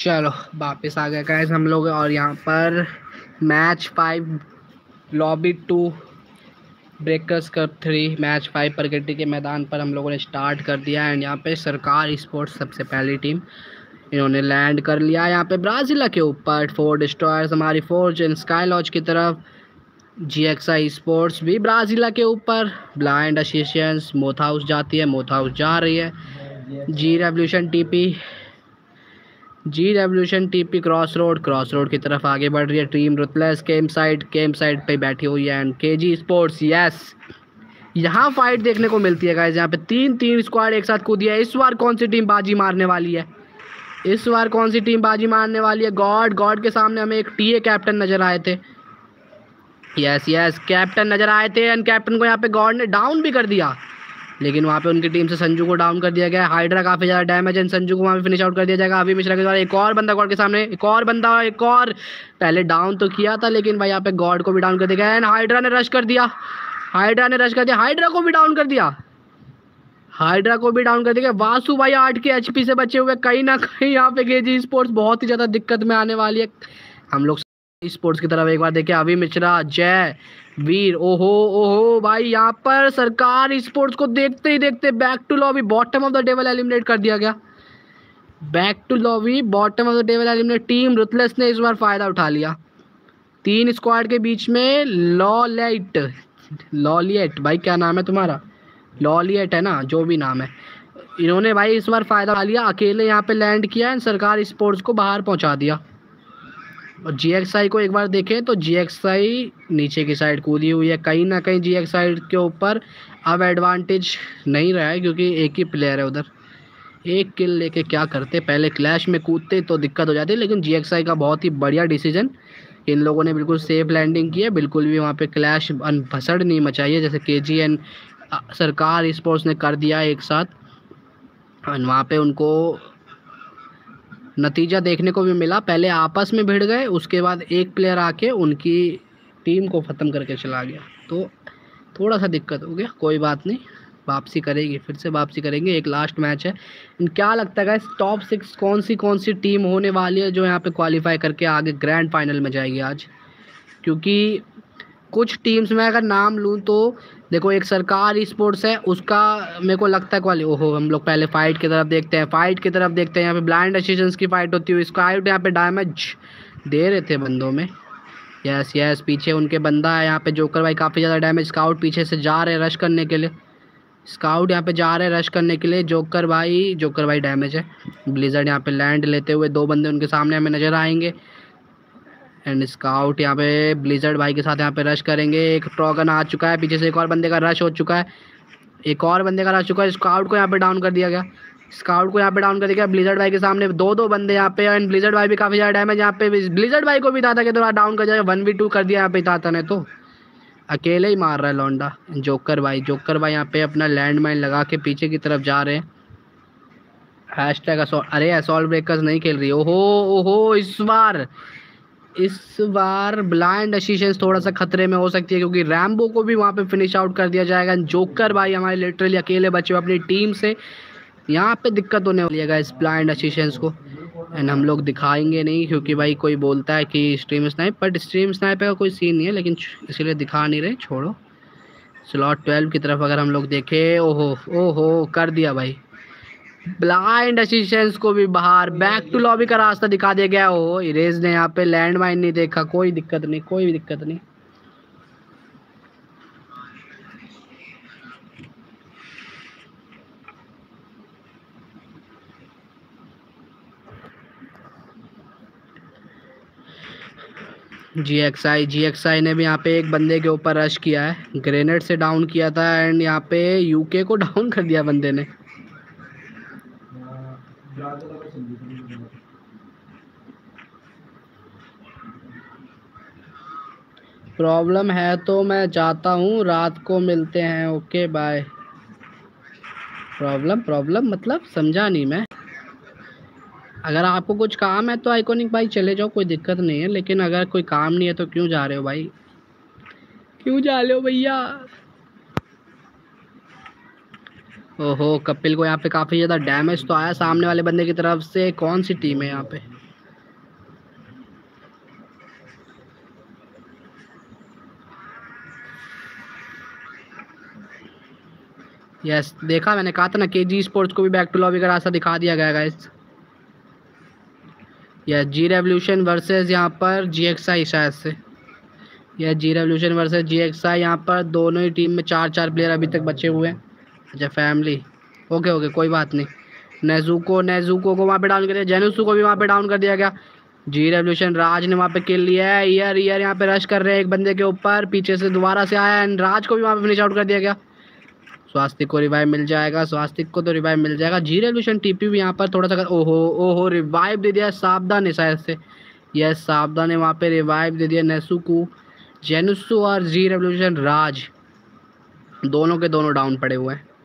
S1: चलो वापस आ गए गाइस हम लोग, और यहाँ पर match 5 lobby 2 breakers cup 3 match 5 प्रगति के मैदान पर हम लोगों ने स्टार्ट कर दिया। एंड यहाँ पे सरकार स्पोर्ट्स सबसे पहली टीम, इन्होंने लैंड कर लिया यहाँ पे ब्राज़ीला के ऊपर। 4 डिस्ट्रॉयर्स हमारी फोर्ज एंड स्काई लॉज की तरफ। GXI स्पोर्ट्स भी ब्राज़ीला के ऊपर। ब्लाइंड एशियंस मोथ हाउस जाती है, मोथ हाउस जा रही है। G revolution TP cross road की तरफ आगे बढ़ रही है। टीम रुथलेस केम साइड पे बैठी हुई है। एंड KG स्पोर्ट्स, यस यहाँ फाइट देखने को मिलती है गाइस। यहाँ पे 3 स्क्वाड एक साथ कूदी है। इस बार कौन सी टीम बाजी मारने वाली है? गॉड के सामने हमें एक TA कैप्टन नजर आए थे। यस कैप्टन नजर आए थे। एंड कैप्टन को यहाँ पे गॉड ने डाउन भी कर दिया, लेकिन वहाँ पे उनकी टीम से संजू को डाउन कर दिया गया। हाइड्रा काफ़ी ज़्यादा डैमेज है, संजू को वहाँ पे फिनिश आउट कर दिया जाएगा। अभी मिश्रा के द्वारा एक और बंदा गॉड के सामने, एक और पहले डाउन तो किया था, लेकिन भाई यहाँ पे गॉड को भी डाउन कर दिया गया। एंड हाइड्रा ने रश कर दिया, हाइड्रा को भी डाउन कर दिया। वासु भाई 8 के HP से बचे हुए। कहीं ना कहीं यहाँ पे KG स्पोर्ट्स बहुत ही ज़्यादा दिक्कत में आने वाली है। हम लोग स्पोर्ट्स की तरफ एक बार देखें। अभी मिश्रा, जय वीर, ओहो भाई यहाँ पर सरकार स्पोर्ट्स को देखते ही देखते back to lobby bottom of the table eliminate कर दिया गया। टीम रुथलेस ने इस बार फायदा उठा लिया। 3 स्क्वाड के बीच में लॉलिएट भाई, क्या नाम है तुम्हारा? लॉलिएट है ना, जो भी नाम है। इन्होंने भाई इस बार फायदा उठा लिया, अकेले यहाँ पे लैंड किया एंड सरकार स्पोर्ट्स को बाहर पहुँचा दिया। और GXI को एक बार देखें तो GXI नीचे की साइड कूदी हुई है। कहीं ना कहीं GXI के ऊपर अब एडवांटेज नहीं रहा है, क्योंकि एक ही प्लेयर है उधर। एक किल लेके क्या करते, पहले क्लैश में कूदते तो दिक्कत हो जाती, लेकिन GXI का बहुत ही बढ़िया डिसीजन, इन लोगों ने बिल्कुल सेफ लैंडिंग की है। बिल्कुल भी वहाँ पे क्लैश भसड़ नहीं मचाई है, जैसे KG एंड सरकार स्पोर्ट्स ने कर दिया एक साथ। और वहाँ पे उनको नतीजा देखने को भी मिला, पहले आपस में भिड़ गए, उसके बाद एक प्लेयर आके उनकी टीम को ख़त्म करके चला गया। तो थोड़ा सा दिक्कत हो गया, कोई बात नहीं, वापसी करेगी, फिर से वापसी करेंगे। एक लास्ट मैच है। क्या लगता है गाइस, टॉप 6 कौन सी टीम होने वाली है जो यहाँ पे क्वालिफाई करके आगे ग्रैंड फाइनल में जाएगी आज? क्योंकि कुछ टीम्स में अगर नाम लूँ तो देखो, एक सरकार स्पोर्ट्स है, उसका मेरे को लगता है हम लोग पहले फाइट की तरफ देखते हैं। यहाँ पे ब्लाइंड एशियंस की फाइट होती है। स्काउट यहाँ पे डैमेज दे रहे थे बंदों में। यस पीछे उनके बंदा है यहाँ पे, जोकर भाई काफ़ी ज़्यादा डैमेज। स्काउट पीछे से जा रहे हैं रश करने के लिए। जोकर भाई डैमेज है। ब्लिजर्ड यहाँ पे लैंड लेते हुए 2 बंदे उनके सामने हमें नज़र आएंगे। एंड स्काउट यहाँ पे ब्लिजर्ड भाई के साथ यहाँ पे रश करेंगे। एक ट्रॉगन आ चुका है, पीछे से एक और बंदे का रश हो चुका है। स्काउट को यहाँ पे डाउन कर दिया गया। ब्लिजर्ड भाई के सामने 2 बंदे यहाँ पे। एंड ब्लिजर्ड भाई भी काफ़ी ज़्यादा डैमेज। यहाँ पे ब्लिजर्ड भाई को भी दाता के द्वारा डाउन कर जाएगा। 1v2 कर दिया यहाँ पे दाता ने, तो अकेले ही मार रहा है लौंडा। जोकर भाई यहाँ पे अपना लैंड माइन लगा के पीछे की तरफ जा रहे हैं। अरे असॉल्ट ब्रेकर्स नहीं खेल रही। ओहो इस बार ब्लाइंड एशियंस थोड़ा सा खतरे में हो सकती है, क्योंकि रैम्बो को भी वहाँ पे फिनिश आउट कर दिया जाएगा। जोकर भाई हमारे लिटरली अकेले बचे हुए अपनी टीम से, यहाँ पे दिक्कत होने वाली है इस ब्लाइंड एशियंस को। एंड हम लोग दिखाएंगे नहीं, क्योंकि भाई कोई बोलता है कि stream snipe, but stream snipe का कोई सीन नहीं है, लेकिन इसीलिए दिखा नहीं रहे, छोड़ो। स्लॉट 12 की तरफ अगर हम लोग देखें, ओहो कर दिया भाई ब्लाइंड एशियंस को भी बाहर। बैक टू लॉबी का रास्ता दिखा दिया गया। इरेज ने यहाँ पे लैंड माइन नहीं देखा। कोई दिक्कत नहीं। GXI ने भी यहाँ पे एक बंदे के ऊपर रश किया है, ग्रेनेड से डाउन किया था। एंड यहाँ पे UK को डाउन कर दिया बंदे ने। प्रॉब्लम है तो मैं जाता हूँ, रात को मिलते हैं, ओके बाय। प्रॉब्लम मतलब समझा नहीं मैं। अगर आपको कुछ काम है तो आइकॉनिक भाई चले जाओ, कोई दिक्कत नहीं है, लेकिन अगर कोई काम नहीं है तो क्यों जा रहे हो भाई, क्यों जा रहे हो भैया? ओहो कपिल को यहाँ पे काफ़ी ज़्यादा डैमेज तो आया सामने वाले बंदे की तरफ से। कौन सी टीम है यहाँ पे? यस देखा, मैंने कहा था ना केजी स्पोर्ट्स को भी बैक टू लॉबी का रास्ता दिखा दिया गया guys. Yes G revolution versus यहाँ पर GXI शायद से। यह जी रेवोल्यूशन वर्सेस GXI, यहाँ पर दोनों ही टीम में 4-4 प्लेयर अभी तक बचे हुए हैं। अच्छा फैमिली, ओके कोई बात नहीं। नेजुको को वहाँ पे डाउन कर दिया, जेनुसु को भी वहाँ पे डाउन कर दिया गया। जी रेवोल्यूशन राज ने वहाँ पे किल लिया है। ईयर यहाँ पे रश कर रहे हैं एक बंदे के ऊपर, पीछे से दोबारा से आया एंड राज को भी वहाँ पे फिनिश आउट कर दिया गया। स्वास्तिक को रिवाइव मिल जाएगा, स्वास्तिक को तो रिवाइव मिल जाएगा। जी रेवोल्यूशन TP भी यहाँ पर थोड़ा सा ओहो रिवाइव दे दिया सावधान ने शायद से। यस सावधान ने वहाँ पे रिवाइव दे दिया नेसुकू, जेनुसु और जी रेवोल्यूशन राज दोनों के दोनों डाउन पड़े हुए हैं।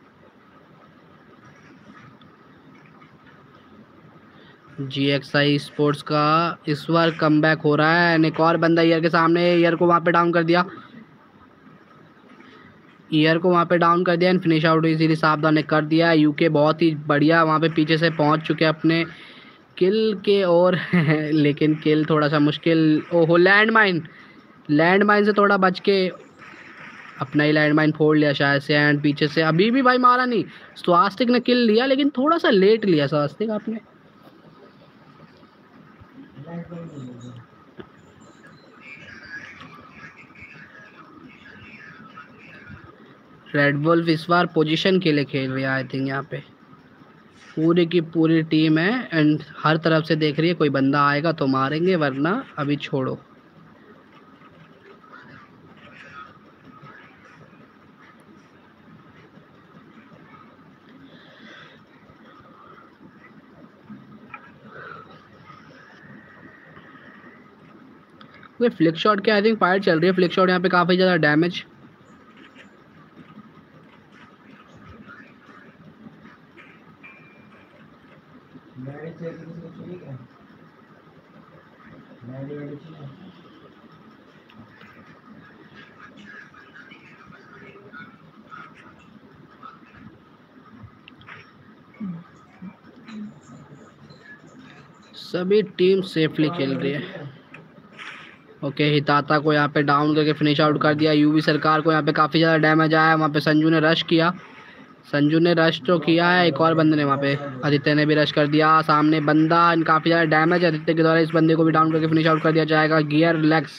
S1: GXI स्पोर्ट्स का इस बार कमबैक हो रहा है। एक और बंदा ईयर के सामने, ईयर को वहाँ पे डाउन कर दिया, एंड फिनिश आउट इजीली सावधान ने कर दिया। यूके बहुत ही बढ़िया वहाँ पे पीछे से पहुँच चुके हैं अपने किल के और लेकिन किल थोड़ा सा मुश्किल। ओहो लैंडमाइन से थोड़ा बच के अपना ही लैंडमाइन फोड़ लिया शायद से, एंड पीछे से अभी भी भाई मारा नहीं। स्वास्तिक ने किल लिया लेकिन थोड़ा सा लेट लिया स्वास्तिक आपने। रेड वुल्फ इस बार पोजीशन के लिए खेल रही है आई थिंक। यहाँ पे पूरी की पूरी टीम है एंड हर तरफ से देख रही है, कोई बंदा आएगा तो मारेंगे वरना अभी छोड़ो। फ्लिक शॉट के आई थिंक फायर चल रही है। फ्लिक शॉट यहाँ पे काफ़ी ज़्यादा डैमेज। सभी टीम सेफली खेल रही है। ओके हिताता को यहाँ पे डाउन करके फिनिश आउट कर दिया। यूवी सरकार को यहाँ पे काफ़ी ज़्यादा डैमेज आया। वहाँ पे संजू ने रश किया, तो किया है। एक और बंदे ने वहाँ पे आदित्य ने भी रश कर दिया। सामने बंदा, काफ़ी ज़्यादा डैमेज आदित्य के द्वारा इस बंदे को भी डाउन करके फिनिश आउट कर दिया जाएगा। गियर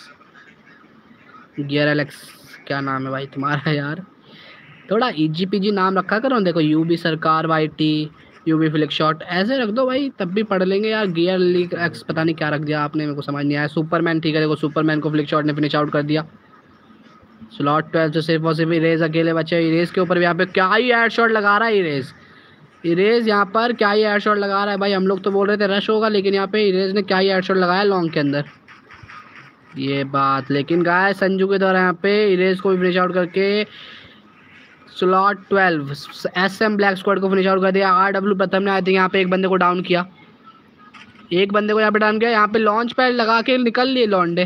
S1: एलेक्स क्या नाम है भाई तुम्हारा यार, थोड़ा EG नाम रखा करो। देखो यूवी सरकार YT, यूवी फ्लिक शॉट ऐसे रख दो भाई, तब भी पढ़ लेंगे यार। गियर लीग एक्स पता नहीं क्या रख दिया आपने, मेरे को समझ नहीं आया। सुपरमैन ठीक है, देखो सुपरमैन को फ्लिक शॉट ने फिनिश आउट कर दिया। स्लॉट 12 तो सिर्फ और सिर्फ इरेज अकेले बचे। इरेज के ऊपर भी यहाँ पे क्या ही एयर शॉट लगा रहा है इरेज यहाँ पर क्या ही एयर शॉट लगा रहा है भाई। हम लोग तो बोल रहे थे रश होगा, लेकिन यहाँ पे इरेज ने क्या ही एयर शॉट लगाया लॉन्ग के अंदर, ये बात। लेकिन गाय संजू के द्वारा यहाँ पे इरेज को भी फिनिश आउट करके स्लॉट 12 SM ब्लैक स्क्वाड को फिनिश आउट कर दिया। RW प्रथम ने आई थिंक यहाँ पे एक बंदे को डाउन किया, यहाँ पे डाउन किया। यहाँ पे लॉन्च पैड लगा के निकल लिए लॉन्डे,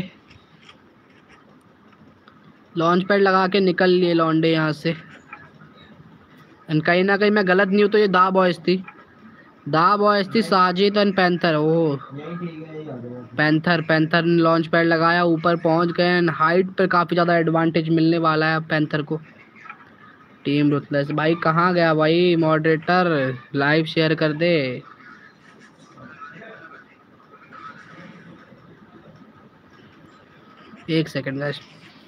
S1: यहाँ से। एंड कहीं ना कहीं मैं गलत नहीं हूँ तो ये दा बॉयज़ थी Sajid and panther. Oh panther ने लॉन्च पैड लगाया, ऊपर पहुँच गए एंड हाइट पर काफ़ी ज़्यादा एडवांटेज मिलने वाला है पैंथर को। टीम रुथलेस भाई कहाँ गया भाई, मॉडरेटर लाइव शेयर कर दे। एक सेकंड गाइस,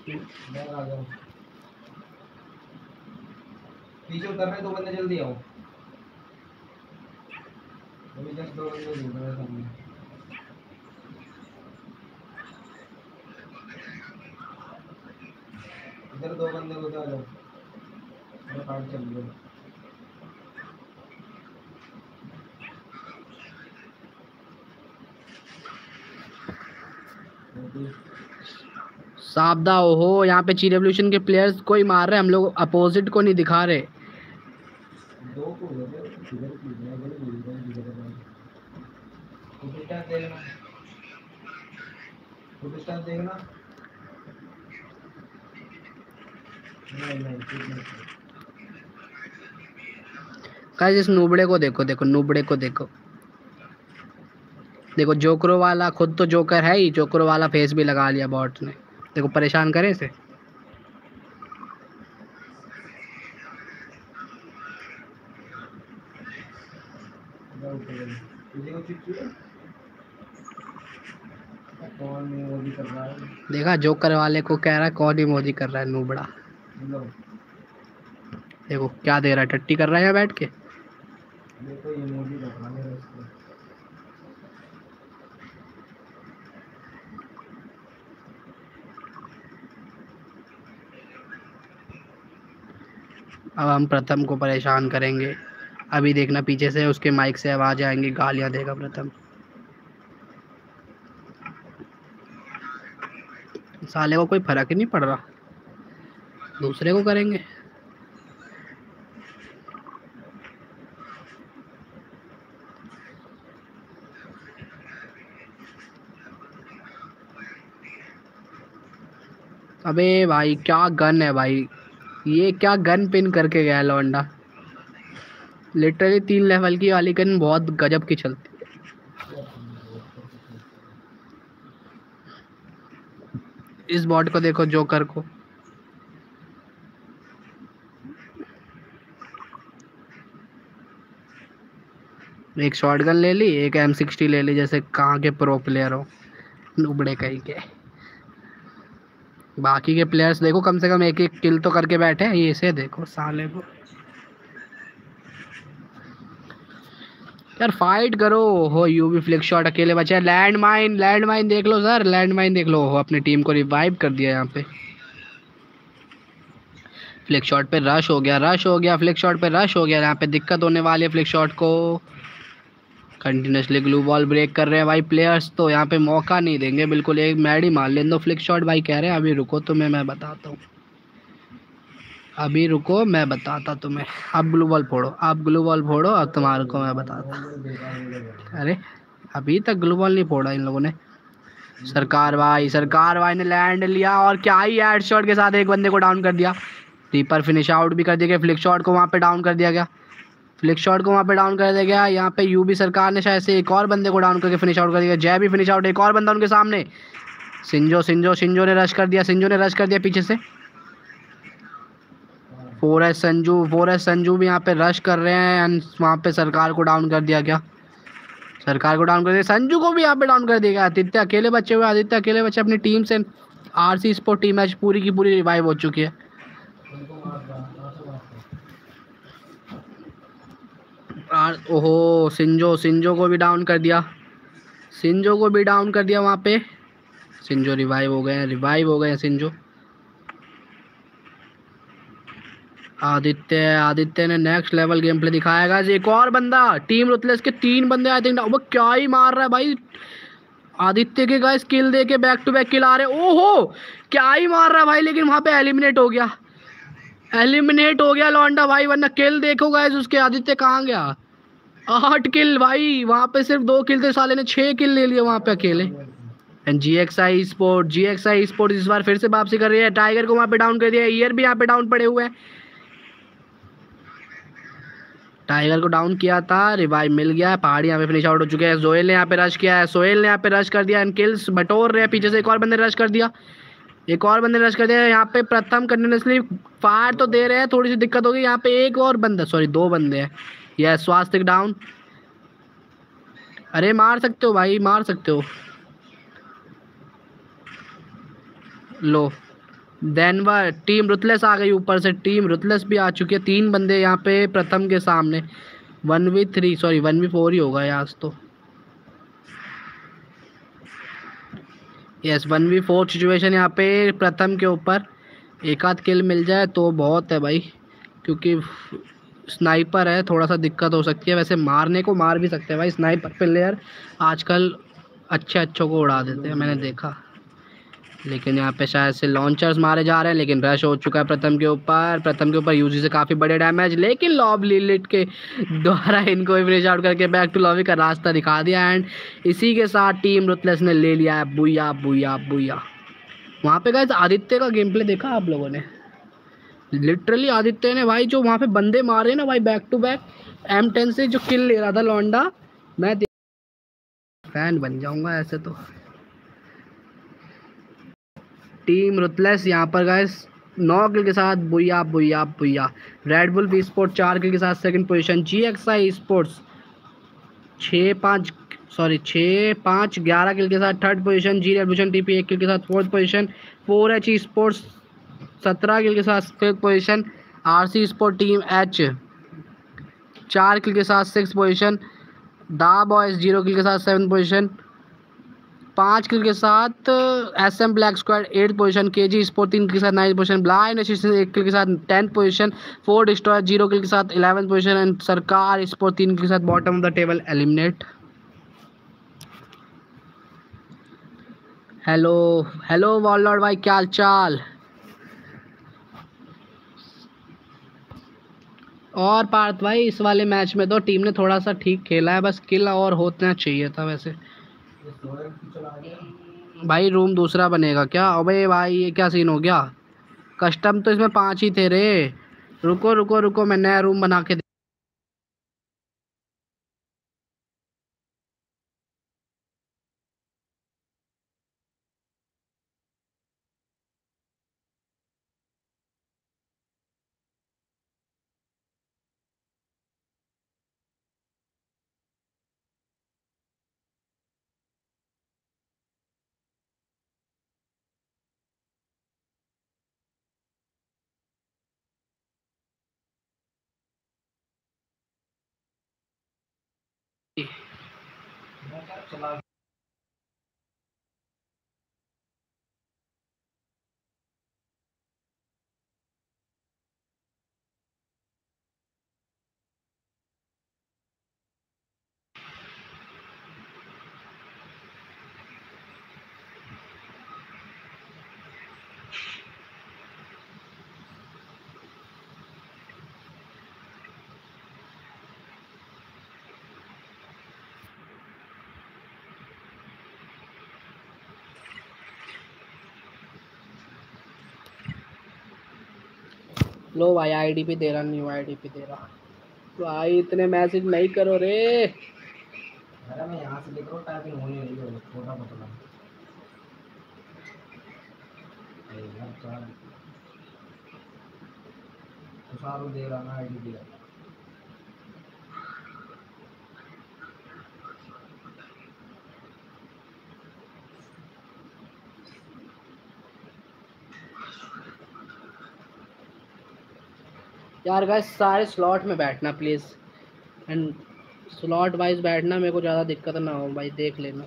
S2: पीछे उतरने दो बंदे, जल्दी आओ। अभी जस्ट दो बंदे ढूंढ रहे हैं सामने। इधर दो बंदे उधर लो, अरे फाइट चल रही है।
S1: साबदा ओहो यहाँ पे ची रेवोल्यूशन के प्लेयर्स को ही मार रहे हैं, हम लोग अपोजिट को नहीं दिखा रहे।
S2: दो को इधर की देखना
S1: गाइस इस नुबड़े को देखो, देखो जोकरो वाला खुद तो जोकर है ही, जोकरो वाला फेस भी लगा लिया बॉट ने। देखो परेशान करे इसे।
S2: किसी को चिट्ठी है कौन इमोजी कर रहा है?
S1: देखा जोकर वाले को कह रहा है कौन इमोजी कर रहा है नूबड़ा।
S2: लो
S1: देखो क्या दे रहा है, टट्टी कर रहा है यहाँ बैठ के।
S2: देखो इमोजी बता मेरे इसको।
S1: अब हम प्रथम को परेशान करेंगे। अभी देखना पीछे से उसके माइक से आवाज आएंगी, गालियां देगा प्रथम। साले को कोई फर्क ही नहीं पड़ रहा, दूसरे को करेंगे। अबे भाई क्या गन है भाई, ये क्या गन पिन करके गया लौंडा। लिटरली 3 लेवल की वाली गन बहुत गजब की चलती है। इस बॉट को देखो, जोकर को। एक शॉटगन ले ली, एक M60 ले ली, जैसे कहाँ के प्रो प्लेयर हो, नुबड़े कहीं के। बाकी के प्लेयर्स देखो कम से कम एक एक किल तो करके बैठे हैं, ये इसे देखो साले को। यार फाइट करो हो। यू भी फ्लिक शॉट अकेले बचे हैं। लैंड माइन देख लो सर, लैंड माइन देख लो। अपनी टीम को रिवाइव कर दिया यहाँ पे। फ्लिक शॉट पे रश हो गया, फ्लिक शॉट पे रश हो गया। यहाँ पे दिक्कत होने वाली है फ्लिक शॉट को। कंटिन्यूसली ग्लू बॉल ब्रेक कर रहे हैं भाई प्लेयर्स, तो यहाँ पे मौका नहीं देंगे बिल्कुल। एक मैड ही मार लें दो। फ्लिक शॉट भाई कह रहे हैं अभी रुको तुम्हें मैं बताता हूँ, अभी रुको मैं बताता तुम्हें। अब ग्लू बॉल फोड़ो, अब ग्लू बॉल फोड़ो, अब तुम्हारे को मैं बताता। अरे अभी तक ग्लू बॉल नहीं फोड़ा इन लोगों ने। सरकार भाई ने लैंड लिया और क्या ही हेड शॉट के साथ एक बंदे को डाउन कर दिया। रीपर फिनिश आउट भी कर दिया गया। फ्लिक शॉट को वहाँ पे डाउन कर दिया गया। यहाँ पे यूबी सरकार ने शायद से एक और बंदे को डाउन करके फिनिश आउट कर दिया। जय भी फिनिश आउट, एक और बंदा उनके सामने। सिंजो ने रश कर दिया पीछे से। 4S संजू भी यहाँ पे रश कर रहे हैं एंड वहाँ पे सरकार को डाउन कर दिया गया। संजू को भी यहाँ पे डाउन कर दिया गया। आदित्य अकेले बचे अपनी टीम से। RC स्पोर्ट टीम मैच पूरी की पूरी रिवाइव हो चुकी है। ओहो सिंजो को भी डाउन कर दिया। वहाँ पे सिंजो रिवाइव हो गए हैं सिंजो। आदित्य ने नेक्स्ट लेवल गेम प्ले दिखाया गाइस। एक और बंदा, टीम रुथलेस के 3 बंदे आई थिंक। वो क्या ही मार रहा है भाई आदित्य के गाइस। किल दे के बैक टू बैक किल आ रहे। ओहो क्या ही मार रहा है भाई, लेकिन वहाँ पे एलिमिनेट हो गया लौंडा भाई। वरना किल देखो गाइस उसके। आदित्य कहाँ गया? 8 किल भाई, वहाँ पे सिर्फ 2 किल थे, साले ने 6 किल ले लिए वहाँ पे अकेले। एंड GXI स्पोर्ट इस बार फिर से वापसी कर रही है। टाइगर को वहाँ पे डाउन कर दिया। ईयर भी यहाँ पे डाउन पड़े हुए हैं। टाइगर को डाउन किया था, रिवाइव मिल गया। पहाड़ी यहाँ पे फिनिश आउट हो चुके हैं। सोहेल ने यहाँ पे रश किया है, कर दिया एंड किल्स बटोर रहे हैं। पीछे से एक और बंदे ने रश कर दिया। यहाँ पे प्रथम कंटिन्यूसली फायर तो दे रहे हैं, थोड़ी सी दिक्कत होगी। यहाँ पे एक और बंदा, सॉरी 2 बंदे हैं। यह स्वास्थ्य डाउन। अरे मार सकते हो भाई, मार सकते हो। लो देन वह टीम रुथलेस आ गई ऊपर से। टीम रुथलेस भी आ चुकी है। 3 बंदे यहाँ पे प्रथम के सामने। 1v4 ही होगा आज तो। यस 1v4 सिचुएशन यहाँ पे प्रथम के ऊपर। एक आध किल मिल जाए तो बहुत है भाई, क्योंकि स्नाइपर है, थोड़ा सा दिक्कत हो सकती है। वैसे मारने को मार भी सकते हैं भाई, स्नाइपर प्लेयर आजकल अच्छों को उड़ा देते हैं, मैंने देखा। लेकिन यहाँ पे शायद से लॉन्चर्स मारे जा रहे हैं, लेकिन रश हो चुका है प्रथम के ऊपर। यूजी से काफ़ी बड़े डैमेज, लेकिन लॉब लिलिट के द्वारा इनको फिनिश आउट करके बैक टू लॉबी का रास्ता दिखा दिया। एंड इसी के साथ टीम रुथलेस ने ले लिया है बुया। वहाँ पे गाइस आदित्य का गेम प्ले देखा आप लोगों ने? लिटरली आदित्य ने भाई जो वहाँ पे बंदे मारे ना भाई, बैक टू बैक M10 से जो किल ले रहा था लौंडा, मैं फैन बन जाऊंगा ऐसे तो। टीम रुथलेस यहाँ पर गाइस 9 किल के साथ booyah. Red bull V sport 4 kill के साथ second position. GXI sports 6-5 11 kill के साथ third position. G revolution TP 1 kill के साथ fourth position. 4H sports 17 kill के साथ fifth position. RC sport team H 4 kill के साथ six position. The boys 0 kill के साथ सेवन्थ पोजीशन। 5 किल के साथ SM black squad 8th position. KG sport 3 kill के साथ 9th position. Blind association 1 kill के साथ 10th पोजीशन। 4 डिस्ट्रॉयर 0 किल के साथ 11th position and Sarkar sport 3 kill के साथ bottom of the table eliminate. Hello hello वॉलॉर्ड भाई, क्या हाल चाल। और पार्थ भाई, इस वाले मैच में तो टीम ने थोड़ा सा ठीक खेला है, बस किल और होना चाहिए था वैसे। भाई रूम दूसरा बनेगा क्या? अबे भाई ये क्या सीन हो गया? कस्टम तो इसमें 5 ही थे रे। रुको रुको रुको, मैं नया रूम बना के लो भाई। IDP दे रहा, न्यू IDP दे रहा। भाई इतने मैसेज नहीं करो रे।
S2: अरे मैं यहाँ से देख रहा हूँ, टाइपिंग होने रही है छोटा पतला। यार चार तुषार दे रहा ना आईडी दिया।
S1: यार गाइस सारे स्लॉट में बैठना प्लीज़, एंड स्लॉट वाइज बैठना, मेरे को ज़्यादा दिक्कत ना हो भाई, देख लेना।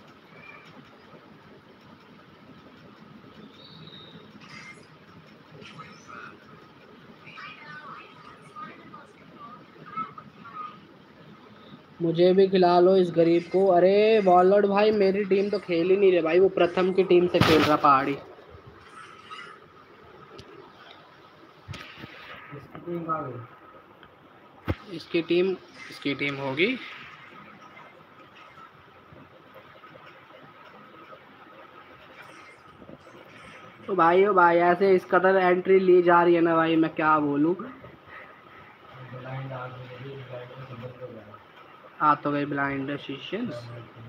S1: मुझे भी खिला लो इस गरीब को। अरे वॉलॉर्ड भाई, मेरी टीम तो खेल ही नहीं रहे भाई, वो प्रथम की टीम से खेल रहा पहाड़ी। इसकी टीम होगी। तो भाई ओ भाई, ऐसे इस कदर एंट्री ली जा रही है ना भाई, मैं क्या बोलूँ। आ तो गई ब्लाइंड डिसीजंस।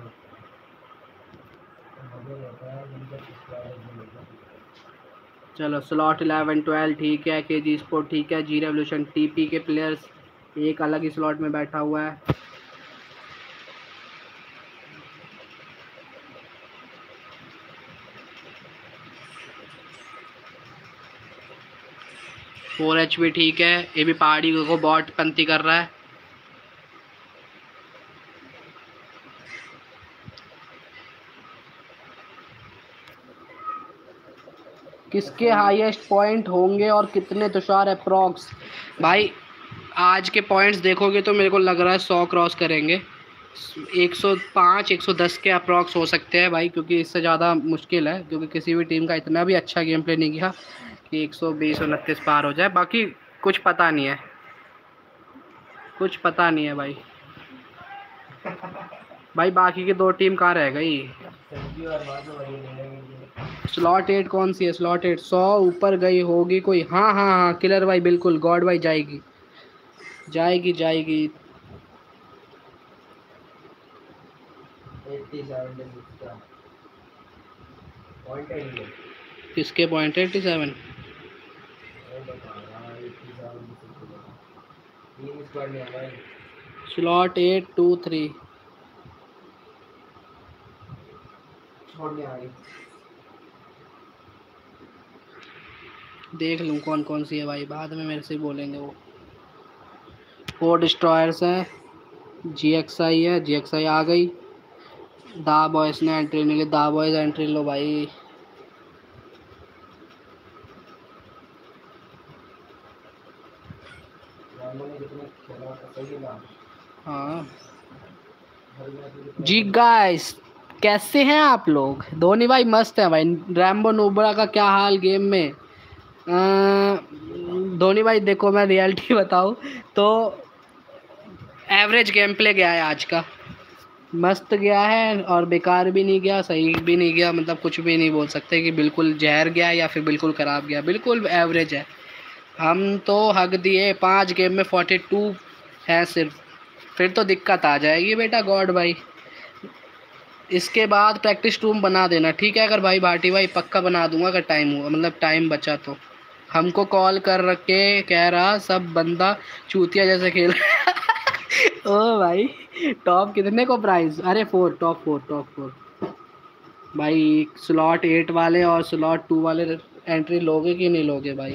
S1: चलो स्लॉट 11-12 ठीक है। KG स्पोर्ट ठीक है। जी रेवोल्यूशन TP के प्लेयर्स एक अलग ही स्लॉट में बैठा हुआ है। फोर एच भी ठीक है। ये भी पहाड़ी को बॉट पंती कर रहा है। किसके हाईएस्ट पॉइंट होंगे और कितने तुषार अप्रॉक्स? भाई आज के पॉइंट्स देखोगे तो मेरे को लग रहा है 100 क्रॉस करेंगे। 105 110 के अप्रॉक्स हो सकते हैं भाई, क्योंकि इससे ज़्यादा मुश्किल है, क्योंकि किसी भी टीम का इतना भी अच्छा गेम प्ले नहीं किया कि 120-129 पार हो जाए। बाकी कुछ पता नहीं है, कुछ पता नहीं है भाई। भाई बाकी की 2 टीम कहाँ रह गई? स्लॉट 8 कौन सी है? स्लॉट 8 100 ऊपर गई होगी कोई। हाँ हाँ हाँ, किलर भाई बिल्कुल, गॉड भाई जाएगी जाएगी जाएगी।
S2: 87 पॉइंट है।
S1: किसके पॉइंट है 87? स्लॉट 8 2 3
S2: छोड़ने आ गई।
S1: देख लूँ कौन कौन सी है भाई, बाद में मेरे से बोलेंगे वो। 4 डिस्ट्रॉयर्स हैं, GXI है, GXI आ गई। दा बॉयज़ ने एंट्री नहीं ली, दा बॉयज़ एंट्री लो भाई।
S2: रैम्बो ने कितने खेला था, सही खेला।
S1: हाँ
S2: हर मैच में कितने
S1: जी
S2: गोल।
S1: गाइस, कैसे हैं आप लोग? धोनी भाई मस्त है भाई। रैम्बो नोबरा का क्या हाल गेम में? धोनी भाई देखो, मैं रियलिटी बताऊँ तो एवरेज गेम प्ले गया है आज का। मस्त गया है और बेकार भी नहीं गया, सही भी नहीं गया, मतलब कुछ भी नहीं बोल सकते कि बिल्कुल जहर गया या फिर बिल्कुल ख़राब गया, बिल्कुल एवरेज है। हम तो हक दिए 5 गेम में 42 है सिर्फ, फिर तो दिक्कत आ जाएगी बेटा गॉड भाई। इसके बाद प्रैक्टिस रूम बना देना, ठीक है? अगर भाई भाटी भाई पक्का बना दूंगा अगर टाइम हुआ, मतलब टाइम बचा तो। हमको कॉल कर रखे कह रहा सब बंदा चूतिया जैसे खेल ओ भाई, टॉप कितने को प्राइस? अरे 4, टॉप 4, टॉप 4 भाई। स्लॉट 8 वाले और स्लॉट 2 वाले एंट्री लोगे कि नहीं लोगे भाई?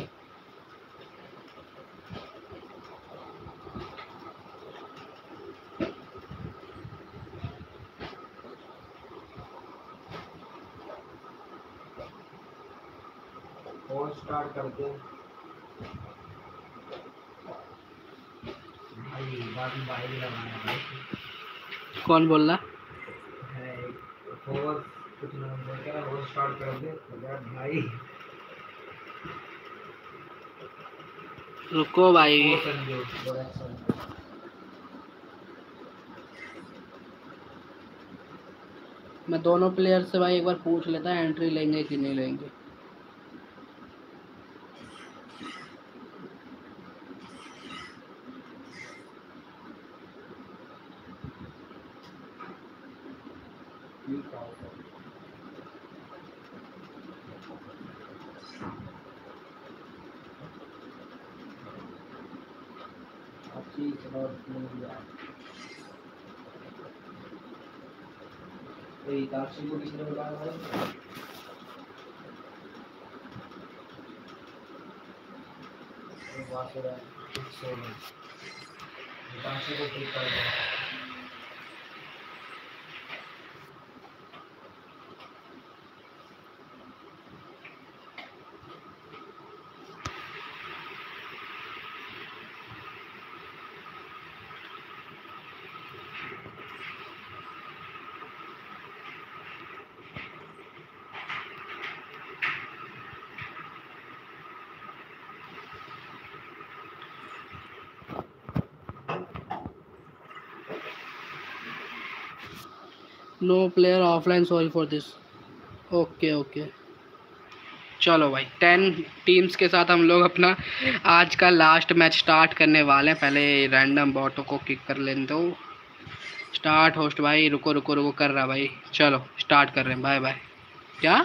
S2: और स्टार्ट करते हैं भाई। बाकी भाई भी लगाना भाई
S1: कौन बोल रहा?
S2: है। और कुछ ना बोल के और स्टार्ट कर दे तो यार भाई।
S1: रुको भाई,
S2: और कर दो और एक्शन।
S1: मैं दोनों प्लेयर से भाई एक बार पूछ लेता है एंट्री लेंगे कि नहीं लेंगे।
S2: ठीक है अच्छी खबर मिल गया। तो हिताक्षी को किसने बुलाया भाई? एक बात हो रहा है, फिक्स हो गया। हिताक्षी को ठीक कर दो।
S1: No player offline, sorry for this. Okay okay, चलो भाई 10 टीम्स के साथ हम लोग अपना आज का लास्ट मैच स्टार्ट करने वाले हैं। पहले रैंडम बॉटों को किक कर लेने दो। स्टार्ट होस्ट भाई, रुको रुको रुको, कर रहा भाई। चलो स्टार्ट कर रहे हैं, बाय बाय। क्या?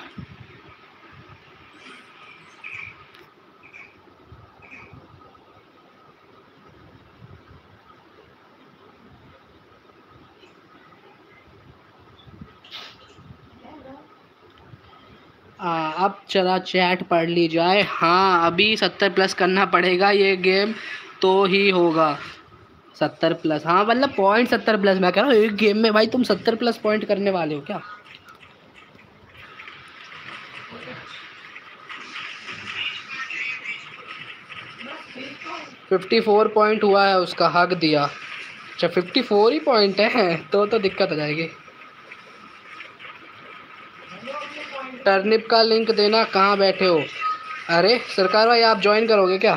S1: अब चला चैट पढ़ ली जाए। हाँ अभी 70+ करना पड़ेगा ये गेम तो ही होगा। 70+, हाँ मतलब पॉइंट 70+। मैं कह रहा हूँ एक गेम में भाई तुम 70+ पॉइंट करने वाले हो क्या? 54 पॉइंट हुआ है उसका, हक दिया। अच्छा 54 ही पॉइंट है तो दिक्कत हो जाएगी। टर्निप का लिंक देना, कहाँ बैठे हो? अरे सरकार भाई आप ज्वाइन करोगे क्या?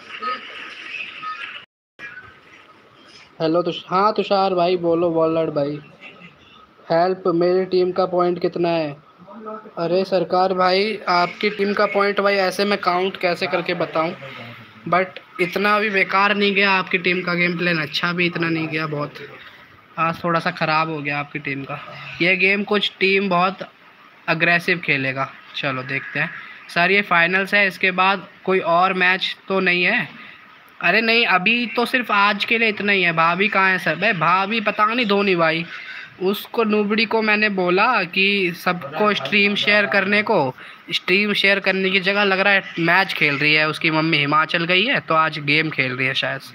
S1: हेलो हाँ तुषार भाई बोलो, वॉलर्ड भाई। हेल्प, मेरी टीम का पॉइंट कितना है? अरे सरकार भाई आपकी टीम का पॉइंट भाई ऐसे मैं काउंट कैसे करके बताऊं, बट इतना भी बेकार नहीं गया आपकी टीम का गेम प्लान, अच्छा भी इतना नहीं गया, बहुत आज थोड़ा सा ख़राब हो गया आपकी टीम का ये गेम। कुछ टीम बहुत अग्रेसिव खेलेगा, चलो देखते हैं। सर ये फाइनल्स है, इसके बाद कोई और मैच तो नहीं है? अरे नहीं अभी तो सिर्फ आज के लिए इतना ही है। भाभी कहाँ है सर? भाई भाभी पता नहीं, धोनी भाई उसको नूबड़ी को मैंने बोला कि सबको स्ट्रीम शेयर करने को, स्ट्रीम शेयर करने की जगह लग रहा है मैच खेल रही है। उसकी मम्मी हिमाचल गई है तो आज गेम खेल रही है शायद से।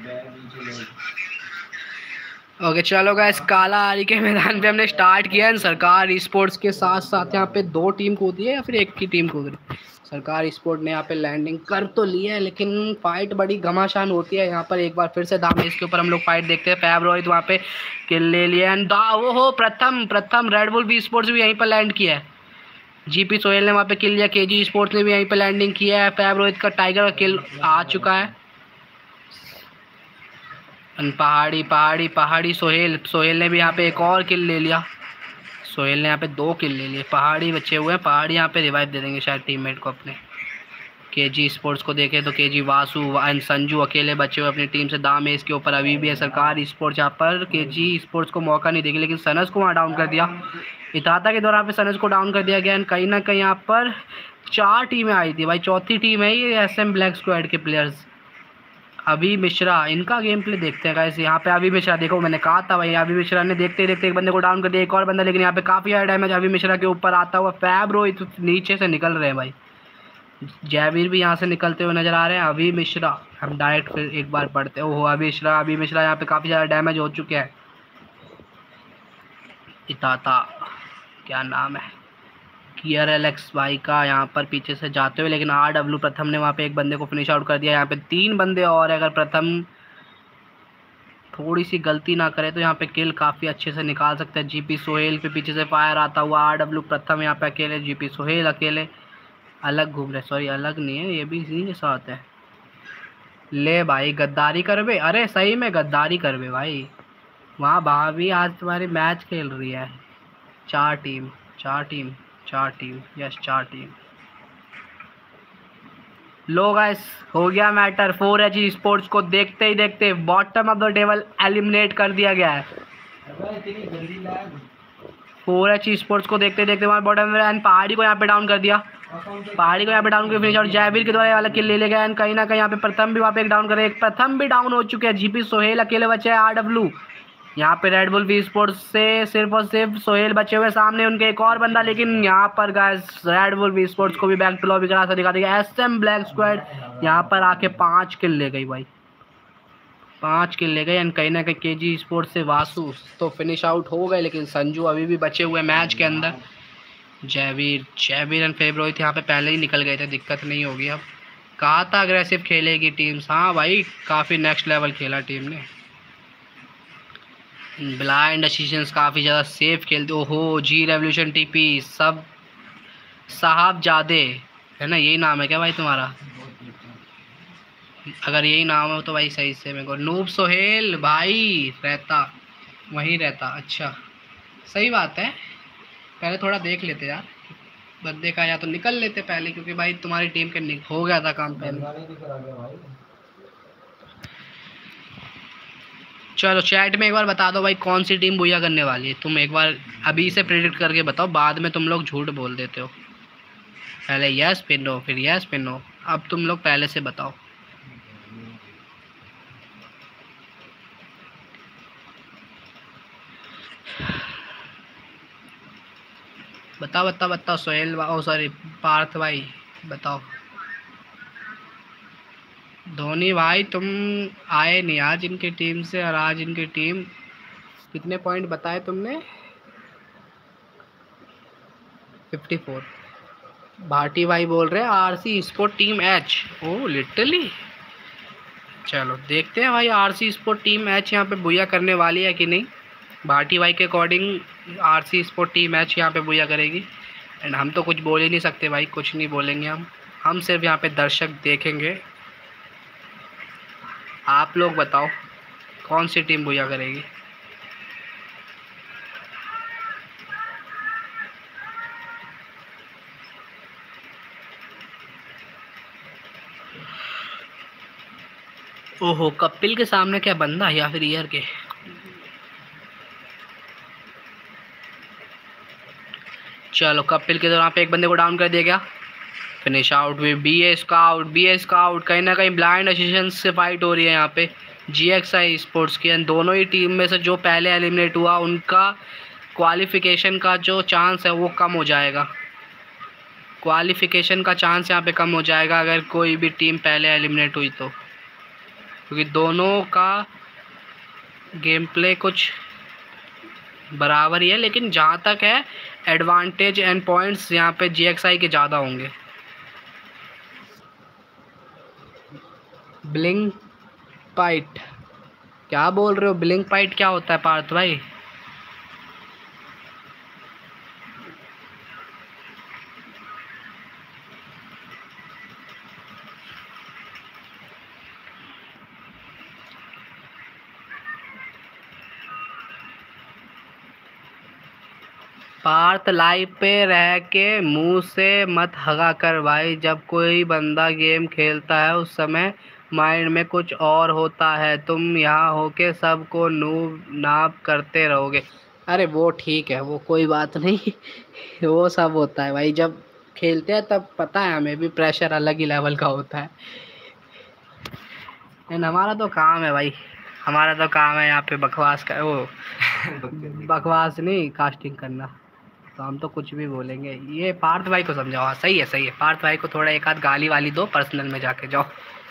S1: ओके चलो गाइस, काला आरी के मैदान पे हमने स्टार्ट किया है। सरकार स्पोर्ट्स के साथ साथ यहाँ पे 2 टीम कूदी है या फिर एक की टीम कूद रही। सरकार स्पोर्ट ने यहाँ पे लैंडिंग कर तो ली है, लेकिन फाइट बड़ी घमासान होती है यहाँ पर। एक बार फिर से दाम इसके ऊपर हम लोग फाइट देखते हैं। फैब रोहित वहाँ पे किल ले लिया एंड वो प्रथम रेड बुल बी स्पोर्ट्स भी यहीं पर लैंड किया है। जीपी सोहेल ने वहाँ पे किल लिया। केजी स्पोर्ट्स ने भी यहीं पर लैंडिंग किया है। फैब रोहित का टाइगर का किल आ चुका है। पहाड़ी सोहेल ने भी यहाँ पे एक और किल ले लिया। सोहेल ने यहाँ पे 2 किल ले लिए। पहाड़ी बचे हुए हैं, पहाड़ी यहाँ पे रिवाइव दे देंगे शायद टीममेट को अपने। केजी स्पोर्ट्स को देखें तो केजी वासु एंड संजू अकेले बचे हुए अपनी टीम से। दाम है इसके ऊपर अभी भी है। सरकार स्पोर्ट्स यहाँ पर केजी स्पोर्ट्स को मौका नहीं देगी, लेकिन सनस को वहाँ डाउन कर दिया। इताता के दौरान पे सनस को डाउन कर दिया गया एंड कहीं ना कहीं यहाँ पर 4 टीमें आई थी भाई। चौथी टीम है ये SM ब्लैक स्क्वाड के प्लेयर्स। अभी मिश्रा, इनका गेम प्ले देखते हैं गाइस। यहाँ पे अभी मिश्रा देखो, मैंने कहा था भाई अभी मिश्रा ने देखते देखते एक बंदे को डाउन कर दिया, एक और बंदा, लेकिन यहाँ पे काफ़ी ज़्यादा डैमेज अभी मिश्रा के ऊपर आता हुआ। फैब रोहित नीचे से निकल रहे हैं भाई। जयवीर भी यहाँ से निकलते हुए नजर आ रहे हैं। अभी मिश्रा, हम डायरेक्ट फिर एक बार पढ़ते। ओहो अभी मिश्रा यहाँ पे काफ़ी ज़्यादा डैमेज हो चुके हैं। इताता क्या नाम है, कियर एलेक्स भाई का यहाँ पर पीछे से जाते हुए, लेकिन RW प्रथम ने वहाँ पे एक बंदे को फिनिश आउट कर दिया। यहाँ पे 3 बंदे और, अगर प्रथम थोड़ी सी गलती ना करे तो यहाँ पे किल काफ़ी अच्छे से निकाल सकते हैं। जीपी सोहेल पे पीछे से फायर आता हुआ। RW प्रथम यहाँ पे अकेले, जीपी सोहेल अकेले अलग घूम रहे। सॉरी अलग नहीं है, ये भी इसी के साथ है। ले भाई गद्दारी करवे, अरे सही में गद्दारी करवे भाई। वहाँ भाभी आज तुम्हारी मैच खेल रही है। 4 टीम यस 4 टीम। लो गाइस हो गया मैटर। 4H स्पोर्ट्स को देखते ही देखते bottom of the table eliminate कर दिया गया है। 4H स्पोर्ट्स को देखते देखते वहाँ बॉटम में एंड पहाड़ी को यहाँ पे डाउन कर दिया। पहाड़ी को यहाँ पे डाउन करके फिनिश और जयवीर के द्वारा वाला किल ले गया एंड कहीं ना कहीं यहाँ पे प्रथम भी वहाँ पे एक डाउन करे। एक प्रथम भी डाउन हो चुके हैं। जीपी सोहेल अकेले बचे हैं। RW यहाँ पे रेड बुल बी स्पोर्ट्स से सिर्फ और सिर्फ सोहेल बचे हुए, सामने उनके एक और बंदा, लेकिन यहाँ पर guys red bull B sports को भी बैक टू लॉबी का रास्ता दिखा देगा। SM ब्लैक स्क्वाड यहाँ पर आके 5 किल ले गई भाई, 5 किल ले गए एंड कहीं ना कहीं केजी स्पोर्ट्स से वासु तो फिनिश आउट हो गए, लेकिन संजू अभी भी बचे हुए मैच के अंदर। जयवीर एंड फैब रोहित यहाँ पे पहले ही निकल गए थे, दिक्कत नहीं होगी। अब कहा था अग्रेसिव खेलेगी टीम्स, हाँ भाई काफ़ी नेक्स्ट लेवल खेला टीम ने। ब्लाइंड डिसीजंस काफ़ी ज़्यादा सेफ खेलते। ओहो जी रेवोल्यूशन TP सब साहबजादे है ना, यही नाम है क्या भाई तुम्हारा? अगर यही नाम हो तो भाई सही से मेरे को। नूब सोहेल भाई रहता वहीं रहता, अच्छा सही बात है। पहले थोड़ा देख लेते यार बंदे का, या तो निकल लेते पहले, क्योंकि भाई तुम्हारी टीम के हो गया था काम पहले। चलो चैट में एक बार बता दो भाई कौन सी टीम बुया करने वाली है। तुम एक बार अभी से प्रेडिक्ट करके बताओ, बाद में तुम लोग झूठ बोल देते हो। पहले यस फिर नो, फिर यस फिर नो। अब तुम लोग पहले से बताओ। बताओ सोहेल ओ सॉरी पार्थ भाई बताओ। धोनी भाई तुम आए नहीं आज इनकी टीम से, और आज इनकी टीम कितने पॉइंट बताए तुमने? 54। भाटी भाई बोल रहे हैं RC sport team H। Oh literally, चलो देखते हैं भाई RC स्पोर्ट टीम H यहाँ पे बुया करने वाली है कि नहीं। भाटी भाई के according RC sport team H यहाँ पे बुया करेगी एंड हम तो कुछ बोल ही नहीं सकते भाई, कुछ नहीं बोलेंगे हम सिर्फ यहाँ पे दर्शक देखेंगे। आप लोग बताओ कौन सी टीम बुया करेगी। ओहो कपिल के सामने क्या बंदा है या फिर ईयर के? चलो कपिल के दौरान पे एक बंदे को डाउन कर दिया गया। Finish out with BA scout कहीं ना कहीं ब्लाइंड डिसीजन से फाइट हो रही है यहाँ पे। GXI स्पोर्ट्स की। एंड दोनों ही टीम में से जो पहले एलिमिनेट हुआ उनका क्वालिफिकेशन का जो चांस है वो कम हो जाएगा। क्वालिफिकेशन का चांस यहाँ पे कम हो जाएगा अगर कोई भी टीम पहले एलिमिनेट हुई तो, क्योंकि दोनों का गेम प्ले कुछ बराबर ही है, लेकिन जहाँ तक है एडवांटेज एंड पॉइंट्स यहाँ पे GXI के ज़्यादा होंगे। ब्लिंक पाइट, क्या बोल रहे हो? ब्लिंक पाइट क्या होता है पार्थ भाई? पार्थ लाइव पे रह के मुंह से मत हगा कर भाई। जब कोई बंदा गेम खेलता है उस समय माइंड में कुछ और होता है। तुम यहाँ होके सबको नूब नाप करते रहोगे। अरे वो ठीक है, वो कोई बात नहीं वो सब होता है भाई, जब खेलते हैं तब पता है हमें भी प्रेशर अलग ही लेवल का होता है। एंड हमारा तो काम है भाई, हमारा तो काम है यहाँ पे बकवास कर वो बकवास नहीं, कास्टिंग करना। तो हम तो कुछ भी बोलेंगे। ये पार्थ भाई को समझाओ। हाँ सही है सही है, पार्थ भाई को थोड़ा एक आध गाली वाली दो, पर्सनल में जाके जाओ।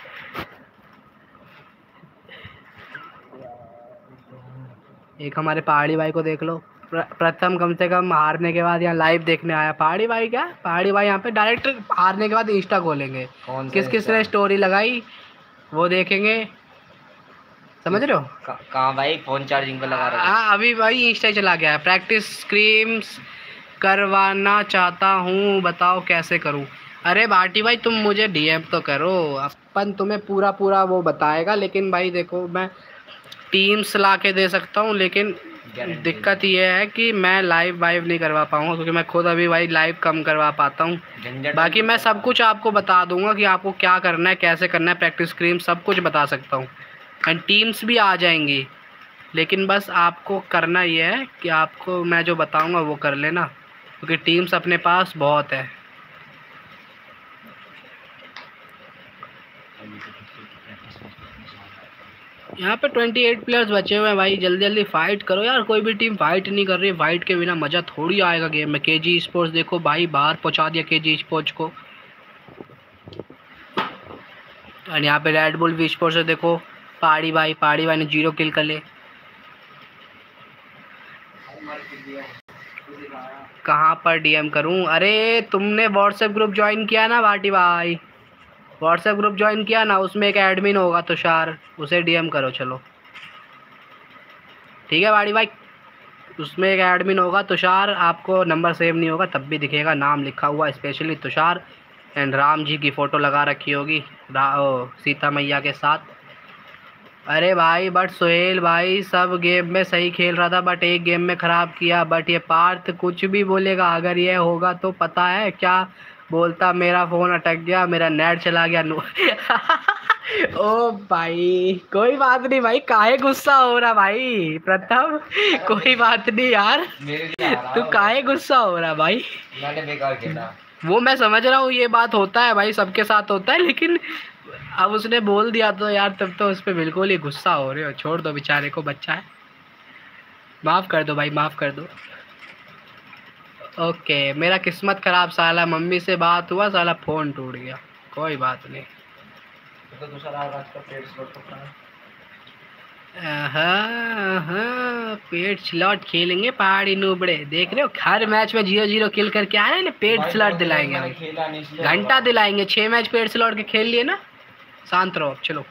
S1: एक हमारे पहाड़ी भाई को देख लो, प्रथम कम से कम हारने के बाद यहाँ लाइव देखने आया। पहाड़ी भाई क्या, पहाड़ी भाई यहाँ पे डायरेक्ट हारने के बाद इंस्टा खोलेंगे, किस किस ने स्टोरी लगाई वो देखेंगे, समझ रहे हो?
S2: कहाँ भाई, फोन चार्जिंग पे लगा रहा है।
S1: हाँ अभी भाई इंस्टा चला गया है। प्रैक्टिस स्क्रीम्स करवाना चाहता हूँ, बताओ कैसे करूँ? अरे भाटी भाई तुम मुझे DM तो करो, अपन तुम्हें पूरा पूरा वो बताएगा। लेकिन भाई देखो, मैं टीम्स ला के दे सकता हूँ, लेकिन दिक्कत ये है कि मैं लाइव नहीं करवा पाऊँगा, क्योंकि मैं खुद अभी भाई लाइव कम करवा पाता हूँ। बाकी मैं सब कुछ आपको बता दूंगा कि आपको क्या करना है, कैसे करना है, प्रैक्टिस स्क्रीम सब कुछ बता सकता हूँ। एंड टीम्स भी आ जाएंगी, लेकिन बस आपको करना ये है कि आपको मैं जो बताऊंगा वो कर लेना, क्योंकि टीम्स अपने पास बहुत है। यहाँ पे 28 प्लेयर्स बचे हुए हैं भाई, जल्दी जल्दी फाइट करो यार। कोई भी टीम फाइट नहीं कर रही, फाइट के बिना मज़ा थोड़ी आएगा गेम में। KG स्पोर्ट्स देखो भाई, बाहर पहुँचा दिया KG स्पोर्ट्स को। और यहाँ पे रेड बुल स्पोर्ट्स से देखो पहाड़ी भाई ने 0 किल कर ले। कहाँ पर DM करूँ? अरे तुमने व्हाट्सएप ग्रुप ज्वाइन किया ना भाटी भाई, व्हाट्सएप ग्रुप ज्वाइन किया ना, उसमें एक एडमिन होगा तुषार, उसे DM करो। चलो ठीक है भाटी भाई, उसमें एक एडमिन होगा तुषार, आपको नंबर सेव नहीं होगा तब भी दिखेगा नाम लिखा हुआ स्पेशली तुषार। एंड राम जी की फ़ोटो लगा रखी होगी सीता मैया के साथ। अरे भाई बट सोहेल भाई सब गेम में सही खेल रहा था, बट एक गेम में ख़राब किया। बट ये पार्थ कुछ भी बोलेगा, अगर ये होगा तो पता है क्या बोलता, मेरा फ़ोन अटक गया, मेरा नेट चला गया ओ भाई कोई बात नहीं भाई, काहे गुस्सा हो रहा भाई प्रथम? कोई बात नहीं यार, तू काहे गुस्सा हो रहा भाई?
S2: मैंने बेकार खेला।
S1: वो मैं समझ रहा हूँ, ये बात होता है भाई, सबके साथ होता है, लेकिन अब उसने बोल दिया तो यार तब तो उस पर बिल्कुल ही गुस्सा हो रहे हो। छोड़ दो बेचारे को, बच्चा है, माफ़ कर दो भाई, माफ़ कर दो। ओके मेरा किस्मत ख़राब, साला मम्मी से बात हुआ, साला फ़ोन टूट गया। कोई बात नहीं,
S2: तो दूसरा रात का पेट स्लॉट पकड़ा।
S1: हाँ पेट स्लॉट खेलेंगे पहाड़ी नूबड़े, देख रहे हो हर मैच में 0-0 किल करके आ रहे हैं। पेट स्लॉट दिलाएंगे हम, घंटा दिलाएंगे। 6 मैच पेट स्लॉट के खेल लिए ना, शांत रहो। चलो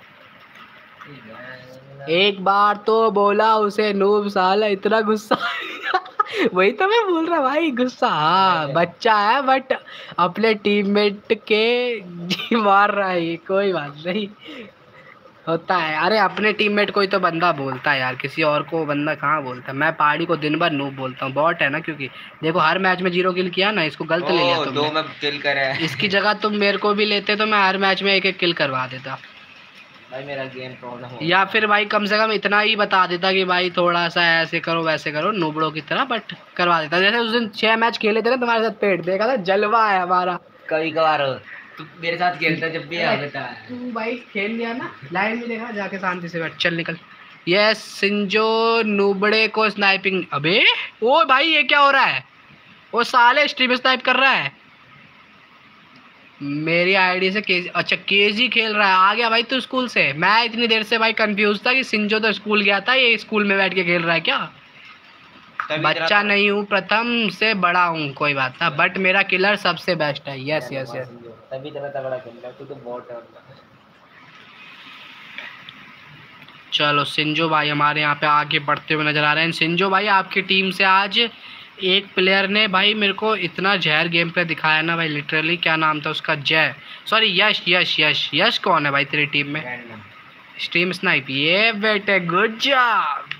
S1: एक बार तो बोला उसे नूब, साला इतना गुस्सा वही तो मैं बोल रहा भाई, गुस्सा। हाँ बच्चा है बट अपने टीममेट के जी मार रहा है, कोई बात नहीं, होता है। अरे अपने टीममेट को ही तो बंदा बोलता है यार, किसी और को बंदा कहाँ बोलता है। मैं पहाड़ी को दिन भर नूब बोलता हूँ, बॉट है ना, क्योंकि देखो हर मैच में 0 किल किया ना, इसको गलत ले लिया तुमने।
S2: 2 में किल करे, इसकी
S1: जगह तुम मेरे को भी लेते तो मैं हर मैच में 1-1 किल करवा देता
S2: भाई। मेरा गेम प्रॉब्लम हो,
S1: या फिर भाई कम से कम इतना ही बता देता कि भाई थोड़ा सा ऐसे करो वैसे करो नूबड़ों की तरह, बट करवा देता। जैसे उस दिन 6 मैच खेले थे ना तुम्हारे साथ, पेट देखा था, जलवा है हमारा।
S2: कभी कभार तू मेरे साथ खेलता जब भी आ बेटा।
S1: तू भाई खेल लिया ना, लाइन में देखा, जाके शांति से बैठ, चल निकल। यस सिंजो नूबड़े को स्नाइपिंग। अबे ओ भाई ये क्या हो रहा है? वो साले स्ट्रीम स्नाइप कर रहा है मेरी आईडी से। केजी, अच्छा केजी खेल रहा है। आ गया भाई तू स्कूल से? मैं इतनी देर से भाई कंफ्यूज था कि सिंजो तो स्कूल गया था, ये स्कूल में बैठ के खेल रहा है क्या? बच्चा नहीं हूँ, प्रथम से बड़ा हूँ, कोई बात ना, बट मेरा किलर सबसे बेस्ट है। Yes yes yes.
S2: तभी इतना तगड़ा खेल रहा है तू, तो बॉट है।
S1: चलो सिंजो भाई हमारे यहाँ पे आगे बढ़ते हुए नजर आ रहे हैं। सिंजो भाई आपकी टीम से आज एक प्लेयर ने भाई मेरे को इतना जहर गेम प्ले दिखाया ना भाई, लिटरली। क्या नाम था उसका? जय, सॉरी यश यश यश यश कौन है भाई तेरी टीम में? Stream snipe. ये बेटे गुड जॉब।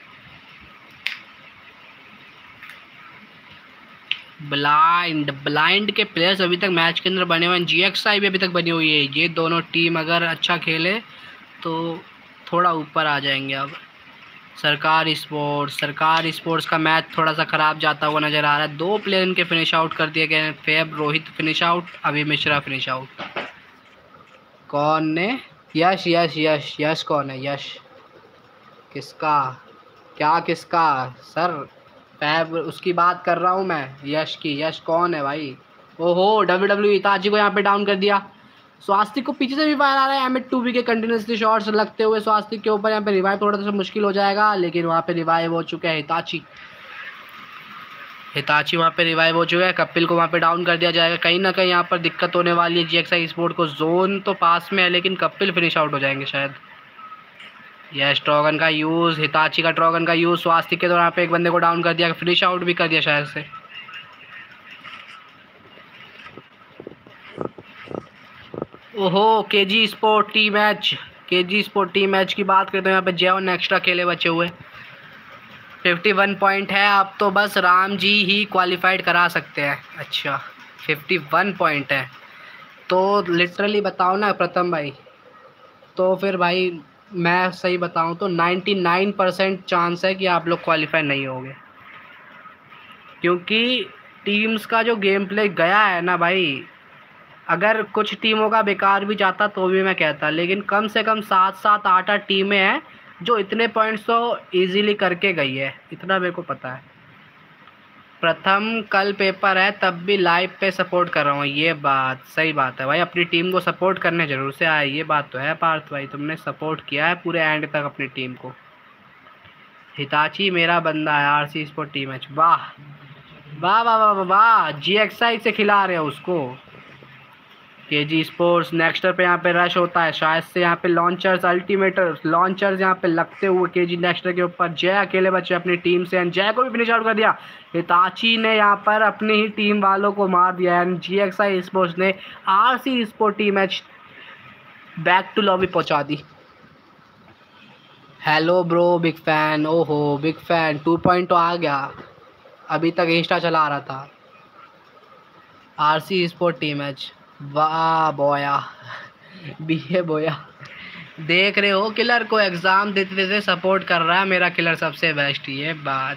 S1: ब्लाइंड के प्लेयर्स अभी तक मैच के अंदर बने हुए हैं। GXI भी अभी तक बनी हुई है। ये दोनों टीम अगर अच्छा खेले तो थोड़ा ऊपर आ जाएंगे। अब सरकार स्पोर्ट्स का मैच थोड़ा सा ख़राब जाता हुआ नज़र आ रहा है। 2 प्लेयर इनके फिनिश आउट कर दिए गए हैं। फेब रोहित फिनिश आउट, अभी मिश्रा फिनिश आउट। कौन ने? यश यश यश यश कौन है? यश किसका? क्या किसका सर? फैब उसकी बात कर रहा हूँ मैं, यश की। यश कौन है भाई? ओहो WWE इताची को यहाँ पे डाउन कर दिया। स्वास्तिक को पीछे से भी फायर आ रहा है। M2B के कंटिन्यूसली शॉट्स लगते हुए स्वास्तिक के ऊपर। यहाँ पे रिवाइव थोड़ा सा मुश्किल हो जाएगा, लेकिन वहाँ पे रिवाइव हो चुके हैं हिताची वहाँ पे रिवाइव हो चुका है। कपिल को वहाँ पे डाउन कर दिया जाएगा। कहीं ना कहीं यहाँ पर दिक्कत होने वाली है GXI स्पोर्ट को। जोन तो पास में है, लेकिन कपिल फिनिश आउट हो जाएंगे शायद। यस ड्रैगन का यूज़, हिताची का ड्रैगन का यूज़। स्वास्तिक के दौरान पे एक बंदे को डाउन कर दिया, फिनिश आउट भी कर दिया शायद से। ओहो केजी स्पोर्ट टीम मैच की बात करते हैं। यहाँ पे जेवन एक्स्ट्रा खेले बचे हुए। 51 पॉइंट है। अब तो बस राम जी ही क्वालिफाइड करा सकते हैं। अच्छा 51 पॉइंट है तो लिटरली बताओ ना प्रथम भाई, तो फिर भाई मैं सही बताऊं तो 99% चांस है कि आप लोग क्वालिफाई नहीं होंगे, क्योंकि टीम्स का जो गेम प्ले गया है ना भाई, अगर कुछ टीमों का बेकार भी जाता तो भी मैं कहता, लेकिन कम से कम 7-7 8-8 टीमें हैं जो इतने पॉइंट्स तो इजीली करके गई है, इतना मेरे को पता है। प्रथम कल पेपर है तब भी लाइव पे सपोर्ट कर रहा हूँ। ये बात सही बात है भाई, अपनी टीम को सपोर्ट करने ज़रूर से आए, ये बात तो है पार्थ भाई, तुमने सपोर्ट किया है पूरे एंड तक अपनी टीम को। हिताची मेरा बंदा है। RC sport team match. वाह वाह वाह वाह वाह, GXI से खिला रहे हो उसको। KG स्पोर्ट्स नेक्स्टर पे यहाँ पे रश होता है शायद से। यहाँ पे लॉन्चर्स अल्टीमेटर्स लॉन्चर्स यहाँ पे लगते हुए KG नेक्स्टर के ऊपर। जय अकेले बचे अपनी टीम से, एंड जय को भी फिनिश आउट कर दिया। हिताची ने यहाँ पर अपनी ही टीम वालों को मार दिया, एंड GXI स्पोर्ट्स ने RC sport team match back to lobby पहुँचा दी। Hello bro, big fan. ओहो बिग फैन 2 पॉइंट तो आ गया, अभी तक इंस्टा चला रहा था। RC sport team match. वाह बोया BA बोया, देख रहे हो किलर को एग्ज़ाम देते देते सपोर्ट कर रहा है मेरा किलर सबसे बेस्ट। ये बात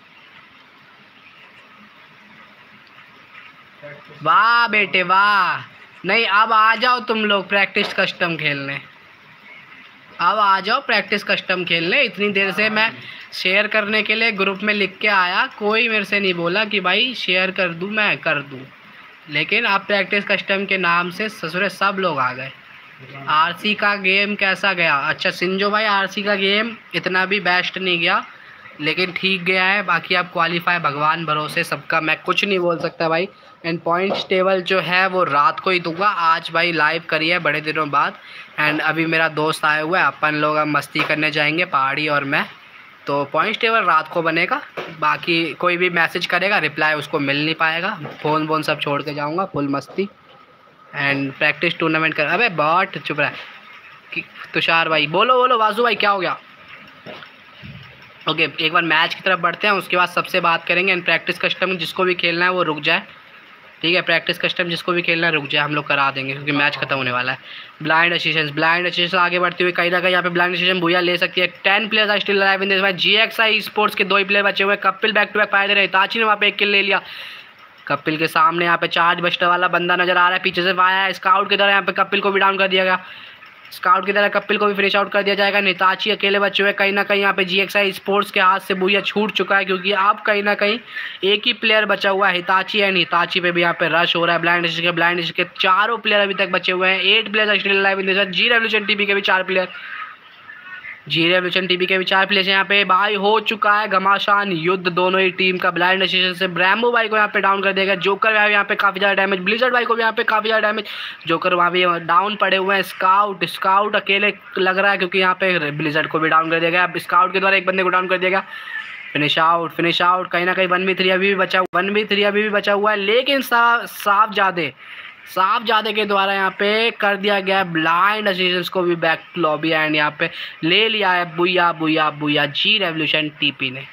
S1: वाह बेटे वाह। नहीं अब आ जाओ तुम लोग प्रैक्टिस कस्टम खेलने, अब आ जाओ प्रैक्टिस कस्टम खेलने। इतनी देर से मैं शेयर करने के लिए ग्रुप में लिख के आया, कोई मेरे से नहीं बोला कि भाई शेयर कर दूं, मैं कर दूं, लेकिन अब प्रैक्टिस कस्टम के नाम से ससुरे सब लोग आ गए। RC का गेम कैसा गया? अच्छा सिंजो भाई RC का गेम इतना भी बेस्ट नहीं गया, लेकिन ठीक गया है। बाकी आप क्वालिफाई भगवान भरोसे सबका, मैं कुछ नहीं बोल सकता भाई। एंड पॉइंट्स टेबल जो है वो रात को ही दूंगा। आज भाई लाइव करी है बड़े दिनों बाद, एंड अभी मेरा दोस्त आया हुआ है, अपन लोग अब मस्ती करने जाएंगे पहाड़ी और मैं, तो पॉइंट्स टेबल रात को बनेगा। बाकी कोई भी मैसेज करेगा रिप्लाई उसको मिल नहीं पाएगा, फ़ोन वोन सब छोड़ के जाऊँगा, फुल मस्ती एंड प्रैक्टिस टूर्नामेंट कर। अबे बॉट चुप रहा है। तुषार भाई बोलो बोलो, वासु भाई क्या हो गया? ओके एक बार मैच की तरफ बढ़ते हैं, उसके बाद सबसे बात करेंगे। एंड प्रैक्टिस कस्टम जिसको भी खेलना है वो रुक जाए, ठीक है? प्रैक्टिस कस्टम जिसको भी खेलना है रुक जाए, हम लोग करा देंगे क्योंकि मैच खत्म होने वाला है। ब्लाइंड असिस्टेंस आगे बढ़ते हुए कहीं ना कहीं यहाँ पे ब्लाइंड असिस्टेंस भूया ले सकती है। 10 players are still alive in this match. GXI sports के 2 ही प्लेयर बचे हुए। Kapil back to back fire दे रहे। हिताची ने वहाँ पे 1 किल ले लिया। कपिल के सामने यहाँ पे चार्ज बस्टर वाला बंदा नजर आ रहा है, पीछे से आया है स्काउट की तरह, यहाँ पे कपिल को भी डाउन कर दिया गया। स्काउट की तरह कपिल को भी फिनिश आउट कर दिया जाएगा। निताची अकेले बचे हुए, कहीं ना कहीं यहाँ पे GXI स्पोर्ट्स के हाथ से बुया छूट चुका है, क्योंकि अब कहीं ना कहीं एक ही प्लेयर बचा हुआ है हिताची एंड हिताची पे भी यहाँ पे रश हो रहा है। ब्लाइंड के चारों प्लेयर अभी तक बचे हुए हैं। 8 player still live in this. G revolution TV के भी 4 प्लेयर, जी रेवोल्यूशन टीवी के भी 4 प्लेयर यहाँ पे भाई। हो चुका है घमासान युद्ध दोनों ही टीम का। ब्लाइंड डिसीजन से ब्रैम्बो भाई को यहाँ पे डाउन कर देगा। जोकर भाई यहाँ पे काफी ज्यादा डैमेज, ब्लिजर्ड भाई को भी यहाँ पे काफी ज्यादा डैमेज। जोकर वहाँ भी डाउन पड़े हुए हैं। स्काउट अकेले लग रहा है, क्योंकि यहाँ पे ब्लिजर्ड को भी डाउन कर दिया गया। अब स्काउट के द्वारा एक बंदे को डाउन कर दिया गया। Finish out. कहीं ना कहीं 1v3 अभी भी बचा हुआ है, लेकिन साफ जादे के द्वारा यहाँ पे कर दिया गया है ब्लाइंड डिसीजंस को भी बैक टू लॉबी एंड यहाँ पे ले लिया है बुया जी रेवोल्यूशन टीपी ने।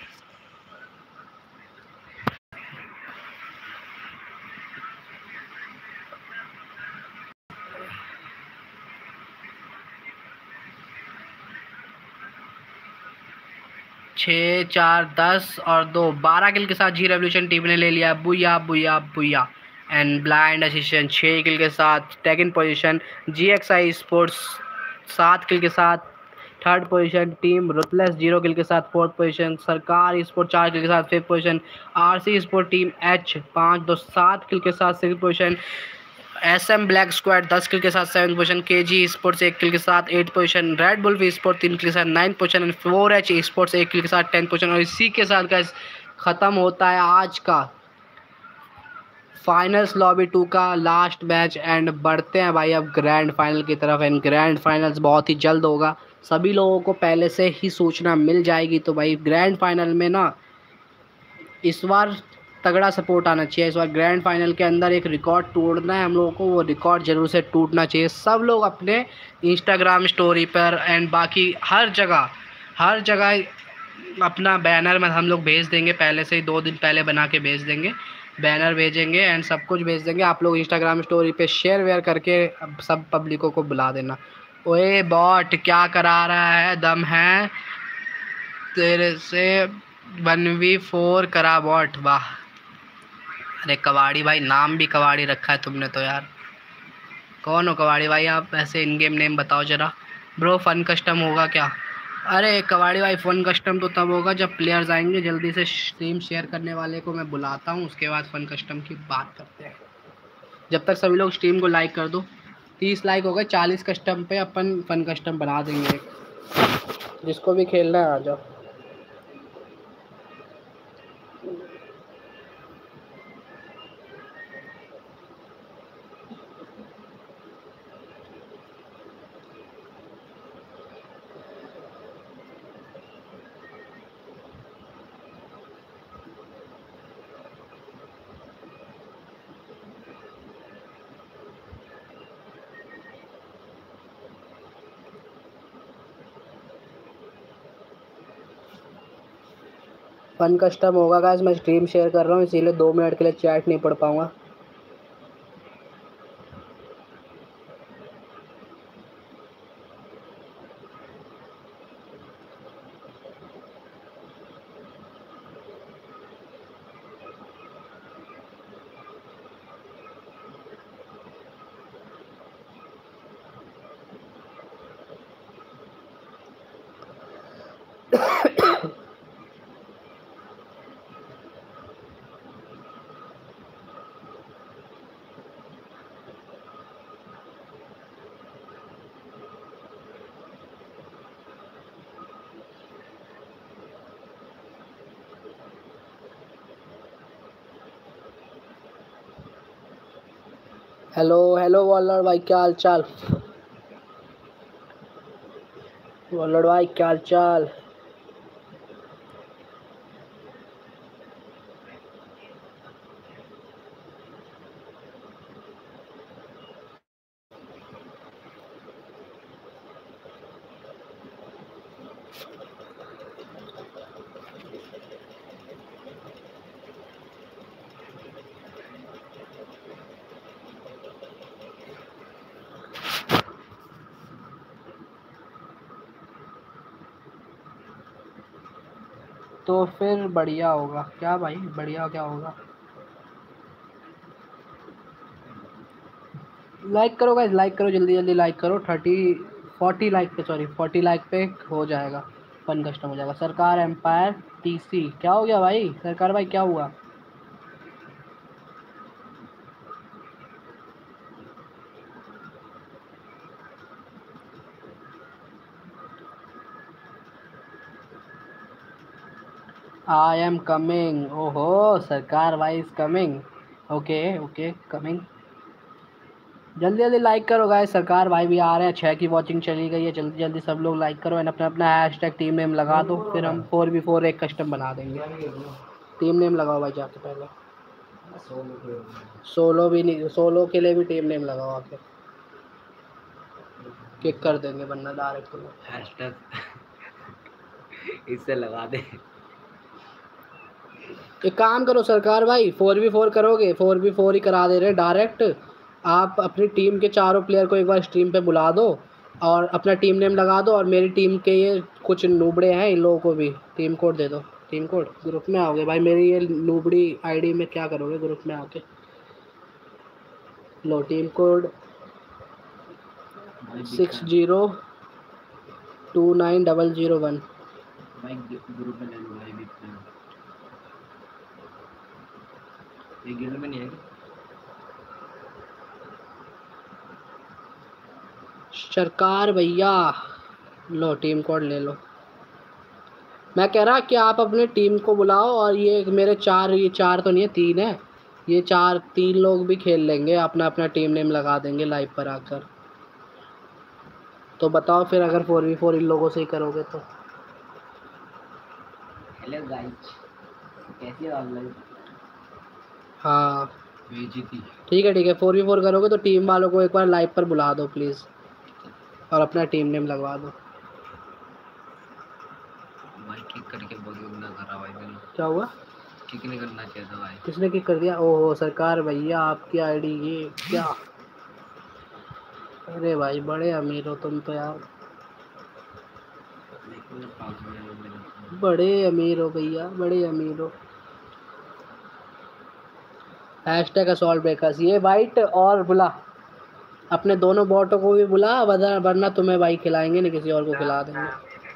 S1: छः 4 10 और 2 12 किल के साथ जी रेवोल्यूशन टीम ने ले लिया बुया एंड ब्लाइंड असिस्टेंट 6 किल के साथ second position. GXI sports 7 kill के साथ third position. Team ruthless 0 kill के साथ fourth position. Sarkar sport 4 kill के साथ fifth position. RC sport team H 5-2-7 kill के साथ six position. SM black squad 10 kill के साथ 7 पोजीशन। KG स्पोर्ट्स 1 किल के साथ 8 position. Red bull sport 3 kill के साथ 9 position and 4H sports 1 kill के साथ 10 पोजीशन। और इसी के साथ गाइस खत्म होता है आज का फाइनल्स लॉबी 2 का लास्ट मैच एंड बढ़ते हैं भाई अब ग्रैंड फाइनल की तरफ। एंड ग्रैंड फाइनल्स बहुत ही जल्द होगा, सभी लोगों को पहले से ही सूचना मिल जाएगी। तो भाई ग्रैंड फाइनल में ना इस बार तगड़ा सपोर्ट आना चाहिए। इस बार ग्रैंड फाइनल के अंदर एक रिकॉर्ड तोड़ना है हम लोगों को, वो रिकॉर्ड जरूर से टूटना चाहिए। सब लोग अपने इंस्टाग्राम स्टोरी पर एंड बाकी हर जगह अपना बैनर में हम लोग भेज देंगे, पहले से ही 2 दिन पहले बना के भेज देंगे, बैनर भेजेंगे एंड सब कुछ भेज देंगे। आप लोग इंस्टाग्राम स्टोरी पे शेयर वेयर करके सब पब्लिकों को बुला देना। ओए बॉट क्या करा रहा है, दम है तेरे से 1v4 करा बॉट, वाह। अरे कबाड़ी भाई, नाम भी कबाड़ी रखा है तुमने तो यार। कौन हो कबाड़ी भाई आप, ऐसे इन गेम नेम बताओ जरा। ब्रो फन कस्टम होगा क्या? अरे कबाड़ी भाई फन कस्टम तो तब होगा जब प्लेयर्स आएंगे। जल्दी से स्ट्रीम शेयर करने वाले को मैं बुलाता हूँ, उसके बाद फन कस्टम की बात करते हैं। जब तक सभी लोग स्ट्रीम को लाइक कर दो। 30 लाइक हो गए, 40 कस्टम पे अपन फन कस्टम बना देंगे। जिसको भी खेलना है आ जाओ। फन कस्टम होगा गाइस, मैं स्ट्रीम शेयर कर रहा हूँ इसीलिए 2 मिनट के लिए चैट नहीं पढ़ पाऊँगा। हेलो वॉलर भाई, क्या हाल चाल? वॉलर भाई क्या हाल चाल? तो फिर बढ़िया होगा क्या भाई, बढ़िया क्या होगा? लाइक करो गाइस, लाइक करो, जल्दी जल्दी लाइक करो। 40 लाइक पे, सॉरी 40 लाइक पे हो जाएगा, फन कस्टम हो जाएगा। सरकार एम्पायर टीसी, क्या हो गया भाई सरकार भाई, क्या हुआ? I am coming. ओहो सरकार भाई is coming. Okay okay coming. जल्दी जल्दी लाइक करो गाइस, सरकार भाई भी आ रहे हैं। 6 की वॉचिंग चली गई है, जल्दी जल्दी सब लोग लाइक करो एंड अपना अपना हैशटैग टीम नेम लगा दो, फिर हम 4v4 एक कस्टम बना देंगे। टीम नेम लगाओ भाई जाके पहले। सोलो भी नहीं, सोलो के लिए भी टीम नेम लगाओ आके, किक कर देंगे वरना डायरेक्ट तुम्हें।
S2: हैशटैग इससे लगा दे।
S1: एक काम करो सरकार भाई, 4v4 करोगे? 4v4 ही करा दे रहे डायरेक्ट। आप अपनी टीम के चारों प्लेयर को एक बार स्ट्रीम पे बुला दो और अपना टीम नेम लगा दो, और मेरी टीम के ये कुछ नूबड़े हैं, इन लोगों को भी टीम कोड दे दो। टीम कोड ग्रुप में आओगे भाई, मेरी ये नूबड़ी आईडी में क्या करोगे ग्रुप में आके? लो टीम कोड 602901।
S2: भाई ग्रुप में ले लो भाई, भी ये गिल्ड में नहीं है क्या?
S1: सरकार भैया लो टीम कोड ले लो। मैं कह रहा कि आप अपने टीम को बुलाओ, और ये मेरे ये चार तो नहीं है, 3 है, ये 3 लोग भी खेल लेंगे, अपना अपना टीम नेम लगा देंगे लाइव पर आकर। तो बताओ फिर अगर 4v4 इन लोगों से ही करोगे तो?
S2: हेलो गाइस, कैसी हो आप लोग?
S1: हाँ
S2: बेइज्जती।
S1: ठीक है 4v4 करोगे तो टीम वालों को एक बार लाइव पर बुला दो प्लीज़, और अपना टीम नेम लगवा दो।
S2: भाई किक करके बहुत गंदा करा भाई मैंने।
S1: क्या हुआ?
S2: किक नहीं करना चाहिए था भाई।
S1: किसने किक कर दिया? ओहो सरकार भैया आपकी आईडी ये क्या? अरे भाई बड़े अमीर हो तुम तो यार, बड़े अमीर हो भैया, बड़े अमीर हो। हैशटैग असॉल्ट ब्रेकर्स, ये वाइट, और बुला अपने दोनों बॉटों को भी बुला, वरना तुम्हें भाई खिलाएंगे नहीं, किसी और को खिला देंगे।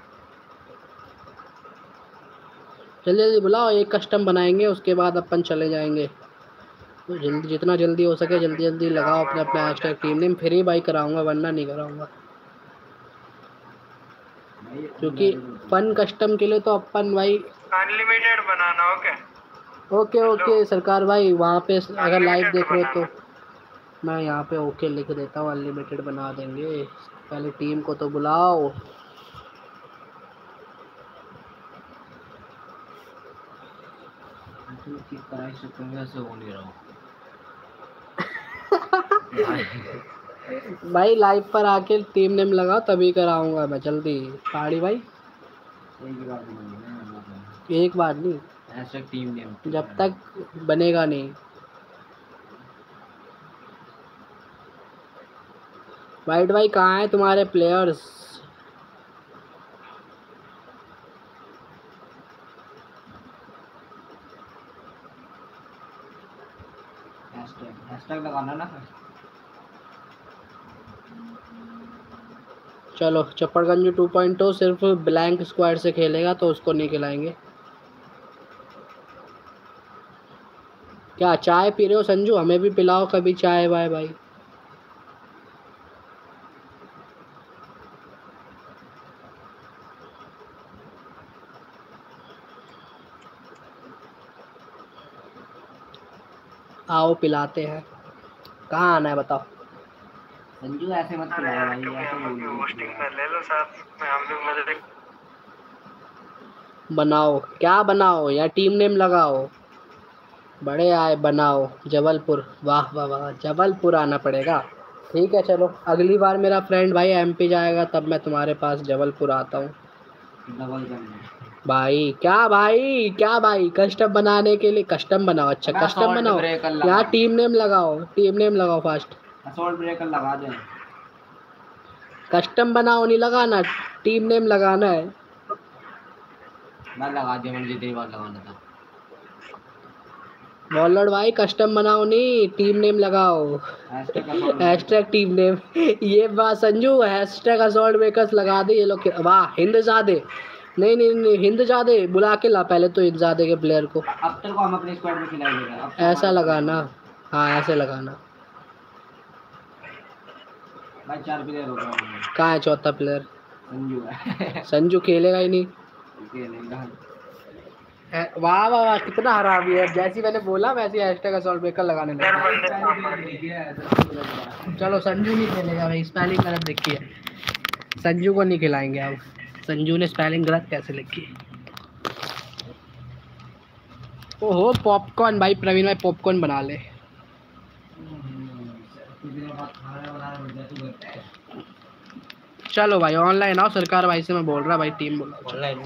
S1: जल्दी जल्दी बुलाओ, एक कस्टम बनाएंगे उसके बाद अपन चले जाएंगे। तो जल्दी, जितना जल्दी हो सके जल्दी जल्दी लगाओ अपने अपना हैशटैग टीम नेम, फिर ही भाई कराऊंगा वरना नहीं कराऊंगा। क्योंकि फन कस्टम के लिए तो अपन भाई
S3: अनलिमिटेड बनाना।
S1: ओके ओके सरकार भाई, वहाँ पे अगर लाइव देख रहे हो तो मैं यहाँ पे ओके लिख देता हूँ, अनलिमिटेड बना देंगे। पहले टीम को तो बुलाओ।
S2: किक कराई सकते हैं, वैसे हो नहीं रहा
S1: भाई लाइव पर आके टीम नेम लगाओ तभी कराऊंगा मैं, जल्दी पाड़ी भाई। एक बार नहीं,
S2: ऐसा टीम नेम
S1: जब तक बनेगा नहीं। वाइट भाई कहाँ है तुम्हारे प्लेयर्स?
S2: हैशटैग लगाना ना।
S1: चलो चप्पड़गंज 2.0 सिर्फ ब्लैंक स्क्वाड से खेलेगा तो उसको नहीं खिलाएंगे। क्या चाय पी रहे हो संजू? हमें भी पिलाओ कभी चाय। बाय भाई। आओ पिलाते हैं। कहाँ आना है बताओ?
S2: संजू ऐसे मत पिलाओ भाई, ऐसे
S3: होस्टिंग में ले लो साथ में, हम भी मजे
S1: बनाओ, क्या बनाओ या टीम नेम लगाओ? बड़े आए बनाओ जबलपुर। वाह वाह वाह, जबलपुर आना पड़ेगा। ठीक है चलो, अगली बार मेरा फ्रेंड भाई एमपी जाएगा तब मैं तुम्हारे पास जबलपुर आता हूँ।
S2: डबल करना
S1: भाई क्या भाई कस्टम बनाने के लिए कस्टम बनाओ। अच्छा कस्टम बनाओ, यहाँ टीम नेम लगाओ, टीम नेम लगाओ फास्ट।
S2: असॉल्ट ब्रेकर लगा दे।
S1: कस्टम बनाओ नहीं लगाना, टीम नेम लगाना है।
S2: मैं लगा दिया, मैंने जितनी बार लगाना था।
S1: वॉलट भाई कस्टम बनाओ नहीं, टीम नेम लगाओ। Hashtag team name. ये बात संजू, हैशटैग असॉल्ट ब्रेकर्स लगा दे ये लोग। वाह हिंदजादे, नहीं नहीं नहीं हिंदजादे बुला के ला पहले तो हिंदजादे के प्लेयर को।
S2: अब तक को हम अपने स्क्वाड में खिलाएंगे।
S1: ऐसा लगाना, हाँ ऐसे लगाना।
S2: भाई 4 प्लेयर हो गए।
S1: कहाँ है चौथा प्लेयर?
S2: संजू है।
S1: संजू खेलेगा ही नहीं।
S2: खेलेगा।
S1: वाह वाह वाह कितना हरामी है, जैसी मैंने बोला वैसे हैशटैग असॉल्ट ब्रेकर लगाने
S3: यार
S1: लगा।
S3: बंदे कहाँ पड़े?
S1: चलो संजू नहीं खेलेगा भाई, स्पेलिंग गलत लिखी है। संजू को नहीं खिलाएंगे अब, संजू ने स्पेलिंग गलत कैसे लिखी। ओहो पॉपकॉर्न भाई, प्रवीण भाई पॉपकॉर्न बना ले। चलो भाई ऑनलाइन आओ, सरकार भाई से मैं बोल रहा भाई, टीम बोला
S2: ऑनलाइन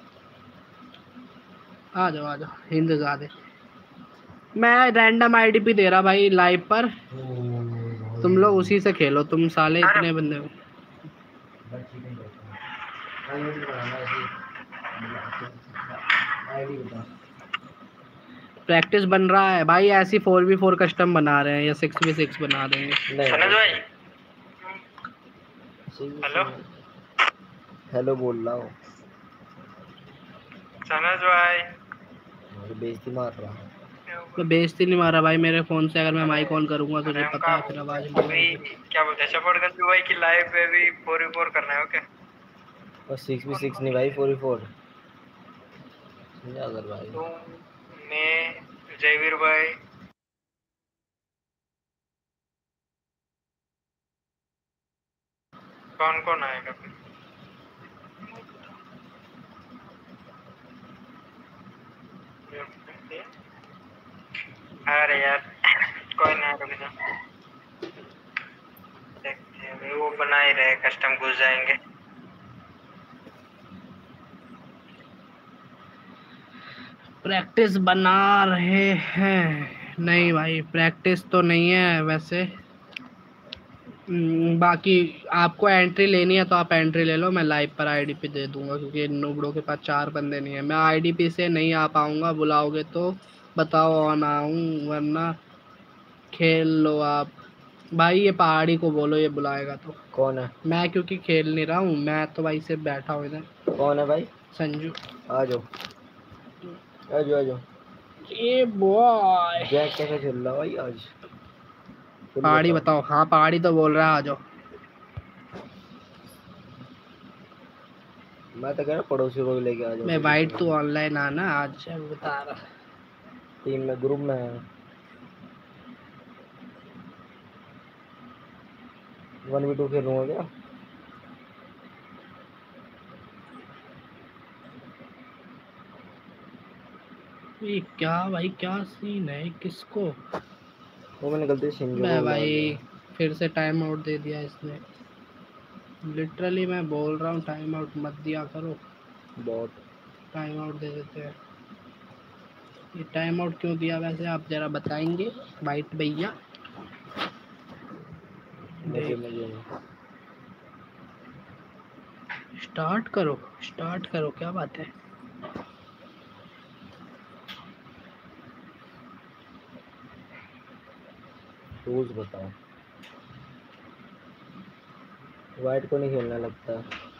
S1: आ जाओ इंतजार। मैं रैंडम आईडीपी दे रहा भाई लाइव पर, तुम लोग उसी से खेलो, तुम साले इतने बंदे हो। प्रैक्टिस बन रहा है भाई, ऐसी 4v4 कस्टम बना रहे हैं या 6v6 बना देंगे।
S3: सनज भाई हेलो
S2: हेलो बोल रहा हूँ।
S3: सनज भाई
S2: बेइज्जती मार रहा हूँ।
S1: मैं बेइज्जती नहीं मारा भाई, मेरे फोन से अगर मैं माइक ऑन करूंगा तुझे पता है फिर आवाज
S3: अभी क्या बोलते हैं सपोर्ट कर भाई की लाइव पे भी 4v4 करना है ओके।
S2: और 6v6 नहीं भाई 4v4 समझा अगर भाई।
S3: तुम मैं जयवीर भाई कौन कौन आएगा फिर? अरे यार कोई ना कभी ना देखते हैं, वो बना ही रहे कस्टम घुस जाएंगे।
S1: प्रैक्टिस बना रहे हैं? नहीं भाई प्रैक्टिस तो नहीं है वैसे। बाकी आपको एंट्री लेनी है तो आप एंट्री ले लो, मैं लाइव पर आईडीपी दे दूंगा क्योंकि नूबड़ों के पास 4 बंदे नहीं है। मैं आईडीपी से नहीं आ पाऊंगा, बुलाओगे तो बताओ ऑन आऊँ, वरना खेल लो आप। भाई ये पहाड़ी को बोलो ये बुलाएगा तो।
S2: कौन है?
S1: मैं क्योंकि खेल नहीं रहा हूँ, मैं तो भाई सिर्फ बैठा हूँ इधर।
S2: कौन है भाई?
S1: संजू।
S2: आ जाओ आ जाओ आ जाओ।
S1: ये बॉय
S2: जैक कैसे चल रहा भाई आज?
S1: पहाड़ी बताओ। हाँ पहाड़ी तो बोल रहा है आ जाओ।
S2: मैं तो कह रहा पड़ोसी को भी लेके आ जाओ।
S1: मैं वाइट तू ऑनलाइन आना आज, बता रहा।
S2: टीम में ग्रुप में है 1v2 खेलूंगा क्या?
S1: ये क्या भाई, क्या सीन है, किसको?
S2: वो मैंने गलती से शिंजो
S1: मैं
S2: को बुला
S1: भाई
S2: लिया।
S1: फिर से टाइम आउट दे दिया इसने। लिटरली मैं बोल रहा हूँ टाइम आउट मत दिया करो।
S2: बहुत
S1: टाइम आउट दे देते हैं। ये टाइम आउट क्यों दिया वैसे आप जरा बताएंगे वाइट भैया?
S2: मुझे मुझे
S1: स्टार्ट करो क्या बात है।
S2: रूल्स बताओ। वाइट को नहीं खेलना लगता।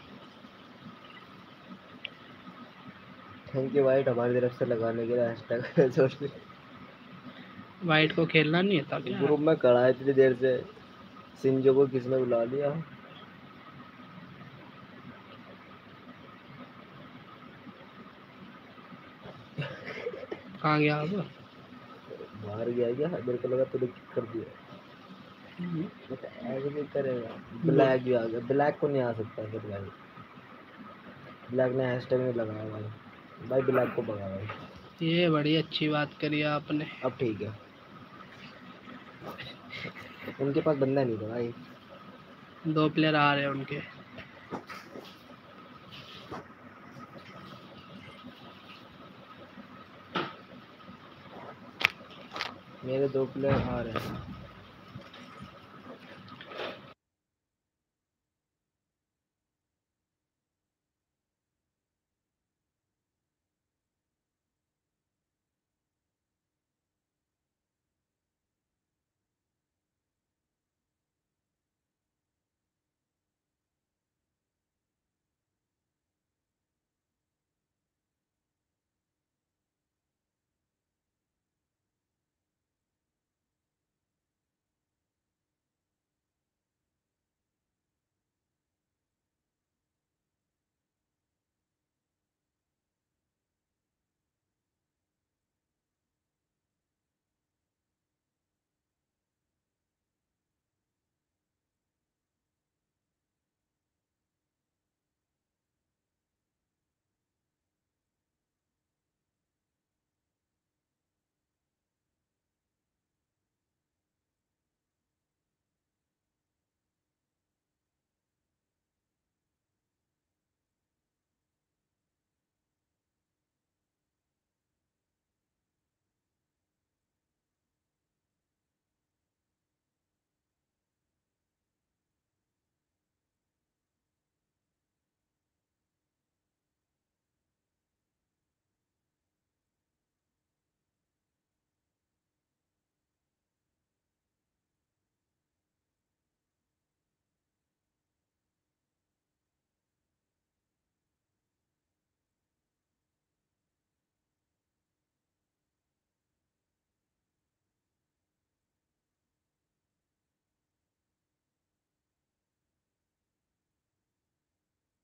S2: थैंक यू वाइट हमारी तरफ से लगाने के लिए हैशटैग।
S1: वाइट को खेलना नहीं था क्या?
S2: ग्रुप में खड़ा है इतनी देर से, सिंजो को किसने बुला लिया?
S1: कहाँ गया अब?
S2: बाहर गया क्या? मेरे को लगा तूने किक कर दिया। ऐसे नहीं करेगा। ब्लैक भी आ गया। ब्लैक को नहीं आ सकता फिर भाई। ब्लैक ने हैशटैग नहीं लगाया भाई। भाई ब्लैक को भगा भाई।
S1: ये बड़ी अच्छी बात करी आपने।
S2: अब ठीक है। उनके पास बंदा नहीं था भाई।
S1: 2 प्लेयर आ रहे हैं उनके।
S2: मेरे 2 प्लेयर आ रहे हैं।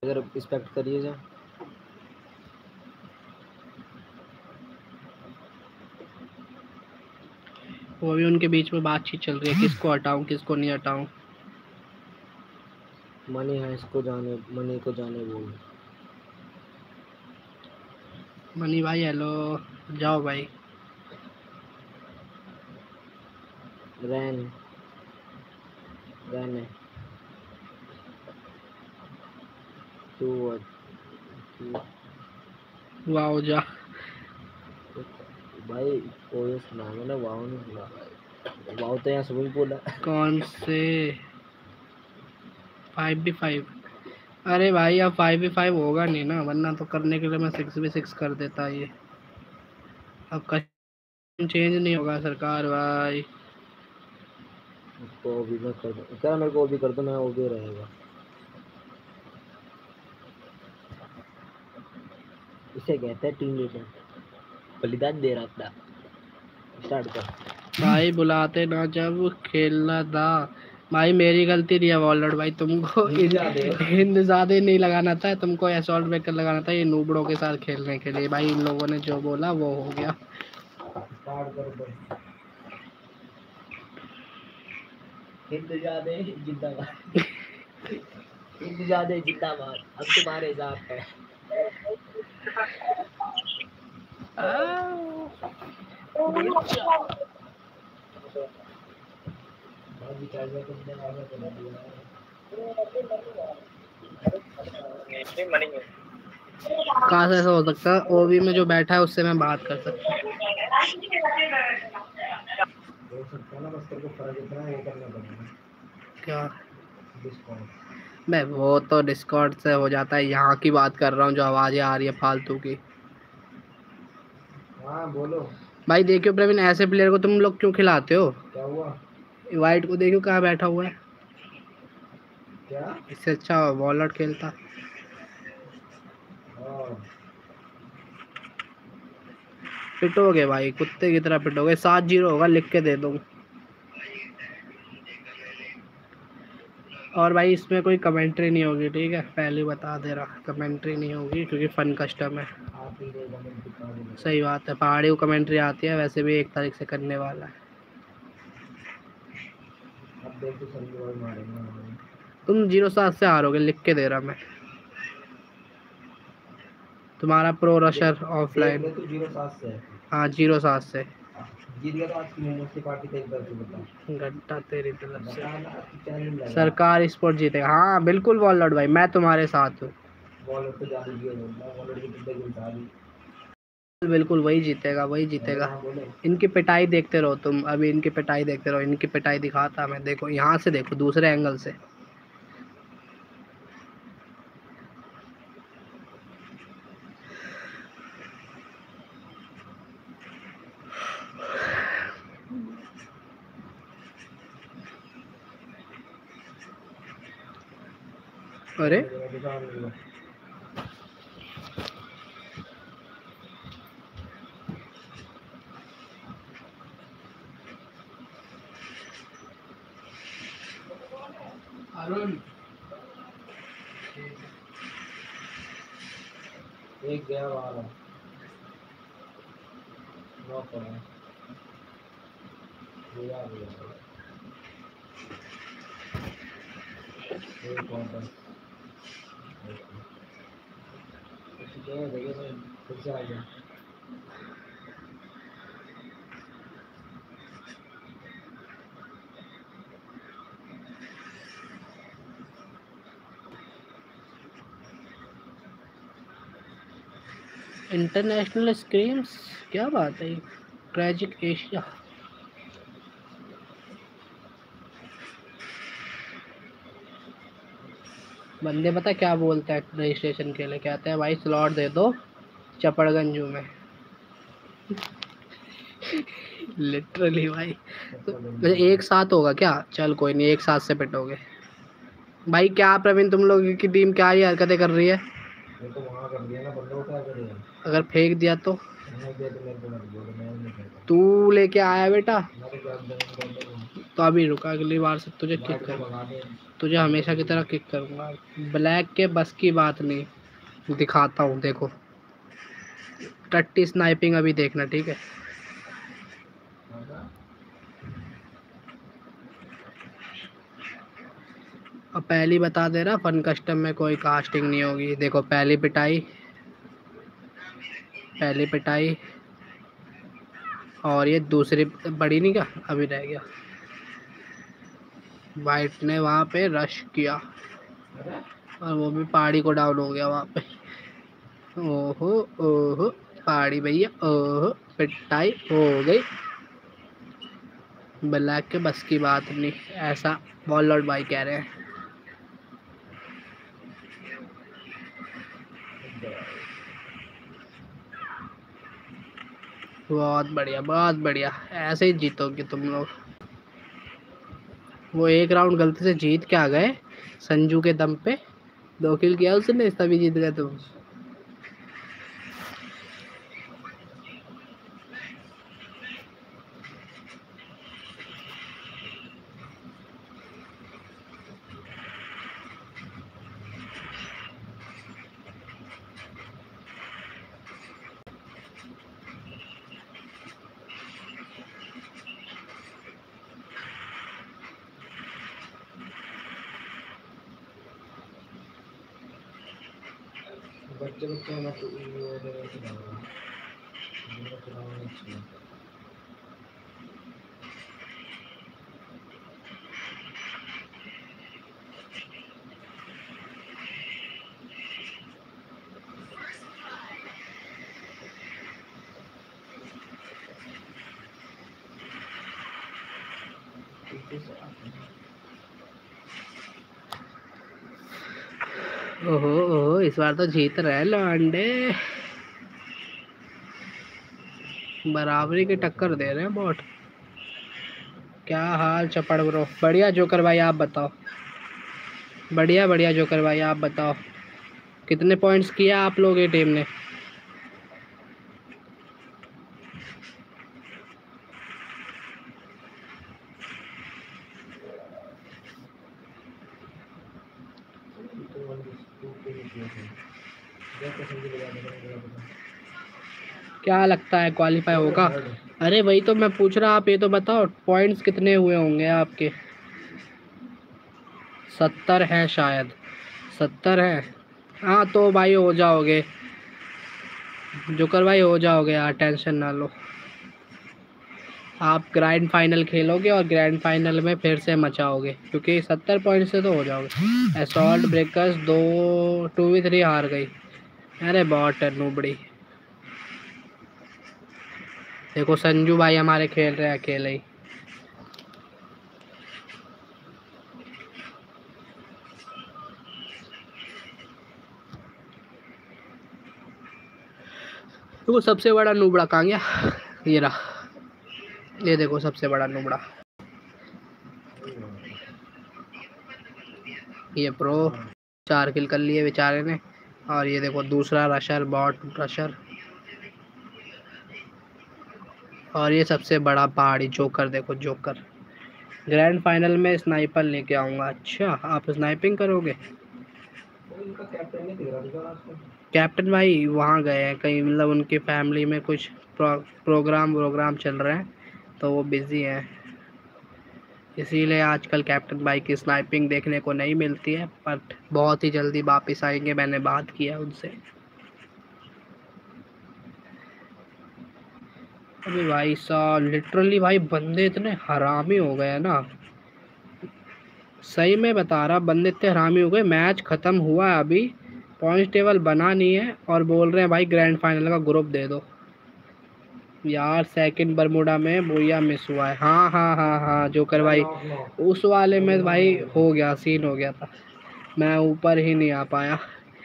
S2: अगर रिस्पेक्ट करिए जा।
S1: वो भी उनके बीच में बातचीत चल रही है, किसको हटाऊं किसको नहीं हटाऊं।
S2: मनी है, इसको जाने, मनी को जाने बोल।
S1: मनी भाई हेलो, जाओ भाई।
S2: रैन रैन है तू
S1: वाओ जा।
S2: भाई ओएस नाम है ना, वाओ नहीं सुना भाई। वाओ तो यहाँ स्विमिंग पूल है।
S1: कौन से 5v5? अरे भाई अब 5v5 होगा नहीं ना, वरना तो करने के लिए मैं 6v6 कर देता ये। अब कस्टम चेंज नहीं होगा सरकार भाई।
S2: उसको भी मैं कर दूँ क्या, मेरे को भी कर दो, मैं वो भी रहेगा। इसे कहते हैं टीम लीडर, बलिदान दे रहा था। स्टार्ट कर
S1: भाई बुलाते ना जब खेलना था। भाई मेरी गलती नहीं है वॉलट भाई, तुमको हिंद ज्यादा नहीं लगाना था, तुमको असॉल्ट ब्रेकर लगाना था ये नूबड़ों के साथ खेलने के लिए। भाई इन लोगों ने जो बोला वो हो गया।
S2: स्टार्ट कर दो। हिंद जादे जिंदाबाद। हिंद जादे जिंदाबाद, अब तुम्हारे साथ है।
S1: कहाँ से ऐसा हो सकता है? ओवी में जो बैठा है उससे मैं बात कर सकता हूँ। क्या मैं वो तो डिस्कॉर्ड से हो जाता है, यहाँ की बात कर रहा हूँ जो आवाज़ें आ रही है फालतू की।
S2: हाँ बोलो।
S1: भाई देखियो प्रवीण, ऐसे प्लेयर को तुम लोग क्यों खिलाते हो?
S2: क्या हुआ?
S1: वाइट को देखियो कहाँ बैठा हुआ है।
S2: क्या?
S1: इससे अच्छा वॉलट खेलता। पिटोगे भाई, कुत्ते की तरह पिटोगे। 7-0 होगा, लिख के दे दूँ। और भाई इसमें कोई कमेंट्री नहीं होगी, ठीक है, पहले बता दे रहा, कमेंट्री नहीं होगी क्योंकि फन कस्टम है। सही बात है, पहाड़ी को कमेंट्री आती है, वैसे भी 1 तारीख से करने वाला है। तुम 0-7 से हारोगे, लिख के दे रहा मैं। तुम्हारा प्रो रशर ऑफलाइन।
S2: 0-7 से।
S1: हाँ 0-7 से।
S2: जीत गया तो आज की मोमोज की पार्टी का एक बार तू बता।
S1: घंटा तेरी तरफ से।
S2: चैलेंज लगा।
S1: सरकार स्पोर्ट जीतेगा, हाँ बिल्कुल वॉलट भाई, मैं तुम्हारे साथ हूँ।
S2: वॉलेट तो जादू दिया बोलता, वॉलेट की जिंदगी उठा दी।
S1: बिल्कुल वही जीतेगा, वही जीतेगा। इनकी पिटाई देखते रहो तुम, अभी इनकी पिटाई देखते रहो, इनकी पिटाई दिखाता मैं। देखो यहाँ से, देखो दूसरे एंगल से। अरे अरुण
S2: एक गया वाला नौ पड़ा दिया दिया एक कौन देखिए देखिए फिर से आ गया।
S1: इंटरनेशनल स्क्रीम्स, क्या बात है। ट्रैजिक एशिया, बंदे पता क्या बोलते हैं रजिस्ट्रेशन के लिए? कहते हैं भाई स्लॉट दे दो चपड़गंजू में। लिटरली भाई। तो एक साथ होगा क्या? चल कोई नहीं, एक साथ से पिटोगे भाई। क्या प्रवीण, तुम लोगों की टीम क्या ही हरकतें कर रही है?
S2: तो वहां कर दिया ना बंदों, क्या करेगा?
S1: अगर फेंक दिया तो
S2: नहीं दे तो मेरे को मत बोलो, मैं नहीं करता।
S1: तू लेके आया बेटा,
S2: मैं तो जॉब देने
S1: तो अभी रुका, अगली बार से तुझे किक
S2: को
S1: कर,
S2: भगा दे।
S1: तुझे हमेशा की तरह किक करूंगा। ब्लैक के बस की बात नहीं, दिखाता हूँ देखो। टट्टी स्नाइपिंग अभी देखना, ठीक है। अब पहली बता दे रहा, फन कस्टम में कोई कास्टिंग नहीं होगी। देखो पहली पिटाई, पहली पिटाई, और ये दूसरी बड़ी नहीं क्या, अभी रह गया। वाइट ने वहाँ पे रश किया और वो भी पहाड़ी को डाउन हो गया वहाँ पे। ओहो ओहो, पहाड़ी भैया, ओहो, पिटाई हो गई। ब्लैक के बस की बात नहीं, ऐसा बॉल लॉर्ड भाई कह रहे हैं। बहुत बढ़िया, बहुत बढ़िया, ऐसे ही जीतोगे तुम लोग। वो एक राउंड गलती से जीत के आ गए संजू के दम पे, 2 किल किया उसने, तभी जीत गए तुम।
S2: बच्चे बच्चे मत वो चलाओ, जिनको चलाना नहीं चाहिए।
S1: ओहो ओहो, इस बार तो जीत रहे लौंडे, बराबरी की टक्कर दे रहे हैं बॉट। क्या हाल चपड़ ब्रो, बढ़िया जोकर भाई आप बताओ। बढ़िया बढ़िया जोकर भाई आप बताओ, कितने पॉइंट्स किया आप लोग ये टीम ने? क्या लगता है क्वालिफाई होगा? अरे वही तो मैं पूछ रहा, आप ये तो बताओ पॉइंट्स कितने हुए होंगे आपके? 70 है शायद, 70 है। हाँ तो भाई हो जाओगे, जोकर भाई हो जाओगे यार, टेंशन ना लो। आप ग्रैंड फाइनल खेलोगे और ग्रैंड फाइनल में फिर से मचाओगे, क्योंकि 70 पॉइंट से तो हो जाओगे। असॉल्ट ब्रेकर्स 2v3 हार गई। अरे बॉट है नूबड़ी। देखो संजू भाई हमारे खेल रहे हैं अकेले ही। देखो सबसे बड़ा नूबड़ा कहाँ गया, ये रहा, ये देखो सबसे बड़ा नूबड़ा, ये प्रो। 4 किल कर लिए बेचारे ने। और ये देखो दूसरा रशर, बॉट रशर। और ये सबसे बड़ा पहाड़ी जोकर, देखो जोकर। ग्रैंड फाइनल में स्नाइपर लेके आऊँगा। अच्छा आप स्नाइपिंग करोगे?
S2: उनका कैप्टन नहीं दिख रहा था आजकल।
S1: कैप्टन भाई वहाँ गए हैं कहीं, मतलब उनकी फैमिली में कुछ प्रोग्राम चल रहे हैं, तो वो बिज़ी हैं, इसीलिए आजकल कैप्टन भाई की स्नाइपिंग देखने को नहीं मिलती है। बट बहुत ही जल्दी वापस आएंगे, मैंने बात किया उनसे। अबे भाई साहब लिटरली भाई बंदे इतने हरामी हो गए हैं ना, सही में बता रहा, बंदे इतने हरामी हो गए। मैच ख़त्म हुआ है अभी, पॉइंट टेबल बना नहीं है, और बोल रहे हैं भाई ग्रैंड फाइनल का ग्रुप दे दो। यार सेकंड बरमूडा में बोया मिस हुआ है। हाँ हाँ हाँ हाँ जोकर भाई, उस वाले में भाई हो गया, सीन हो गया था, मैं ऊपर ही नहीं आ पाया।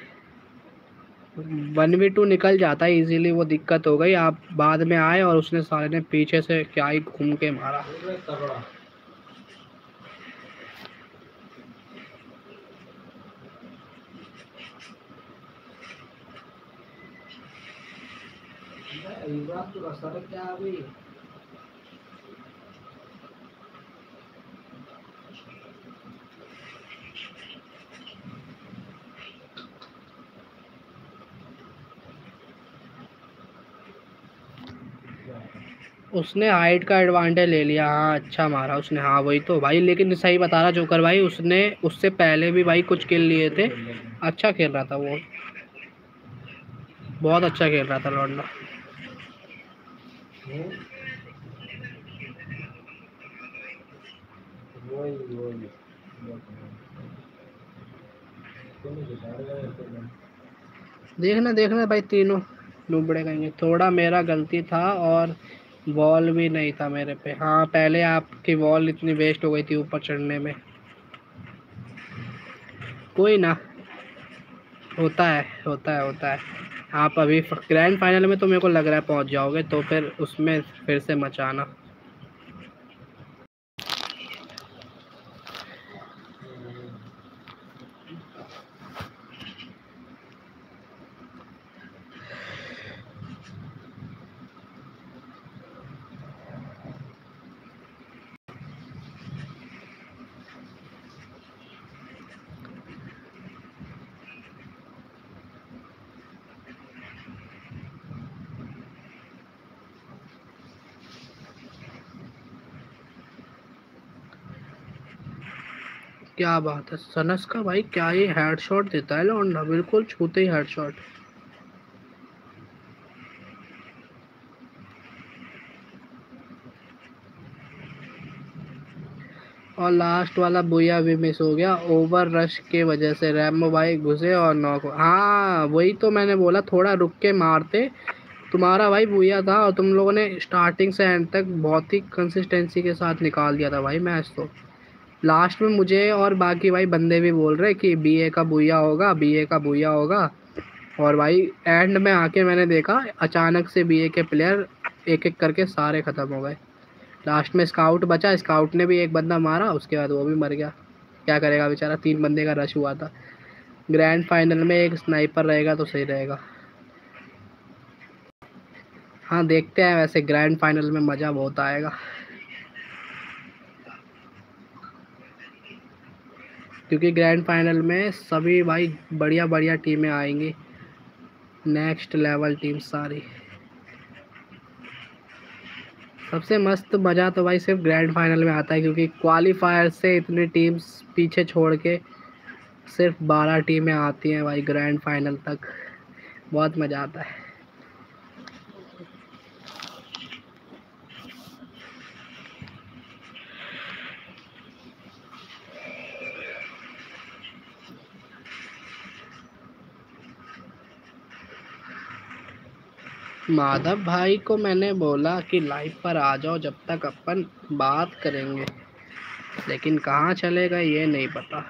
S1: 1v2 निकल जाता है इजीली, वो दिक्कत हो गई। आप बाद में आए और उसने साले ने पीछे से क्या ही घूम के मारा। उसने हाइट का एडवांटेज ले लिया। हाँ अच्छा मारा उसने। हाँ वही तो भाई, लेकिन सही बता रहा जोकर भाई, उसने उससे पहले भी भाई कुछ किल लिए थे। अच्छा खेल रहा था वो, बहुत अच्छा खेल रहा था लौंडा। देखना देखना भाई, तीनों नुबड़े कहेंगे। थोड़ा मेरा गलती था, और वॉल भी नहीं था मेरे पे। हाँ पहले आपकी वॉल इतनी वेस्ट हो गई थी ऊपर चढ़ने में। कोई ना, होता है होता है होता है। आप अभी ग्रैंड फाइनल में तो मेरे को लग रहा है पहुंच जाओगे, तो फिर उसमें फिर से मचाना। क्या बात है सनस का भाई, क्या ये हेडशॉट देता है लौंडा, बिल्कुल छूते ही हेडशॉट। और लास्ट वाला बुया भी मिस हो गया ओवर रश के वजह से। रैमो भाई घुसे और नॉक। हाँ वही तो मैंने बोला, थोड़ा रुक के मारते। तुम्हारा भाई बुया था, और तुम लोगों ने स्टार्टिंग से एंड तक बहुत ही कंसिस्टेंसी के साथ निकाल दिया था भाई मैच। तो लास्ट में मुझे और बाकी भाई बंदे भी बोल रहे कि बीए का बुया होगा, बीए का बुया होगा। और भाई एंड में आके मैंने देखा अचानक से बीए के प्लेयर एक एक करके सारे ख़त्म हो गए। लास्ट में स्काउट बचा, स्काउट ने भी एक बंदा मारा, उसके बाद वो भी मर गया। क्या करेगा बेचारा, 3 बंदे का रश हुआ था। ग्रैंड फाइनल में एक स्नाइपर रहेगा तो सही रहेगा। हाँ देखते हैं, वैसे ग्रैंड फाइनल में मज़ा बहुत आएगा, क्योंकि ग्रैंड फाइनल में सभी भाई बढ़िया बढ़िया टीमें आएंगी, नेक्स्ट लेवल टीम सारी। सबसे मस्त मज़ा तो भाई सिर्फ ग्रैंड फाइनल में आता है, क्योंकि क्वालिफायर से इतनी टीम्स पीछे छोड़ के सिर्फ 12 टीमें आती हैं भाई ग्रैंड फाइनल तक। बहुत मज़ा आता है। माधव भाई को मैंने बोला कि लाइव पर आ जाओ, जब तक अपन बात करेंगे, लेकिन कहाँ चले गए ये नहीं पता।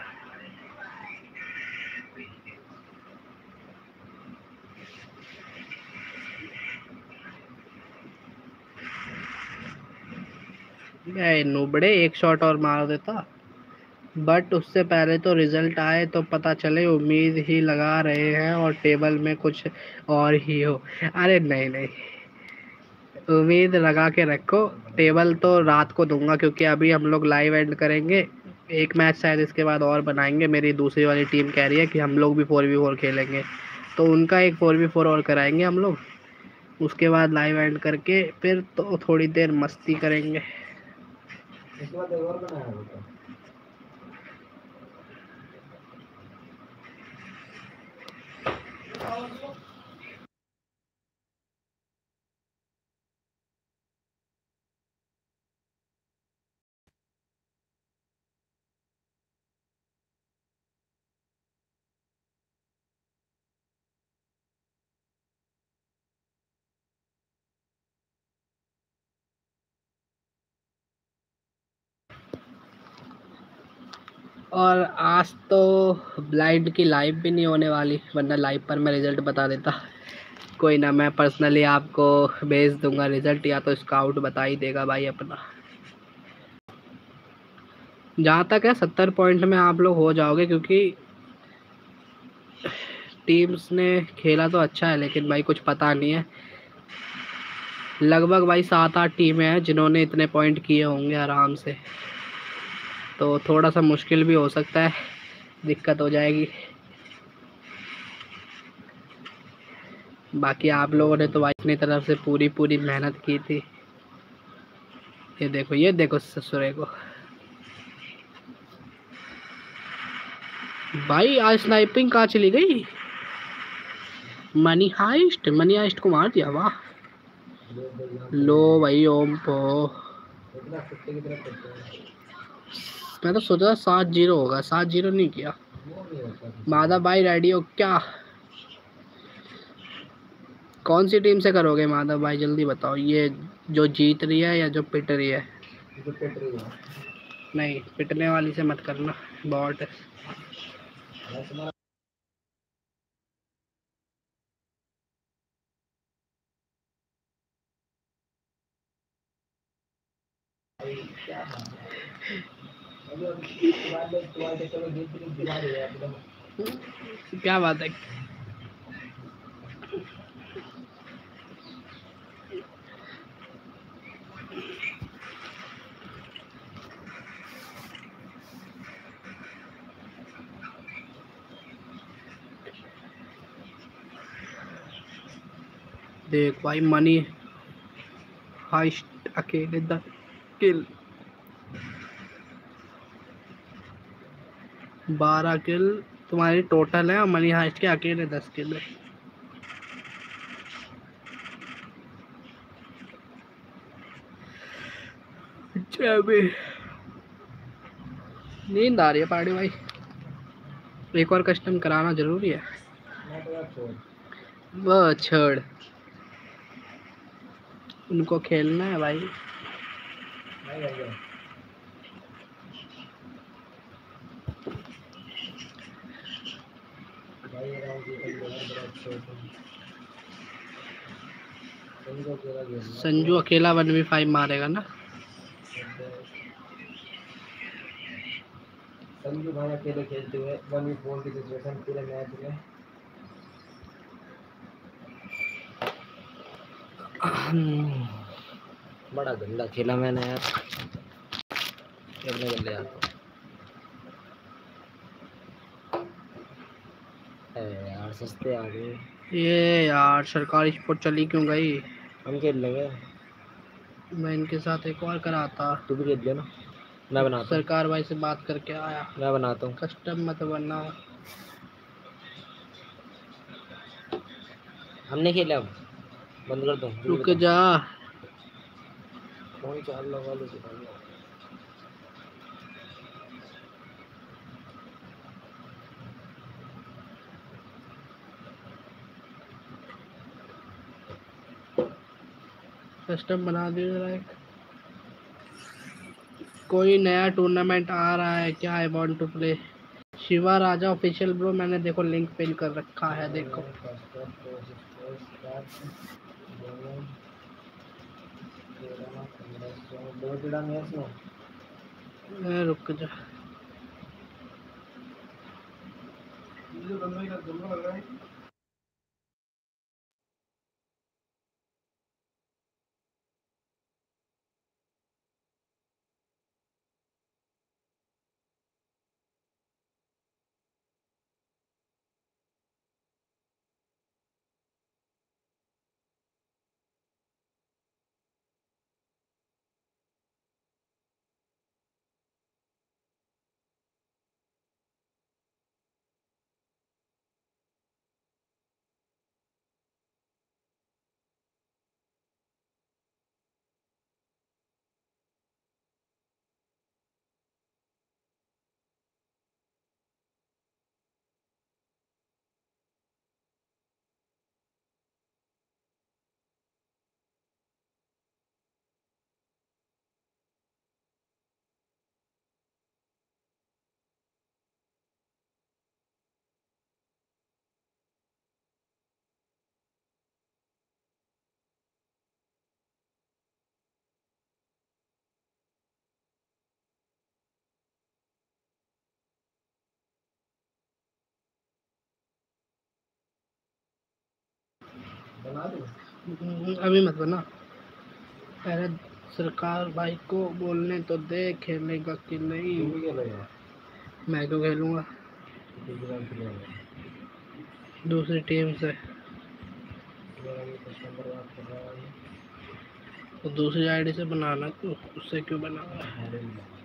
S1: नुबड़े एक शॉट और मार देता, बट उससे पहले तो रिजल्ट आए तो पता चले। उम्मीद ही लगा रहे हैं और टेबल में कुछ और ही हो। अरे नहीं नहीं, उम्मीद लगा के रखो। टेबल तो रात को दूंगा, क्योंकि अभी हम लोग लाइव एंड करेंगे। एक मैच शायद इसके बाद और बनाएंगे। मेरी दूसरी वाली टीम कह रही है कि हम लोग भी 4v4 खेलेंगे, तो उनका एक 4v4 और कराएंगे हम लोग। उसके बाद लाइव एंड करके फिर तो थोड़ी देर मस्ती करेंगे।
S2: इसके बाद एक और बनाया होता।
S1: और आज तो ब्लाइंड की लाइव भी नहीं होने वाली, वरना लाइव पर मैं रिज़ल्ट बता देता। कोई ना, मैं पर्सनली आपको भेज दूंगा रिज़ल्ट, या तो स्काउट बता ही देगा भाई अपना। जहाँ तक है 70 पॉइंट में आप लोग हो जाओगे, क्योंकि टीम्स ने खेला तो अच्छा है, लेकिन भाई कुछ पता नहीं है। लगभग भाई 7-8 टीमें हैं जिन्होंने इतने पॉइंट किए होंगे आराम से, तो थोड़ा सा मुश्किल भी हो सकता है, दिक्कत हो जाएगी। बाकी आप लोगों ने तो भाई अपनी तरफ से पूरी पूरी मेहनत की थी। ये देखो ससुरे को भाई, आज स्नाइपिंग कहाँ चली गई। मनी हाइस्ट को मार दिया, वाह। लो भाई ओम को,
S2: इतना कुत्ते की तरफ करते हैं।
S1: मैं तो सोचा 7-0 होगा, 7-0 नहीं किया।
S2: वो नहीं होता कुछ।
S1: माधव भाई रेडी हो क्या? कौन सी टीम से करोगे माधव भाई, जल्दी बताओ, ये जो जीत रही है या जो पिट रही है?
S2: जो पिट रही है।
S1: नहीं, पिटने वाली से मत करना, बॉट है।
S2: तुम्हारा क्या
S1: क्या बात है। देख भाई, मनी हाइस्ट अकेले 10 किल, 12 किल तुम्हारी टोटल है और मनी हाइस्ट के अकेले 10 किल है। नींद आ रही है पार्टी भाई, एक और कस्टम कराना जरूरी है। वो छोड़, उनको खेलना है भाई। संजू अकेला 1v5 मारेगा ना?
S2: संजू भाई अकेले खेलते हुए 1v4 की सिचुएशन पूरे मैच में। बड़ा गंदा खेला मैंने यार, अपने गंदे यार। यार सस्ते आ गए।
S1: ये यार सरकारी स्पोर्ट चली क्यों गई?
S2: हम खेल लेंगे।
S1: मैं इनके साथ एक और कराता।
S2: तू भी खेल लेना, मैं बनाता हूँ।
S1: सरकार भाई से बात करके आया,
S2: मैं बनाता हूँ।
S1: कस्टम मत बनना।
S2: हमने खेला, अब बंद कर दो।
S1: रुक जा,
S2: फोन चार्ज लगा लो।
S1: कस्टम बना दिया जरा एक। कोई नया टूर्नामेंट आ रहा है क्या? I want to play Shiva Raja official bro, मैंने देखो लिंक पिन कर रखा है, देखो। रुक जा,
S2: बना दो।
S1: अभी मत बना। अरे सरकार भाई को बोलने तो दे, खेलेगा कि नहीं।
S2: तू भी खेलेगा?
S1: मैं क्यों खेलूंगा
S2: किसी के साथ खेलेगा?
S1: दूसरी टीम से।
S2: मेरा भी सिस्टम बर्बाद कर रहा है भाई।
S1: तो दूसरी आईडी से बनाना, तू उससे क्यों बना रहा है?
S2: अरे नहीं।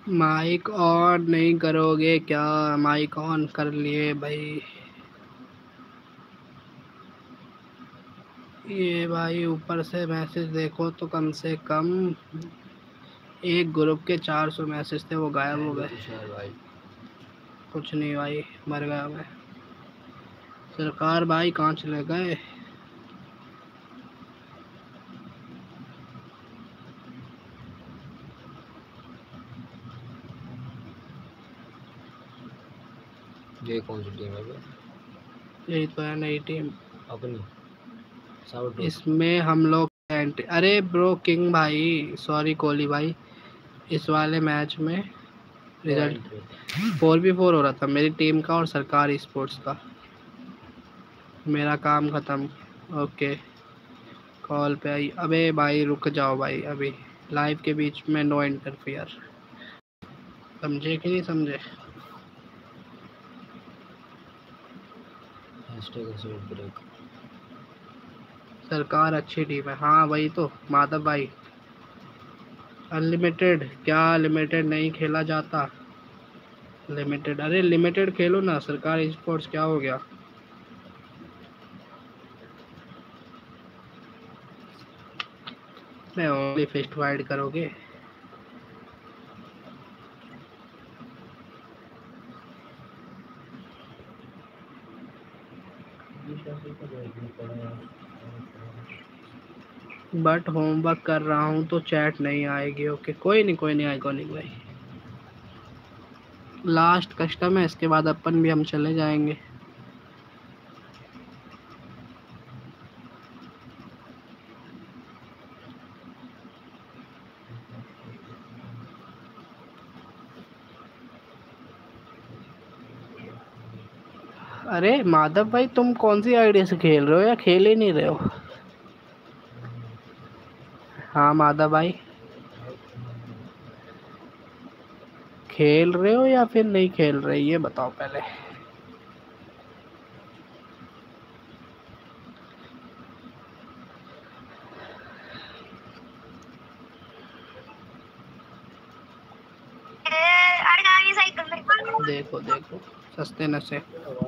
S1: माइक ऑन नहीं करोगे क्या? माइक ऑन कर लिए भाई। ये भाई ऊपर से मैसेज देखो तो कम से कम एक ग्रुप के 400 मैसेज थे, वो गायब हो गए।
S2: भाई
S1: कुछ नहीं भाई, मर गया मैं। सरकार भाई कहाँ चले गए?
S2: ये कौन सी टीम है बे?
S1: यही तो है नई टीम।
S2: अपनी साउथ।
S1: इसमें हम लोग अरे ब्रो किंग भाई, सॉरी कोहली भाई, इस वाले मैच में रिजल्ट 4v4 हो रहा था मेरी टीम का और सरकार स्पोर्ट्स का। मेरा काम खत्म। ओके, कॉल पे आई। अबे भाई रुक जाओ भाई, अभी लाइव के बीच में नो इंटरफियर। समझे कि नहीं समझे?
S2: ब्रेक।
S1: सरकार अच्छी टीम है, हाँ वही तो माधव भाई। अनलिमिटेड क्या? लिमिटेड नहीं खेला जाता। लिमिटेड, अरे लिमिटेड खेलो ना। सरकार स्पोर्ट्स क्या हो गया? मैं ओनली फिस्ट वाइड करोगे? बट होमवर्क कर रहा हूँ तो चैट नहीं आएगी। ओके कोई नहीं, कोई नहीं आएगा नहीं भाई। लास्ट कस्टम है, इसके बाद अपन भी हम चले जाएंगे। अरे माधव भाई तुम कौन सी आईडी से खेल रहे हो या खेल ही नहीं रहे हो? हाँ माधव भाई, खेल रहे हो या फिर नहीं खेल रहे, ये बताओ पहले। देखो देखो सस्ते नशे।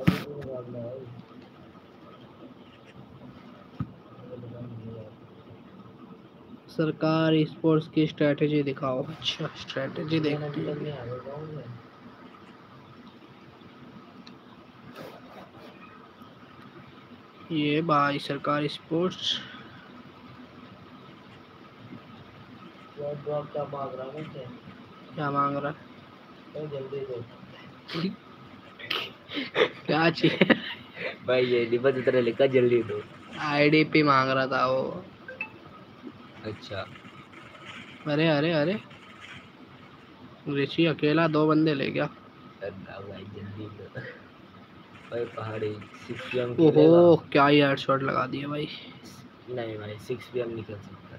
S1: सरकार स्पोर्ट्स की स्ट्रेटेजी दिखाओ। अच्छा स्ट्रेटेजी देखती है। ये भाई सरकार स्पोर्ट्स क्या मांग रहा है?
S2: जल्दी दो
S1: क्या चाहिए?
S2: भाई, ये निबंध तरह लिखा, जल्दी दो।
S1: आईडीपी मांग रहा था वो।
S2: अच्छा।
S1: अरे अरे अरे, ऋषि अकेला 2 बंदे ले गया।
S2: भाई जल्दी दो भाई। पहाड़ी 6 PM
S1: ओहो
S2: खेलेगा?
S1: क्या ही हेडशॉट लगा दिए भाई।
S2: नहीं भाई, 6 PM नहीं खेल सकता।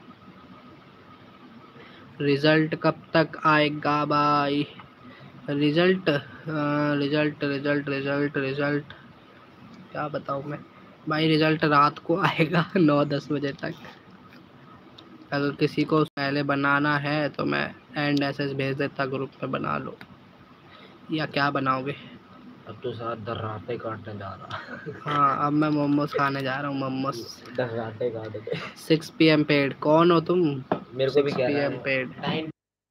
S1: रिजल्ट कब तक आएगा भाई? Result result result result result क्या बताऊँ मैं भाई? रिजल्ट रात को आएगा 9-10 बजे तक। अगर किसी को पहले बनाना है तो मैं एंड एसएस भेज देता, ग्रुप में बना लो। या क्या बनाओगे?
S2: अब तो साथ दर्राटे काटने जा रहा।
S1: हाँ अब मैं मोमोज खाने जा रहा हूँ, मोमोज।
S2: दर्राटे काट दे।
S1: 6 PM पेड। कौन हो तुम?
S2: मेरे को भी
S1: 6
S2: कह रहा
S1: PM
S2: है
S1: पेड।
S2: 9।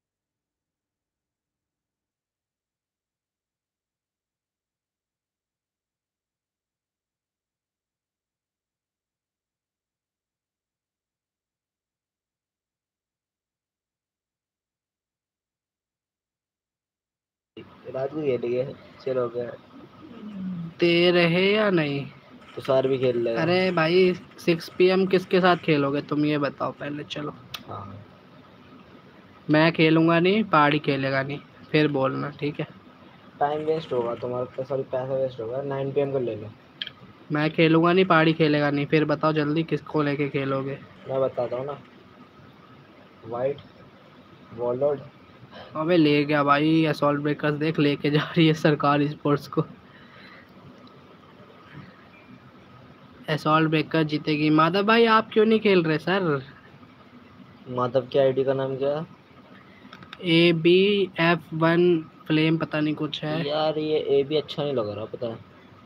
S2: रात को खेलेंगे, चलो गया।
S1: दे रहे या नहीं?
S2: तो सार भी खेल लेगा।
S1: अरे भाई 6 PM किसके साथ खेलोगे तुम, ये बताओ पहले। चलो
S2: हाँ,
S1: मैं खेलूंगा नहीं, पहाड़ी खेलेगा नहीं, फिर बोलना ठीक है?
S2: टाइम वेस्ट होगा तुम्हारा, सॉरी पैसा वेस्ट होगा। 9 PM को ले लो।
S1: मैं खेलूंगा नहीं, पहाड़ी खेलेगा नहीं, फिर बताओ जल्दी किसको लेके खेलोगे?
S2: मैं बताता हूँ ना, वाइट वॉलर्ड।
S1: अबे ले गया भाई। असॉल्ट ब्रेकर्स देख लेके जा रही है सरकार स्पोर्ट्स को। असॉल्ट ब्रेकर जीतेगी। माधव भाई आप क्यों नहीं खेल रहे सर?
S2: माधव की आईडी का नाम क्या है?
S1: ABF1 फ्लेम पता नहीं कुछ है।
S2: यार ये ए भी अच्छा नहीं लग रहा, पता है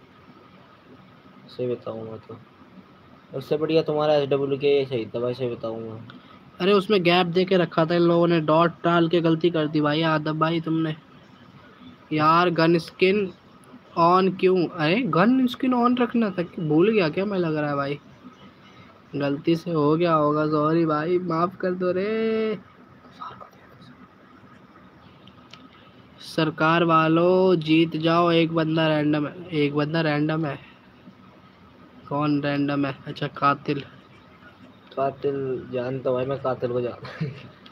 S2: सही बताऊंगा तो। उससे बढ़िया तुम्हारा SWK सही था भाई, सही बताऊंगा।
S1: अरे उसमें गैप दे के रखा था इन लोगों ने, डॉट डाल के गलती कर दी भाई आदब भाई तुमने। यार गन स्किन ऑन क्यों? अरे गन स्किन ऑन रखना था, भूल गया क्या मैं? लग रहा है भाई गलती से हो गया होगा, सॉरी भाई माफ कर दो रे। सरकार वालों जीत जाओ, एक बंदा रैंडम है, एक बंदा रैंडम है। कौन रैंडम है? अच्छा कातिल।
S2: कातिल जानता हूँ भाई, मैं कातिल को जानता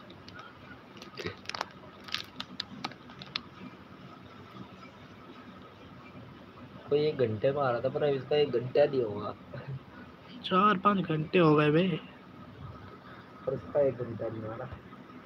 S2: कोई 1 घंटे में आ रहा था, पर अब इसका 1 घंटा नहीं होगा।
S1: 4-5 घंटे हो गए बे।
S2: पर इसका 1 घंटा नहीं आ रहा।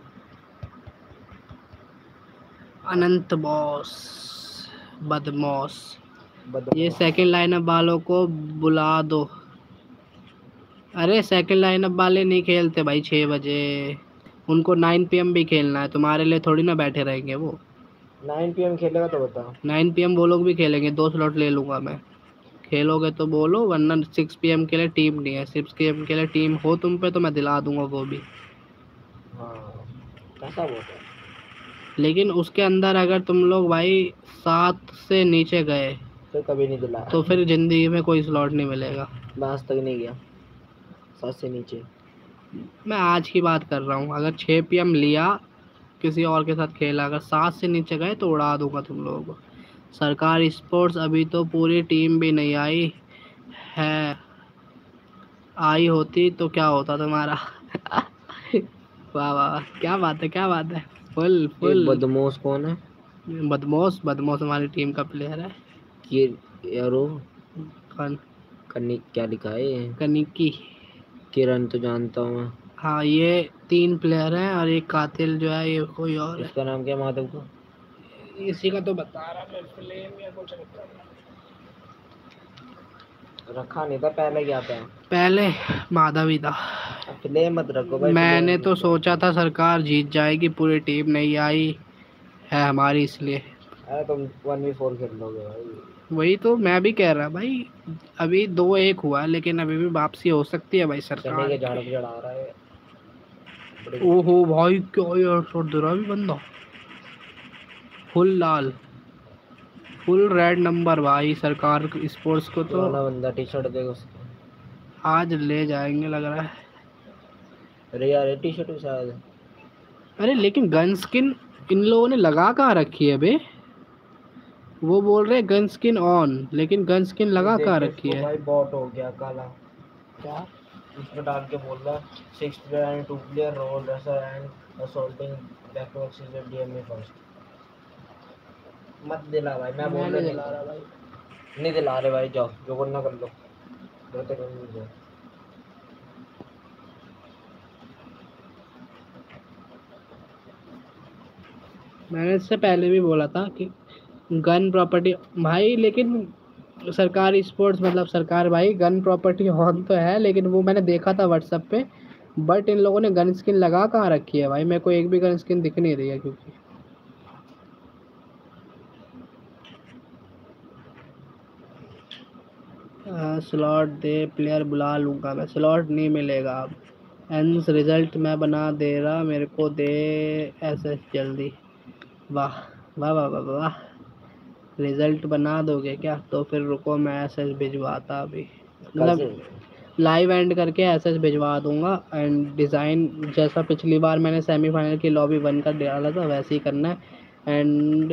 S1: अनंत बॉस बदमॉस। ये
S2: बदमाश।
S1: सेकंड लाइनअप वालों को बुला दो। अरे सेकंड लाइनअप वाले नहीं खेलते भाई 6 बजे, उनको 9 PM भी खेलना है, तुम्हारे लिए थोड़ी ना बैठे रहेंगे वो।
S2: 9 PM खेलेगा तो बताओ।
S1: 9 PM वो लोग भी खेलेंगे, 2 स्लॉट ले लूंगा मैं। खेलोगे तो बोलो, वरना 6 PM के लिए टीम नहीं है। 6 PM के लिए टीम हो तुम पे तो मैं दिला दूंगा वो भी।
S2: हाँ कैसा बहुत है।
S1: लेकिन उसके अंदर अगर तुम लोग भाई 7 से नीचे गए
S2: फिर कभी नहीं दिलाया।
S1: तो फिर जिंदगी में कोई स्लॉट नहीं मिलेगा।
S2: मैं आज तक नहीं गया 7 से नीचे।
S1: मैं आज की बात कर रहा हूँ, अगर 6 PM लिया किसी और के साथ खेला, अगर 7 से नीचे गए तो उड़ा दूंगा तुम लोगों को। सरकार स्पोर्ट्स अभी तो पूरी टीम भी नहीं आई है, आई होती तो क्या होता तुम्हारा? वाह वाह वाह, क्या बात है, क्या बात है। फुल
S2: ये
S1: फुल।
S2: बदमाश कौन है?
S1: बदमोस, बदमोस हमारी टीम का प्लेयर है।
S2: ये यारो
S1: कौन?
S2: कन्नी क्या लिखा है ये?
S1: कनिकी।
S2: किरण तो जानता हूँ मैं।
S1: हाँ ये 3 प्लेयर हैं और एक कातिल जो है ये कोई और है।
S2: इसका नाम क्या माधव को?
S1: इसी का तो बता रहा मैं, फ्लेम या कुछ
S2: रखा नहीं था पहले, क्या था?
S1: पहले माधवी था।
S2: फ्लेम मत रखो भाई,
S1: मैंने
S2: फ्लेम।
S1: तो सोचा था सरकार जीत जाएगी, पूरी टीम नहीं आई है हमारी इसलिए।
S2: अरे तुम 1v4 खेल लोगे भाई।
S1: वही तो मैं भी कह रहा भाई, अभी 2-1 हुआ है, लेकिन अभी भी वापसी हो सकती है भाई
S2: चने
S1: सरकार
S2: के झाड़
S1: की।
S2: पे चढ़ा रहा है।
S1: ओहो भाई क्या यार शॉट दे रहा है भी बंदा, फुल लाल, फुल रेड नंबर भाई सरकार स्पोर्ट्स को तो
S2: पुराना बंदा, टी शर्ट देखो उसकी।
S1: आज ले जाएंगे लग रहा है।
S2: अरे यार ये टी शर्ट भी शायद।
S1: अरे लेकिन गन स्किन इन लोगों ने लगा कहाँ रखी है बे? वो बोल रहे गन स्किन ऑन, लेकिन गन स्किन लगा कहाँ
S2: देखो
S1: रखी
S2: इसको
S1: है?
S2: भाई, बॉट हो गया काला।
S1: क्या?
S2: इसमें डाल के बोल रहा 6 player and 2 player role racer and assaulting back to access DMA first. मत दिला भाई, मैं बोल
S1: मैं
S2: रहा
S1: नहीं
S2: नहीं
S1: दिला रहा भाई।
S2: नहीं दिला रहे भाई, जाओ जो करना कर लो। बेहतर नहीं जाओ।
S1: मैंने इससे पहले भी बोला था कि गन प्रॉपर्टी भाई, लेकिन सरकार स्पोर्ट्स मतलब सरकार भाई गन प्रॉपर्टी ऑन तो है, लेकिन वो मैंने देखा था व्हाट्सएप पे, बट इन लोगों ने गन स्किन लगा कहाँ रखी है भाई? मेरे को एक भी गन स्किन दिख नहीं रही है क्योंकि स्लॉट दे, प्लेयर बुला लूँगा मैं, स्लॉट नहीं मिलेगा अब। एंस रिजल्ट मैं बना दे रहा, मेरे को दे एसएस जल्दी। वाह वाह वाह वाह वाह, रिजल्ट बना दोगे क्या? तो फिर रुको मैं एसएस भिजवाता अभी,
S2: कल
S1: मतलब
S2: से
S1: लाइव एंड करके एसएस भिजवा दूंगा। एंड डिज़ाइन जैसा पिछली बार मैंने सेमीफाइनल की लॉबी 1 का डाला था वैसे ही करना है। एंड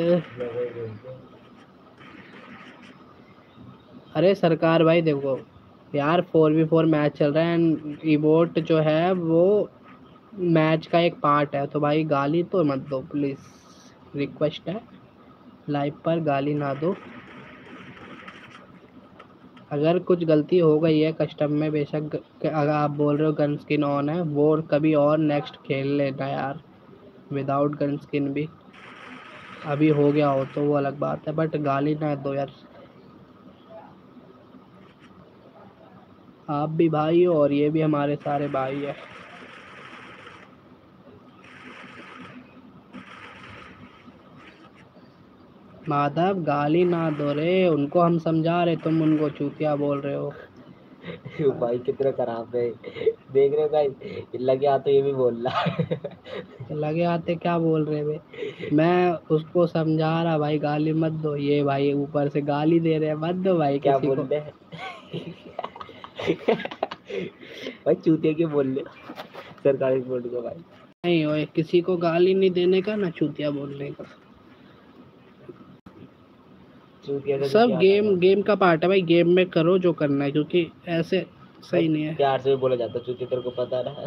S1: अरे सरकार भाई देखो यार, 4v4 मैच चल रहा है एंड ईवोट जो है वो मैच का एक पार्ट है, तो भाई गाली तो मत दो प्लीज़, रिक्वेस्ट है, लाइव पर गाली ना दो। अगर कुछ गलती हो गई है कस्टम में बेशक, अगर आप बोल रहे हो गन स्किन ऑन है, वो कभी और नेक्स्ट खेल लेना यार विदाउट गन स्किन भी, अभी हो गया हो तो वो अलग बात है, बट गाली ना दो यार। आप भी भाई हो और ये भी हमारे सारे भाई है। माधव गाली ना दो रे, उनको हम समझा रहे, तुम उनको चूतिया बोल रहे हो।
S2: भाई कितने खराब है, देख रहे हो गाइस, लगे हाथ तो ये भी बोल रहा है।
S1: लगे आते क्या बोल रहे बे, मैं उसको समझा रहा भाई गाली मत दो, ये भाई ऊपर से गाली दे रहे हैं, मत दो भाई
S2: क्या
S1: किसी
S2: बोल
S1: को।
S2: रहे हैं? भाई चूतिया क्यों बोल रहे हो? सरकारी बोर्ड को भाई
S1: नहीं ओए, किसी को गाली नहीं देने का ना चूतिया बोलने का,
S2: चूतिया का तो
S1: सब
S2: क्या
S1: गेम
S2: था?
S1: गेम का पार्ट है भाई, गेम में करो जो करना है, क्योंकि ऐसे
S2: भाई
S1: सही नहीं है।
S2: प्यार से भी बोला जाता चूतिया, तेरे को पता रहा।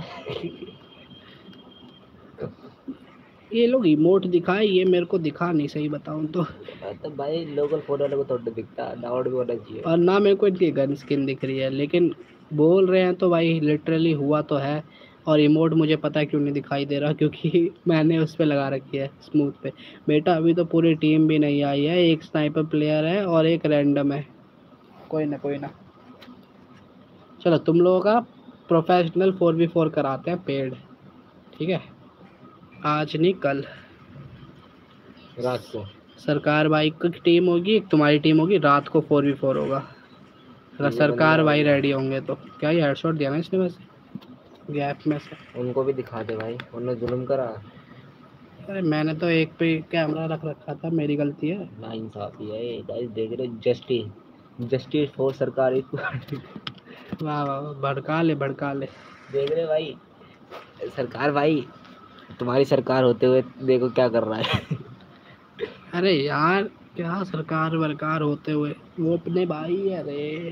S1: ये लोग इमोट दिखाए, ये मेरे को दिखा नहीं, सही बताऊं तो।
S2: तो भाई लोकल फोन वाले को थोड़ा दिखता, डाउट भी होना चाहिए।
S1: और ना मेरे को इनकी गन स्किन दिख रही है, लेकिन बोल रहे हैं तो भाई लिटरली हुआ तो है। और इमोट मुझे पता है क्यों नहीं दिखाई दे रहा, क्योंकि मैंने उस पे लगा रखी है स्मूथ पे। बेटा अभी तो पूरी टीम भी नहीं आई है, एक स्नाइपर प्लेयर है और एक रैंडम है। कोई ना, चलो तुम लोगों का प्रोफेशनल 4v4 कराते हैं पेड, ठीक है, आज नहीं कल।
S2: रात को
S1: सरकार भाई की टीम होगी, एक तुम्हारी टीम होगी, रात को 4v4 होगा। अगर
S2: ये
S1: सरकार
S2: बंदा
S1: भाई
S2: होगा।
S1: रेडी होंगे तो। क्या ये हेडशॉट दिया ना इसने वैसे गैप में से?
S2: उनको भी दिखा दे भाई, उन्होंने जुल्म करा।
S1: अरे मैंने तो एक पे कैमरा रख रखा था, मेरी गलती है।
S2: ना इंसाफी है ये गाइस, देख रहे हो, जस्टिस फॉर सरकारी।
S1: वाह वाह वाह, भड़का ले।
S2: देख रहे हो भाई, सरकार भाई, तुम्हारी सरकार होते हुए देखो क्या कर रहा है।
S1: अरे यार क्या सरकार वरकार होते हुए, वो अपने भाई है रे।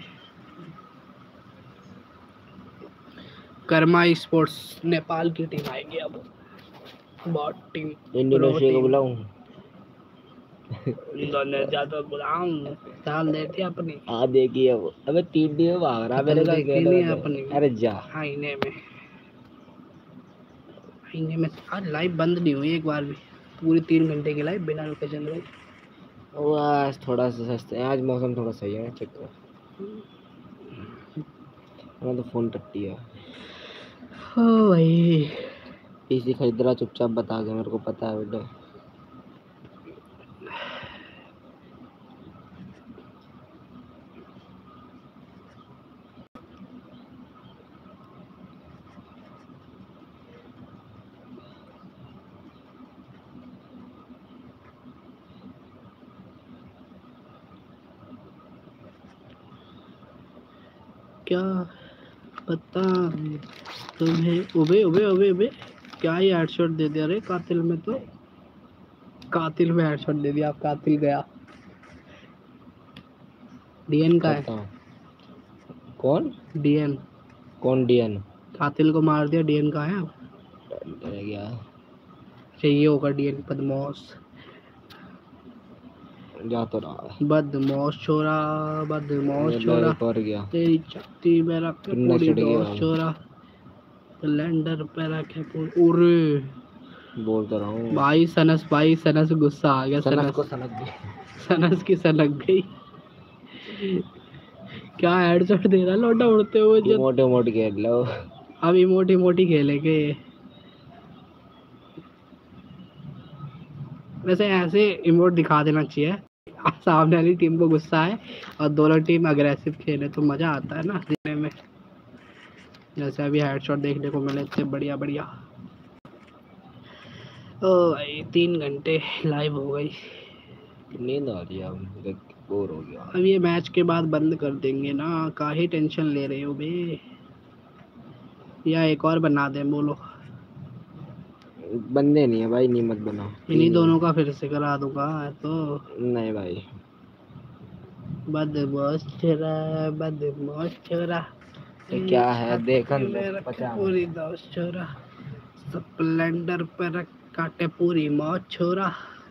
S1: कर्मा स्पोर्ट्स नेपाल की टीम आएगी अब, बॉट टीम,
S2: इंडोनेशिया को बुलाऊं?
S1: इंडोनेशिया तो बुलाऊं, चाल देती अपनी।
S2: हाँ देखिए अब, अबे 3 दिन भाग रहा मेरे साथ
S1: देखी
S2: खेलने
S1: नहीं
S2: में।
S1: अपनी
S2: अरे जा
S1: आईने में आज लाइव बंद नहीं हुई एक बार भी, पूरी 3 घंटे की लाइव बिना रुके चल रही।
S2: वो आज थोड़ा सा सस्ता है, आज मौसम थोड़ा सही है, चेक करो। मैं तो फोन टट्टी है।
S1: ओ भाई
S2: पीसी खरीद रहा, चुपचाप बता के, मेरे को पता है बेटे।
S1: क्या पता तुम्हें, उबे क्या ही हेडशॉट दे दिया रे कातिल में, तो कातिल में हेडशॉट दे दिया, आप कातिल गया। डीएन का है,
S2: बताओ कौन
S1: डीएन
S2: कौन डीएन
S1: कातिल को मार दिया, डीएन का है अब।
S2: रह गया?
S1: चाहिए होगा डीएन, बदमाश
S2: जा तो रहा है।
S1: बदमाश छोरा, बदमाश छोरा,
S2: एक और गया।
S1: तेरी छाती में रख के
S2: कितना
S1: पूरी
S2: चिढ़ गया
S1: डोज
S2: वो।
S1: छोरा, सिलेंडर पे रखे पूरी। उरे
S2: बोल तो रहा हूँ
S1: भाई सनस गुस्सा आ गया,
S2: सनक को सनक गई।
S1: सनस की सनक गई। क्या हेडशॉट दे रहा लौटा उड़ते हुए जो।
S2: मोटे मोटे खेल लो।
S1: अब इमोटी खेलेंगे। वैसे ऐसे इमोट दिखा देना चाहिए, सामने वाली टीम को गुस्सा है और दोनों टीम अग्रेसिव खेले तो मजा आता है ना देखने में। जैसे अभी हेडशॉट देखने को मिले थे, बढ़िया ओ भाई 3 घंटे लाइव हो गई।
S2: नींद आ रही है, अब बोर हो गया।
S1: अब ये मैच के बाद बंद कर देंगे ना, काहे टेंशन ले रहे हो बे, या एक और बना दें, बोलो।
S2: बंदे नहीं है भाई, नहीं मत बना।
S1: इन्हीं दोनों का फिर से करा दूंगा तो।
S2: नहीं भाई,
S1: बदमाश छोरा
S2: तो क्या है देखन पचा
S1: पूरी दोस्त छोरा, स्प्लेंडर पे रख काटे पूरी मौत छोरा।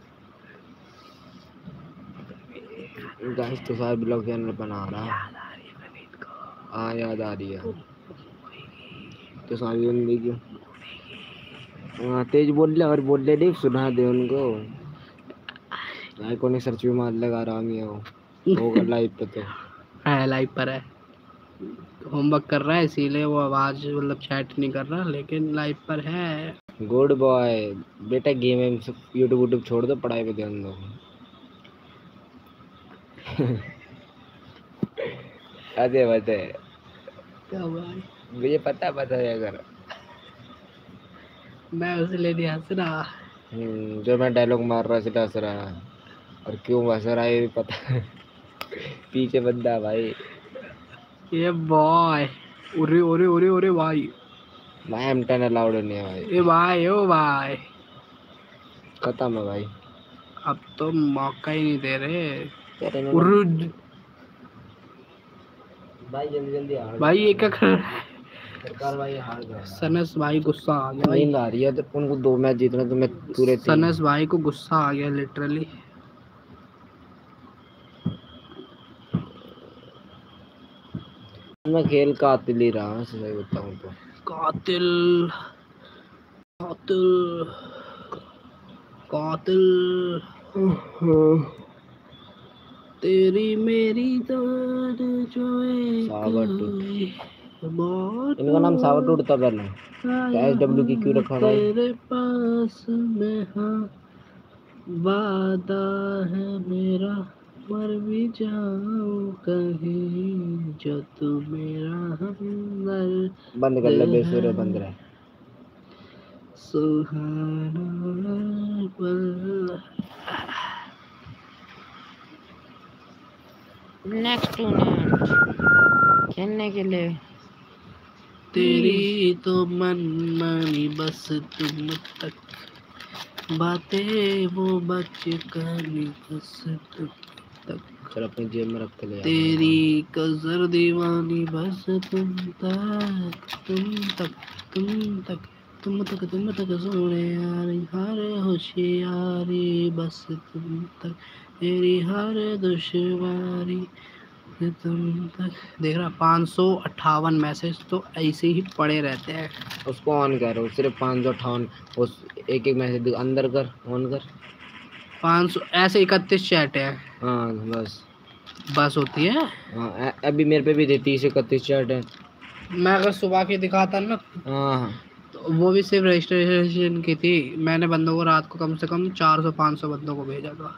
S2: गाइस तो सारे ब्लॉग चैनल बना रहा। हाँ याद आ रही है, तो सारी बंदी क्यों। हाँ तेज बोल ले, और बोल ले नहीं, सुना दे उनको। आइकॉनिक सर्च भी मार लगा रहा है वो, होगा लाइव पे तो
S1: है, लाइव पर है, होमवर्क कर रहा है इसीलिए वो आवाज मतलब चैट नहीं कर रहा, लेकिन लाइव पर है।
S2: गुड बॉय बेटा, गेम यूट्यूब छोड़ दो, पढ़ाई पे ध्यान दो। अरे बता,
S1: क्या भाई,
S2: मुझे पता है अगर।
S1: मैं उसे ले नहीं हंस रहा।
S2: जो मैं डायलॉग मार रहा सीधा हंस रहा है। और क्यों हंस रहा है ये भी पता है। पीछे बंदा है भाई।
S1: ये बॉय, उरे उरे उरे उरे भाई,
S2: भाई M10 अलाउड नहीं है भाई।
S1: ए भाई ओ भाई,
S2: खत्म है भाई।
S1: अब तो मौका ही नहीं दे रहे।
S2: यार इन्होंने
S1: उर्र,
S2: भाई जल्दी जल्दी हार
S1: भाई
S2: जाना
S1: ये क्या
S2: ना।
S1: कर रहा है?
S2: सरकार भाई हार जाएगा।
S1: सनस भाई गुस्सा आ गया भाई।
S2: नींद आ रही है तो उनको 2 मैच जीतना, तो मैं पूरे 3।
S1: सनस भाई को गुस्सा आ गया लिटरली।
S2: मैं खेल कातिल ही रहा, सही बताऊं तो।
S1: कातिल, कातिल, कातिल, तेरी मेरी जान जो
S2: सावर
S1: एक बात
S2: इनका नाम सावर टूट था पहले, तो SW की क्यों रखा भाई?
S1: तेरे पास में, हाँ वादा है मेरा, मर भी जाऊं कहीं जो तू मेरा हमदर्द
S2: बंद कर ले
S1: है,
S2: बेसुरे बंद रहे।
S1: सुहाना पल।
S2: नेक्स्ट टूर्नामेंट खेलने के लिए
S1: तेरी तो मन मानी बस तुम तक, बातें वो बचकानी बस तुम तक,
S2: चल अपनी जेब में रख के ले आ।
S1: तेरी कजर दीवानी बस तुम तक, तुम तक, तुम तक, तुम तक, तुम तक सोने यारी हर होशियारी बस तुम तक, तेरी हर दुश्वारी तुम तक। देख रहा 558 मैसेज तो ऐसे ही पड़े रहते हैं।
S2: उसको ऑन कर, सिर्फ 558 उस एक एक मैसेज अंदर कर, ऑन कर।
S1: 500 ऐसे 31 चैट है
S2: हाँ बस।
S1: बस होती है।
S2: हाँ अभी मेरे पे भी थे 30-31 चैट है।
S1: मैं अगर सुबह की दिखाता ना,
S2: हाँ
S1: तो वो भी सिर्फ रजिस्ट्रेशन की थी। मैंने बंदों को रात को कम से कम 400-500 बंदों को भेजा था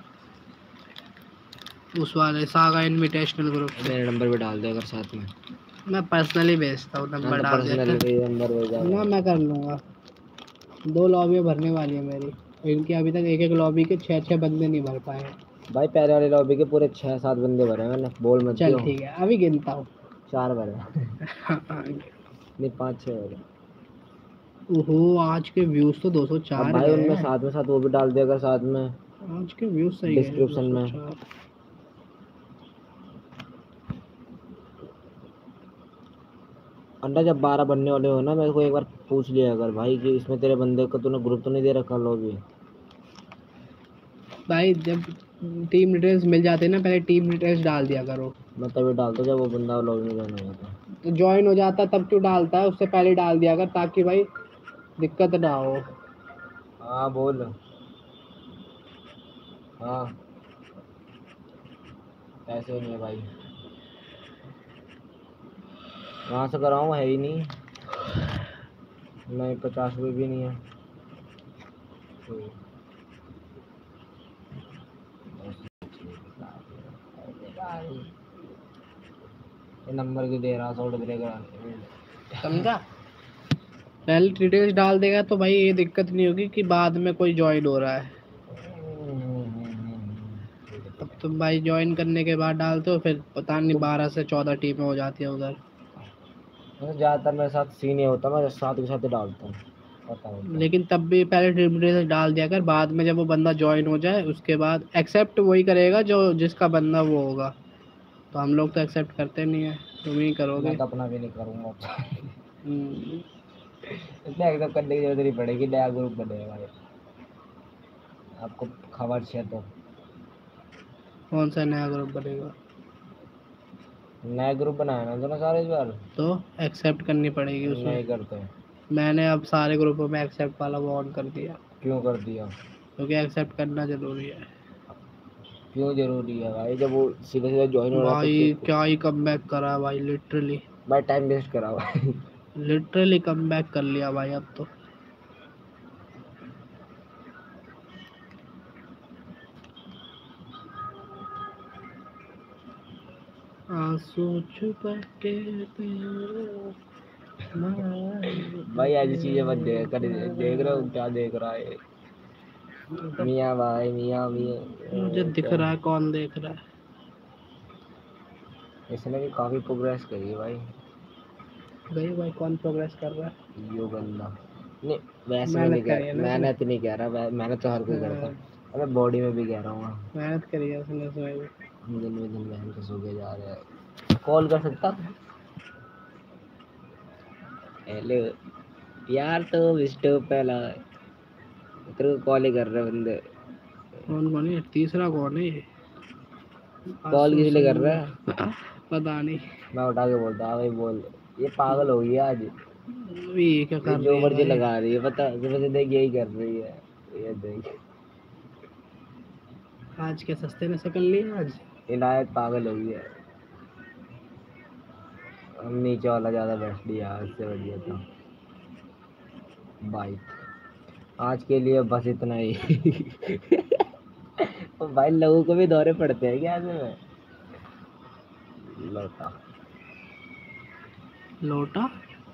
S1: उस वाले सागा इनविटेशनल ग्रुप से।
S2: मेरे नंबर पे डाल दे अगर साथ में।
S1: मैं पर्सनली भेजता हूँ,
S2: हाँ
S1: नंबर
S2: तो
S1: डाल दिया
S2: पर्सनल
S1: कर
S2: नंबर भेजा
S1: ना,
S2: भाई।
S1: मैं कर लूँगा। 2 लॉबी भरने वाली है मेरी, इनकी अभी तक एक एक लॉबी के 6-6 बंदे नहीं भर पाए हैं।
S2: भाई पहले वाले लॉबी के पूरे 6-7 बंदे भरे मैंने, बोल मत
S1: चल
S2: दियो।
S1: ठीक है, अभी गिनता हूँ।
S2: 4 भरे। नहीं 5-6 भरे।
S1: ओहो, आज के व्यूज तो
S2: अब
S1: 204
S2: भाई
S1: गए
S2: उनमें
S1: हैं।
S2: साथ में साथ वो भी डाल दिया अगर साथ में
S1: आज के व्यूज सही गए हैं,
S2: डिस्क्रिप्शन में।
S1: 204।
S2: अंडा जब 12 बनने वाले हो ना, मेरे को एक बार पूछ लिया अगर भाई कि इसमें तेरे बंदे को तूने ग्रुप तो नहीं दे रखा लॉबी।
S1: भाई जब टीम डिटेल्स मिल जाते हैं ना, पहले टीम डिटेल्स डाल दिया करो।
S2: मैं तभी डालता जब वो बंदा लॉबी में ज्वाइन हो जाता।
S1: तो ज्वाइन हो जाता तब क्यों डालता है, उससे पहले डाल दिया कर ताकि भाई दिक्कत ना हो।
S2: हाँ बोल। हाँ पैसे नहीं है भाई, कहाँ से कराऊँ, है ही नहीं। नहीं 50 रुपये भी नहीं है। तो ये नंबर क्यों दे रहा, 100 रुपये का।
S1: समझा? पहले डिटेल्स डाल देगा तो भाई ये दिक्कत नहीं होगी कि बाद में कोई ज्वाइन हो रहा है। अब तुम भाई ज्वाइन करने के बाद डालते हो, फिर पता नहीं 12 से 14 टीमें हो जाती है उधर।
S2: ज़्यादातर मेरे साथ सीन ये होता है, मैं साथ के साथ ही डालता हूँ, पता होता है।
S1: लेकिन तब भी पहले टीम डिटेल्स डाल दिया कर, बाद में जब वो बंदा ज्वाइन हो जाए उसके बाद एक्सेप्ट वही करेगा जो जिसका बंदा वो होगा। तो हम लोग तो एक्सेप्ट करते नहीं है, तुम ही करोगे।
S2: मैं तो अपना भी नहीं करूँगा।
S1: हम्म,
S2: इतना एकदम करने की जरूरत नहीं पड़ेगी, नया ग्रुप बनेगा भाई, आपको खबर चाहिए तो।
S1: कौन सा नया ग्रुप बनेगा?
S2: नया ग्रुप बनाया ना दोनों सारे इस बार।
S1: तो एक्सेप्ट करनी पड़ेगी उसमें।
S2: नहीं करते।
S1: मैंने अब सारे ग्रुपों में एक्सेप्ट वाला वो ऑन कर दिया,
S2: क्यों कर दिया?
S1: क्योंकि एक्सेप्ट करना जरूरी है।
S2: क्यों जरूरी है भाई, जब वो सीधे सीधे ज्वाइन हो रहा तो
S1: भाई
S2: क्यों?
S1: क्या ही कम बैक करा है भाई, लिटरली
S2: भाई टाइम वेस्ट करा भाई।
S1: लिटरली कम बैक कर लिया भाई अब तो। आंसू छुपा के
S2: भाई ऐसी चीजें मत देख कर, देख रहे हो क्या देख रहा है मियाँ भाई मियाँ मियाँ।
S1: मुझे दिख रहा है, कौन देख रहा है?
S2: इसने भी काफी प्रोग्रेस करी है भाई।
S1: भाई कौन प्रोग्रेस कर रहा है?
S2: यो बंदा नहीं, वैसे में नहीं
S1: मेहनत करी
S2: कह
S1: है ना उसने।
S2: मेहनत नहीं कह रहा, मेहनत तो हर कोई करता है। अरे बॉडी में भी कह रहा हूँ,
S1: मेहनत करी है उसने उसमें भी।
S2: दिन में दिन मेहनत सो के जा रहे हैं। कॉल कर सकता? हेलो यार, तो विस्टो पहला तेरे को कॉल ही कर रहे बंदे।
S1: कौन कौन है? तीसरा कौन है ये?
S2: कॉल किस लिए कर रहा है?
S1: पता नहीं।
S2: मैं उठा के बोलता हाँ भाई बोल। ये पागल हो गई आज,
S1: ये क्या
S2: ये
S1: कर
S2: जो
S1: रही है
S2: मर्जी
S1: भाई?
S2: लगा रही है, पता मुझे देख यही कर रही है। ये देख
S1: आज क्या सस्ते ने सकल लिया आज?
S2: इनायत पागल हो गई है। हम नीचे वाला ज्यादा बेस्ट लिया, इससे बढ़िया था बाइक। आज के लिए बस इतना ही। तो भाई लोगों को भी दौरे पड़ते हैं क्या ऐसे में? लौटा
S1: लोटा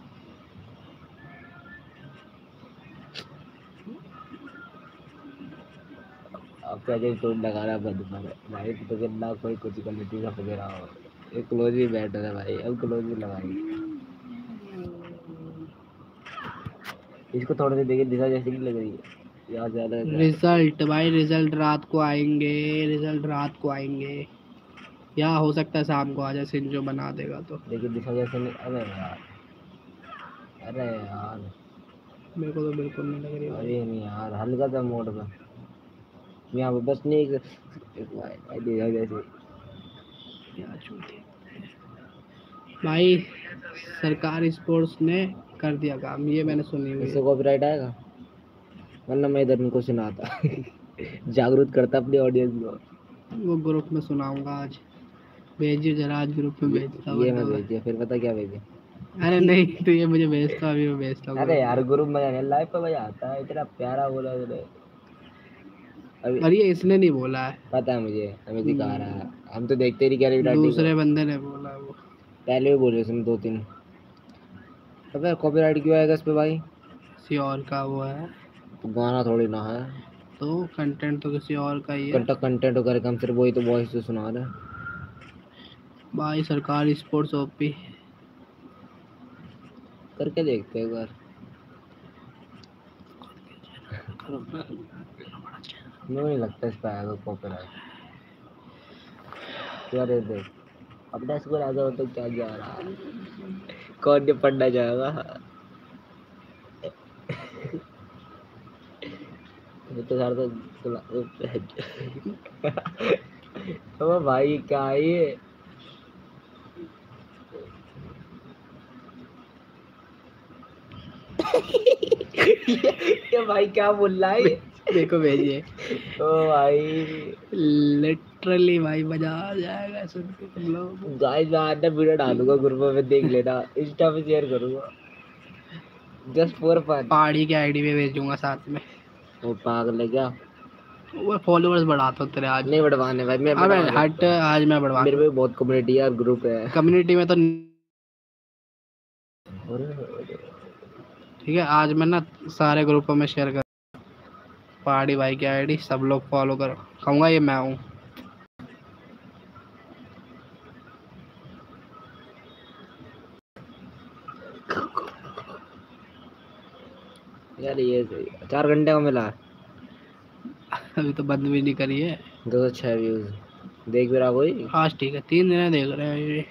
S2: अब क्या जो टोन लगा रहा बंद पर भाई, तो कितना कोई कुछ क्वालिटी का वगैरह हो। ये क्लोज भी बेटर है भाई, अब क्लोज भी लगाएंगे। इसको थोड़ी देर देखिए, दिशा जैसी नहीं लग रही है यार ज्यादा।
S1: रिजल्ट भाई, रिजल्ट रात को आएंगे, रिजल्ट रात को आएंगे, या हो सकता है शाम को आ जाए, सिंजो बना देगा तो।
S2: लेकिन दिशा जैसे नहीं। अरे यार, अरे यार,
S1: मेरे को तो बिल्कुल नहीं लग रही भाई।
S2: अरे नहीं यार, हल्का सा मोड पे यहाँ पे बस नहीं भाई दिशा जैसे।
S1: क्या चूतिया भाई। सरकारी स्पोर्ट्स ने कर दिया काम, ये मैंने सुनी हुई
S2: इससे
S1: है।
S2: कॉपीराइट आएगा, वरना मैं इधर उनको सुनाता। जागरूक करता अपनी ऑडियंस को।
S1: वो ग्रुप में सुनाऊंगा आज, भेजिए जरा, आज ग्रुप में भेजता हूँ
S2: ये मत
S1: बंदों में।
S2: भेजिए, फिर पता क्या भेजिए।
S1: अरे नहीं, तो ये मुझे भेजता हूँ, अभी मैं भेजता हूँ
S2: अरे
S1: ग्रुप
S2: यार
S1: में।
S2: ग्रुप मजा नहीं, लाइव पे मजा आता है, इतना प्यारा बोला तूने अभी।
S1: और ये इसने नहीं बोला है,
S2: पता है मुझे, हमें दिखा रहा है, हम तो देखते ही नहीं कैरेक्टर को।
S1: दूसरे बंदे ने बोला वो।
S2: पहले भी बोले उसने 2-3। अबे कॉपीराइट क्यों आएगा इस पे भाई?
S1: किसी और का वो है
S2: तो गाना थोड़ी ना है,
S1: तो कंटेंट तो किसी और का ही है
S2: कंटेंट वगैरह हम सिर्फ वही तो वॉइस तो सुना रहे हैं।
S1: भाई। सरकारी स्पोर्ट्स ओपी।
S2: करके देखते हैं एक बार। मुझे नहीं लगता इस पे आएगा कॉपीराइट। यार ये देख, अपना स्कोर आगे हो तो क्या जा रहा है, कौन नहीं पढ़ना जाएगा। ये तो सारा तो ओ भाई क्या है ये? ये भाई क्या बोल रहा है?
S1: देखो भेजिए,
S2: ओ भाई
S1: लिटरली भाई मजा आ जाएगा सुन के तुम लोग।
S2: गाइस, मैं आज ना वीडियो डालूंगा ग्रुप में, देख लेना, इंस्टा पे शेयर करूंगा जस्ट फॉर फन।
S1: पहाड़ी के आईडी पे भेजूंगा साथ में।
S2: वो पागल है क्या?
S1: वो फॉलोअर्स बढ़ाता हूँ तेरे आज।
S2: नहीं बढ़वाने भाई, मैं
S1: अबे
S2: बढ़वा
S1: हट,
S2: सकता
S1: आज मैं
S2: हूँ,
S1: बढ़वा
S2: मेरे पे बहुत कम्युनिटी यार ग्रुप है।
S1: कम्युनिटी में तो
S2: अरे
S1: ठीक है। आज मैं ना सारे ग्रुपों में शेयर कर, पहाड़ी भाई की आईडी सब लोग फॉलो करो, कहूँगा ये मैं हूँ।
S2: यार ये सही 4 घंटे का मिला,
S1: अभी तो बंद भी नहीं करी है।
S2: 206 व्यूज। देख भी रहा कोई?
S1: आज ठीक है, 3 दिन देख रहे हैं ये।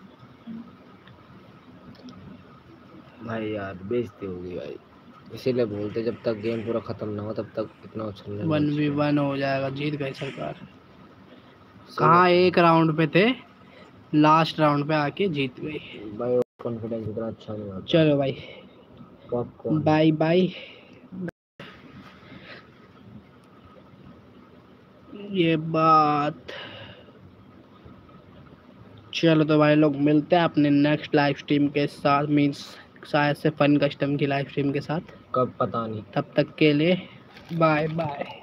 S2: भाई यार बेइज्जती होगी भाई, इसीलिए बोलते जब तक गेम पूरा खत्म ना हो तब तक इतना उछलना नहीं
S1: 1v1 हो जाएगा, जीत गई सरकार।
S2: चाहिए।
S1: कहाँ एक राउंड पे थे, लास्ट राउंड पे आके जीत गई
S2: भाई कॉन्फिडेंस इतना अच्छा नहीं होता।
S1: चलो भाई,
S2: पॉपकॉर्न
S1: बाय बाय। ये बात। चलो तो भाई लोग मिलते हैं अपने नेक्स्ट लाइव स्ट्रीम के साथ, मीन्स शायद से फन कस्टम की लाइव स्ट्रीम के साथ।
S2: कब पता नहीं।
S1: तब तक के लिए बाय बाय।